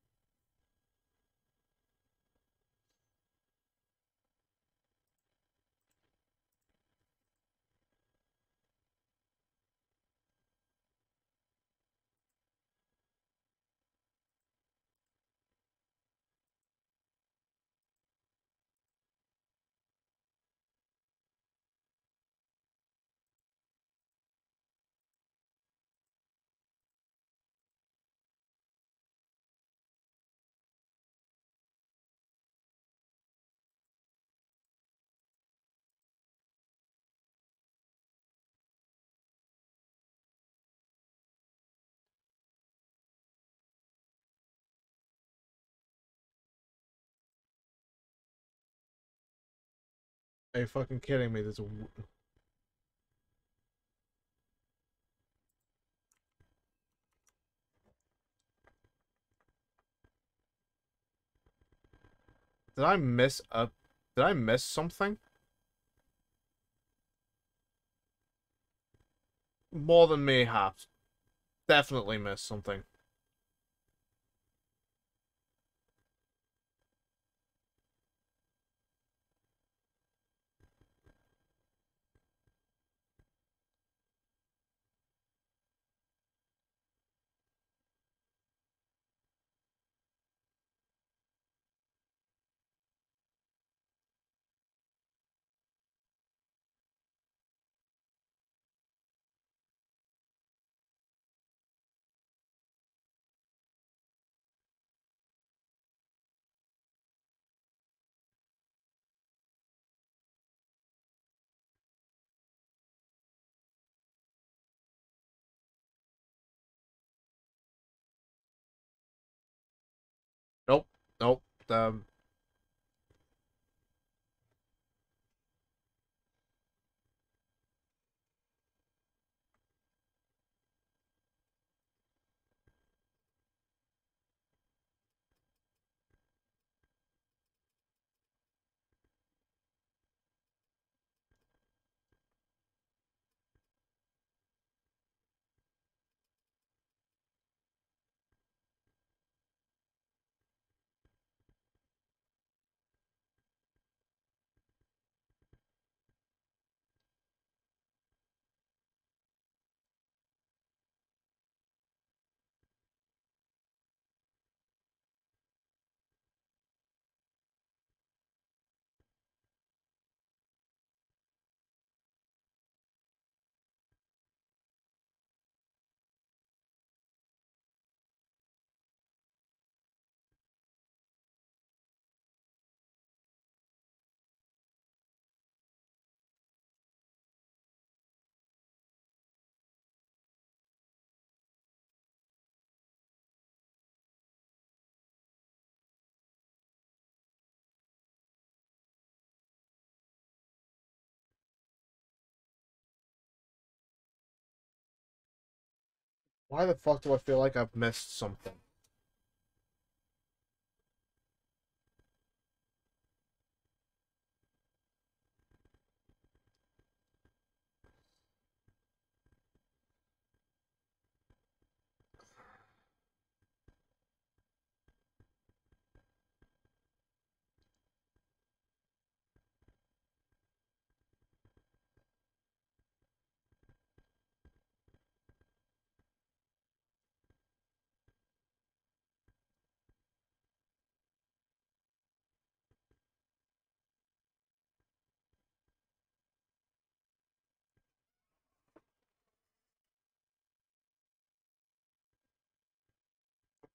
Are you fucking kidding me? There's a... w- Did I miss a... Did I miss something? More than me have. Definitely missed something. Nope. Nope. Um... Why the fuck do I feel like I've missed something?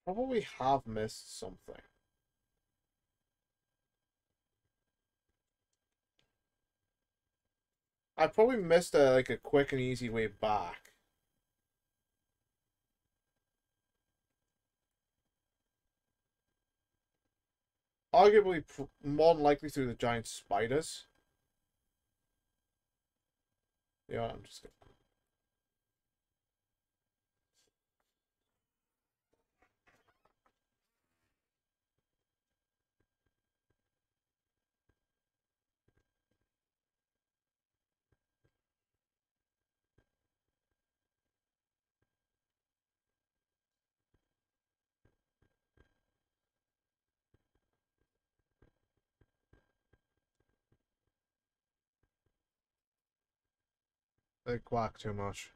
Probably have missed something. I probably missed a like a quick and easy way back. Arguably, more than likely through the giant spiders. Yeah, I'm just gonna... They quack too much.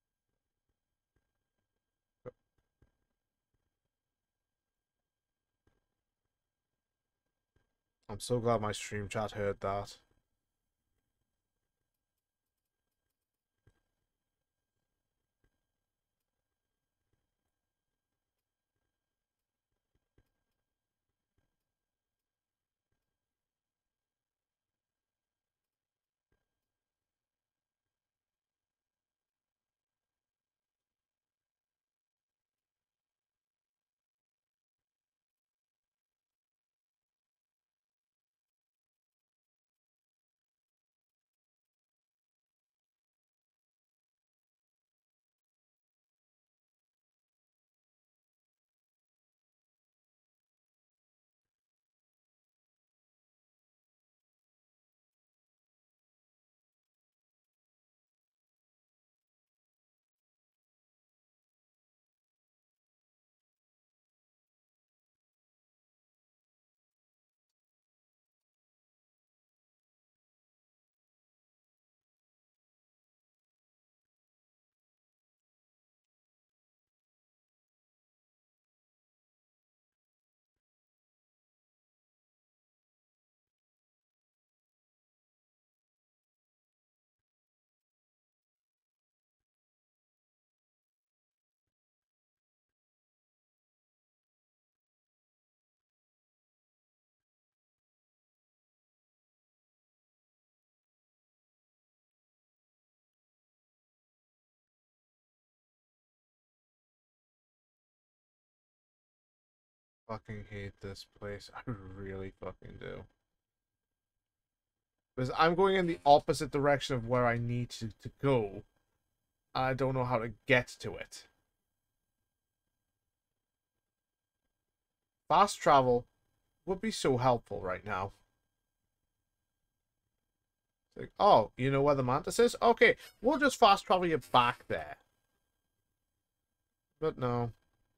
I'm so glad my stream chat heard that. Fucking hate this place. I really fucking do. Because I'm going in the opposite direction of where I need to, to go. And I don't know how to get to it. Fast travel would be so helpful right now. It's like, oh, you know where the mantis is? Okay, we'll just fast travel you back there. But no.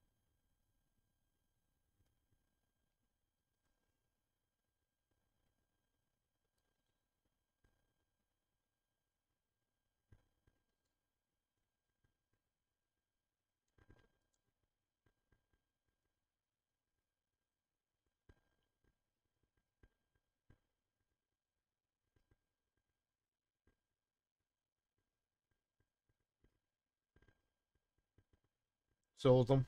Sold them.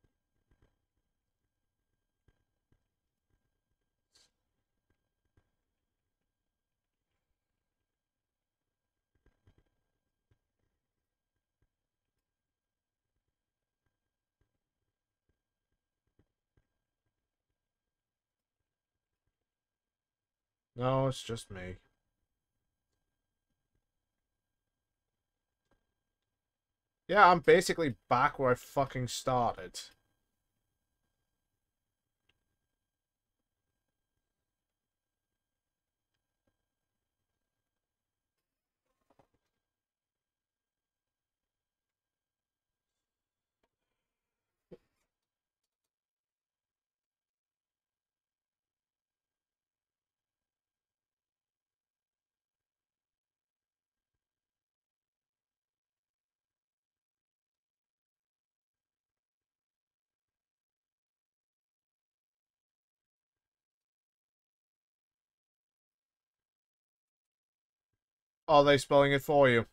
No, it's just me. Yeah, I'm basically back where I fucking started. Are they spelling it for you?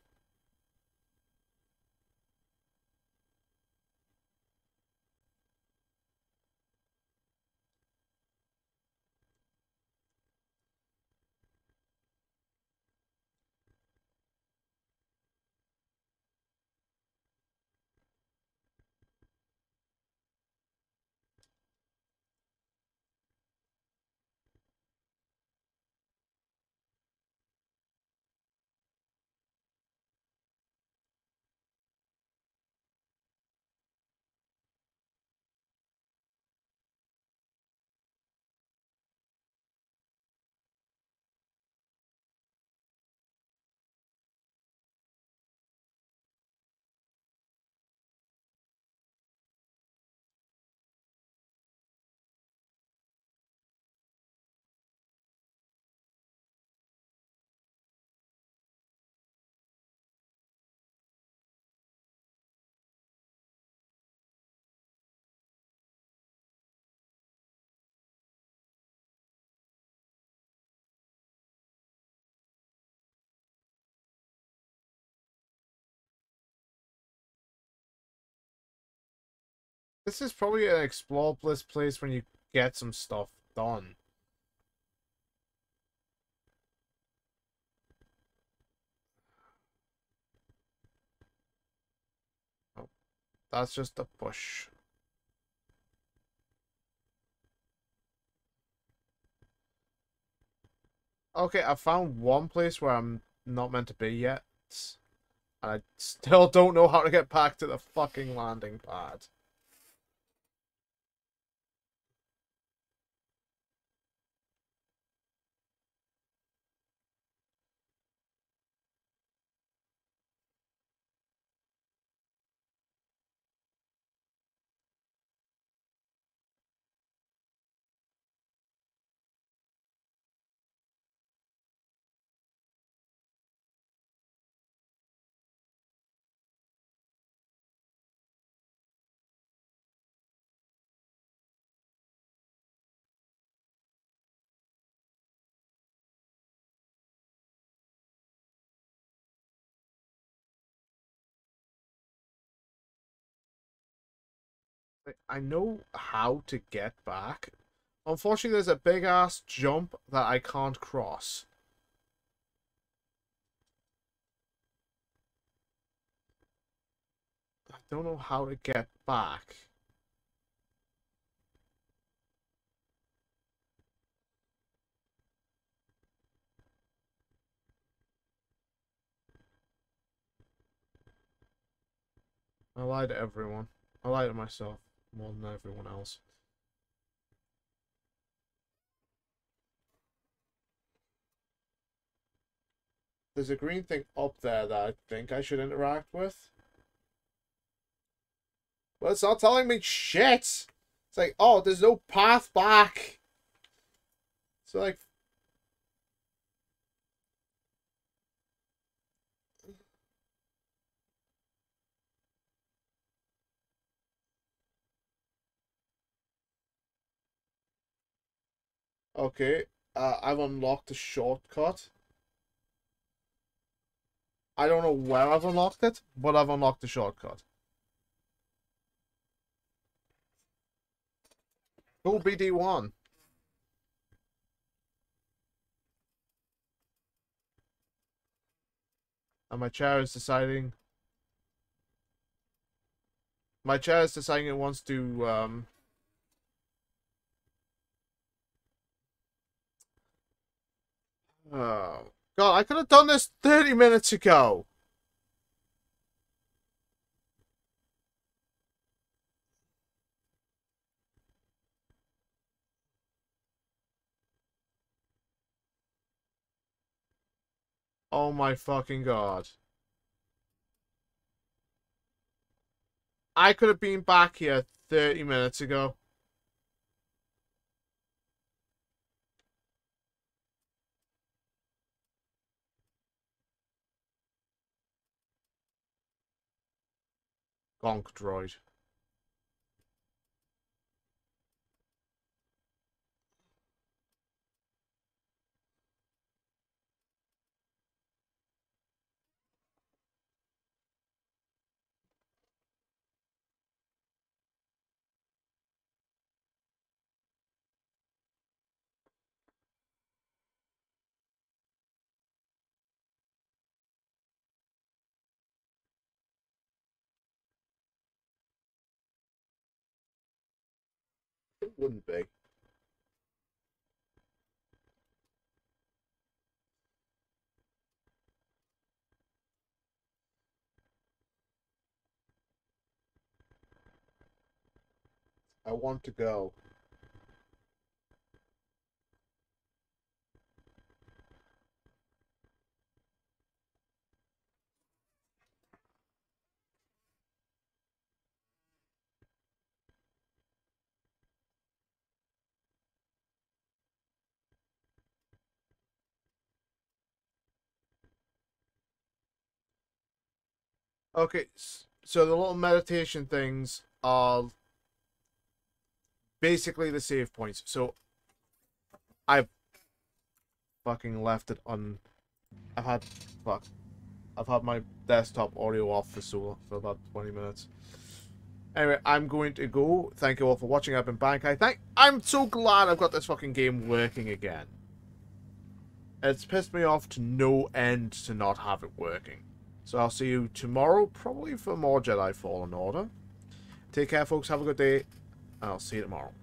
This is probably an explorable place when you get some stuff done. Oh, that's just a bush. Okay, I found one place where I'm not meant to be yet. And I still don't know how to get back to the fucking landing pad. I know how to get back. Unfortunately, there's a big ass jump that I can't cross. I don't know how to get back. I lied to everyone. I lied to myself more than everyone else. There's a green thing up there that I think I should interact with. But it's not telling me shit! It's like, oh, there's no path back! So like... Okay, uh, I've unlocked a shortcut. I don't know where I've unlocked it, but I've unlocked the shortcut. Cool, B D one. And my chair is deciding... My chair is deciding it wants to, um... Oh, God, I could have done this thirty minutes ago! Oh my fucking God. I could have been back here thirty minutes ago. Gonk droid. It wouldn't be. I want to go. Okay, so the little meditation things are basically the save points. So I've fucking left it on. I've had fuck. I've had my desktop audio off for so for about twenty minutes. Anyway, I'm going to go. Thank you all for watching. I've been Bankai. Thank. I'm so glad I've got this fucking game working again. It's pissed me off to no end to not have it working. So I'll see you tomorrow, probably for more Jedi Fallen Order. Take care, folks. Have a good day. I'll see you tomorrow.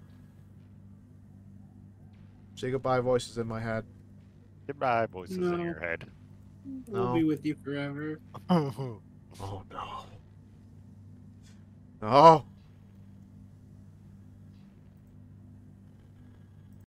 Say goodbye, voices in my head. Goodbye, voices No. in your head. We'll No. be with you forever. Oh no. No.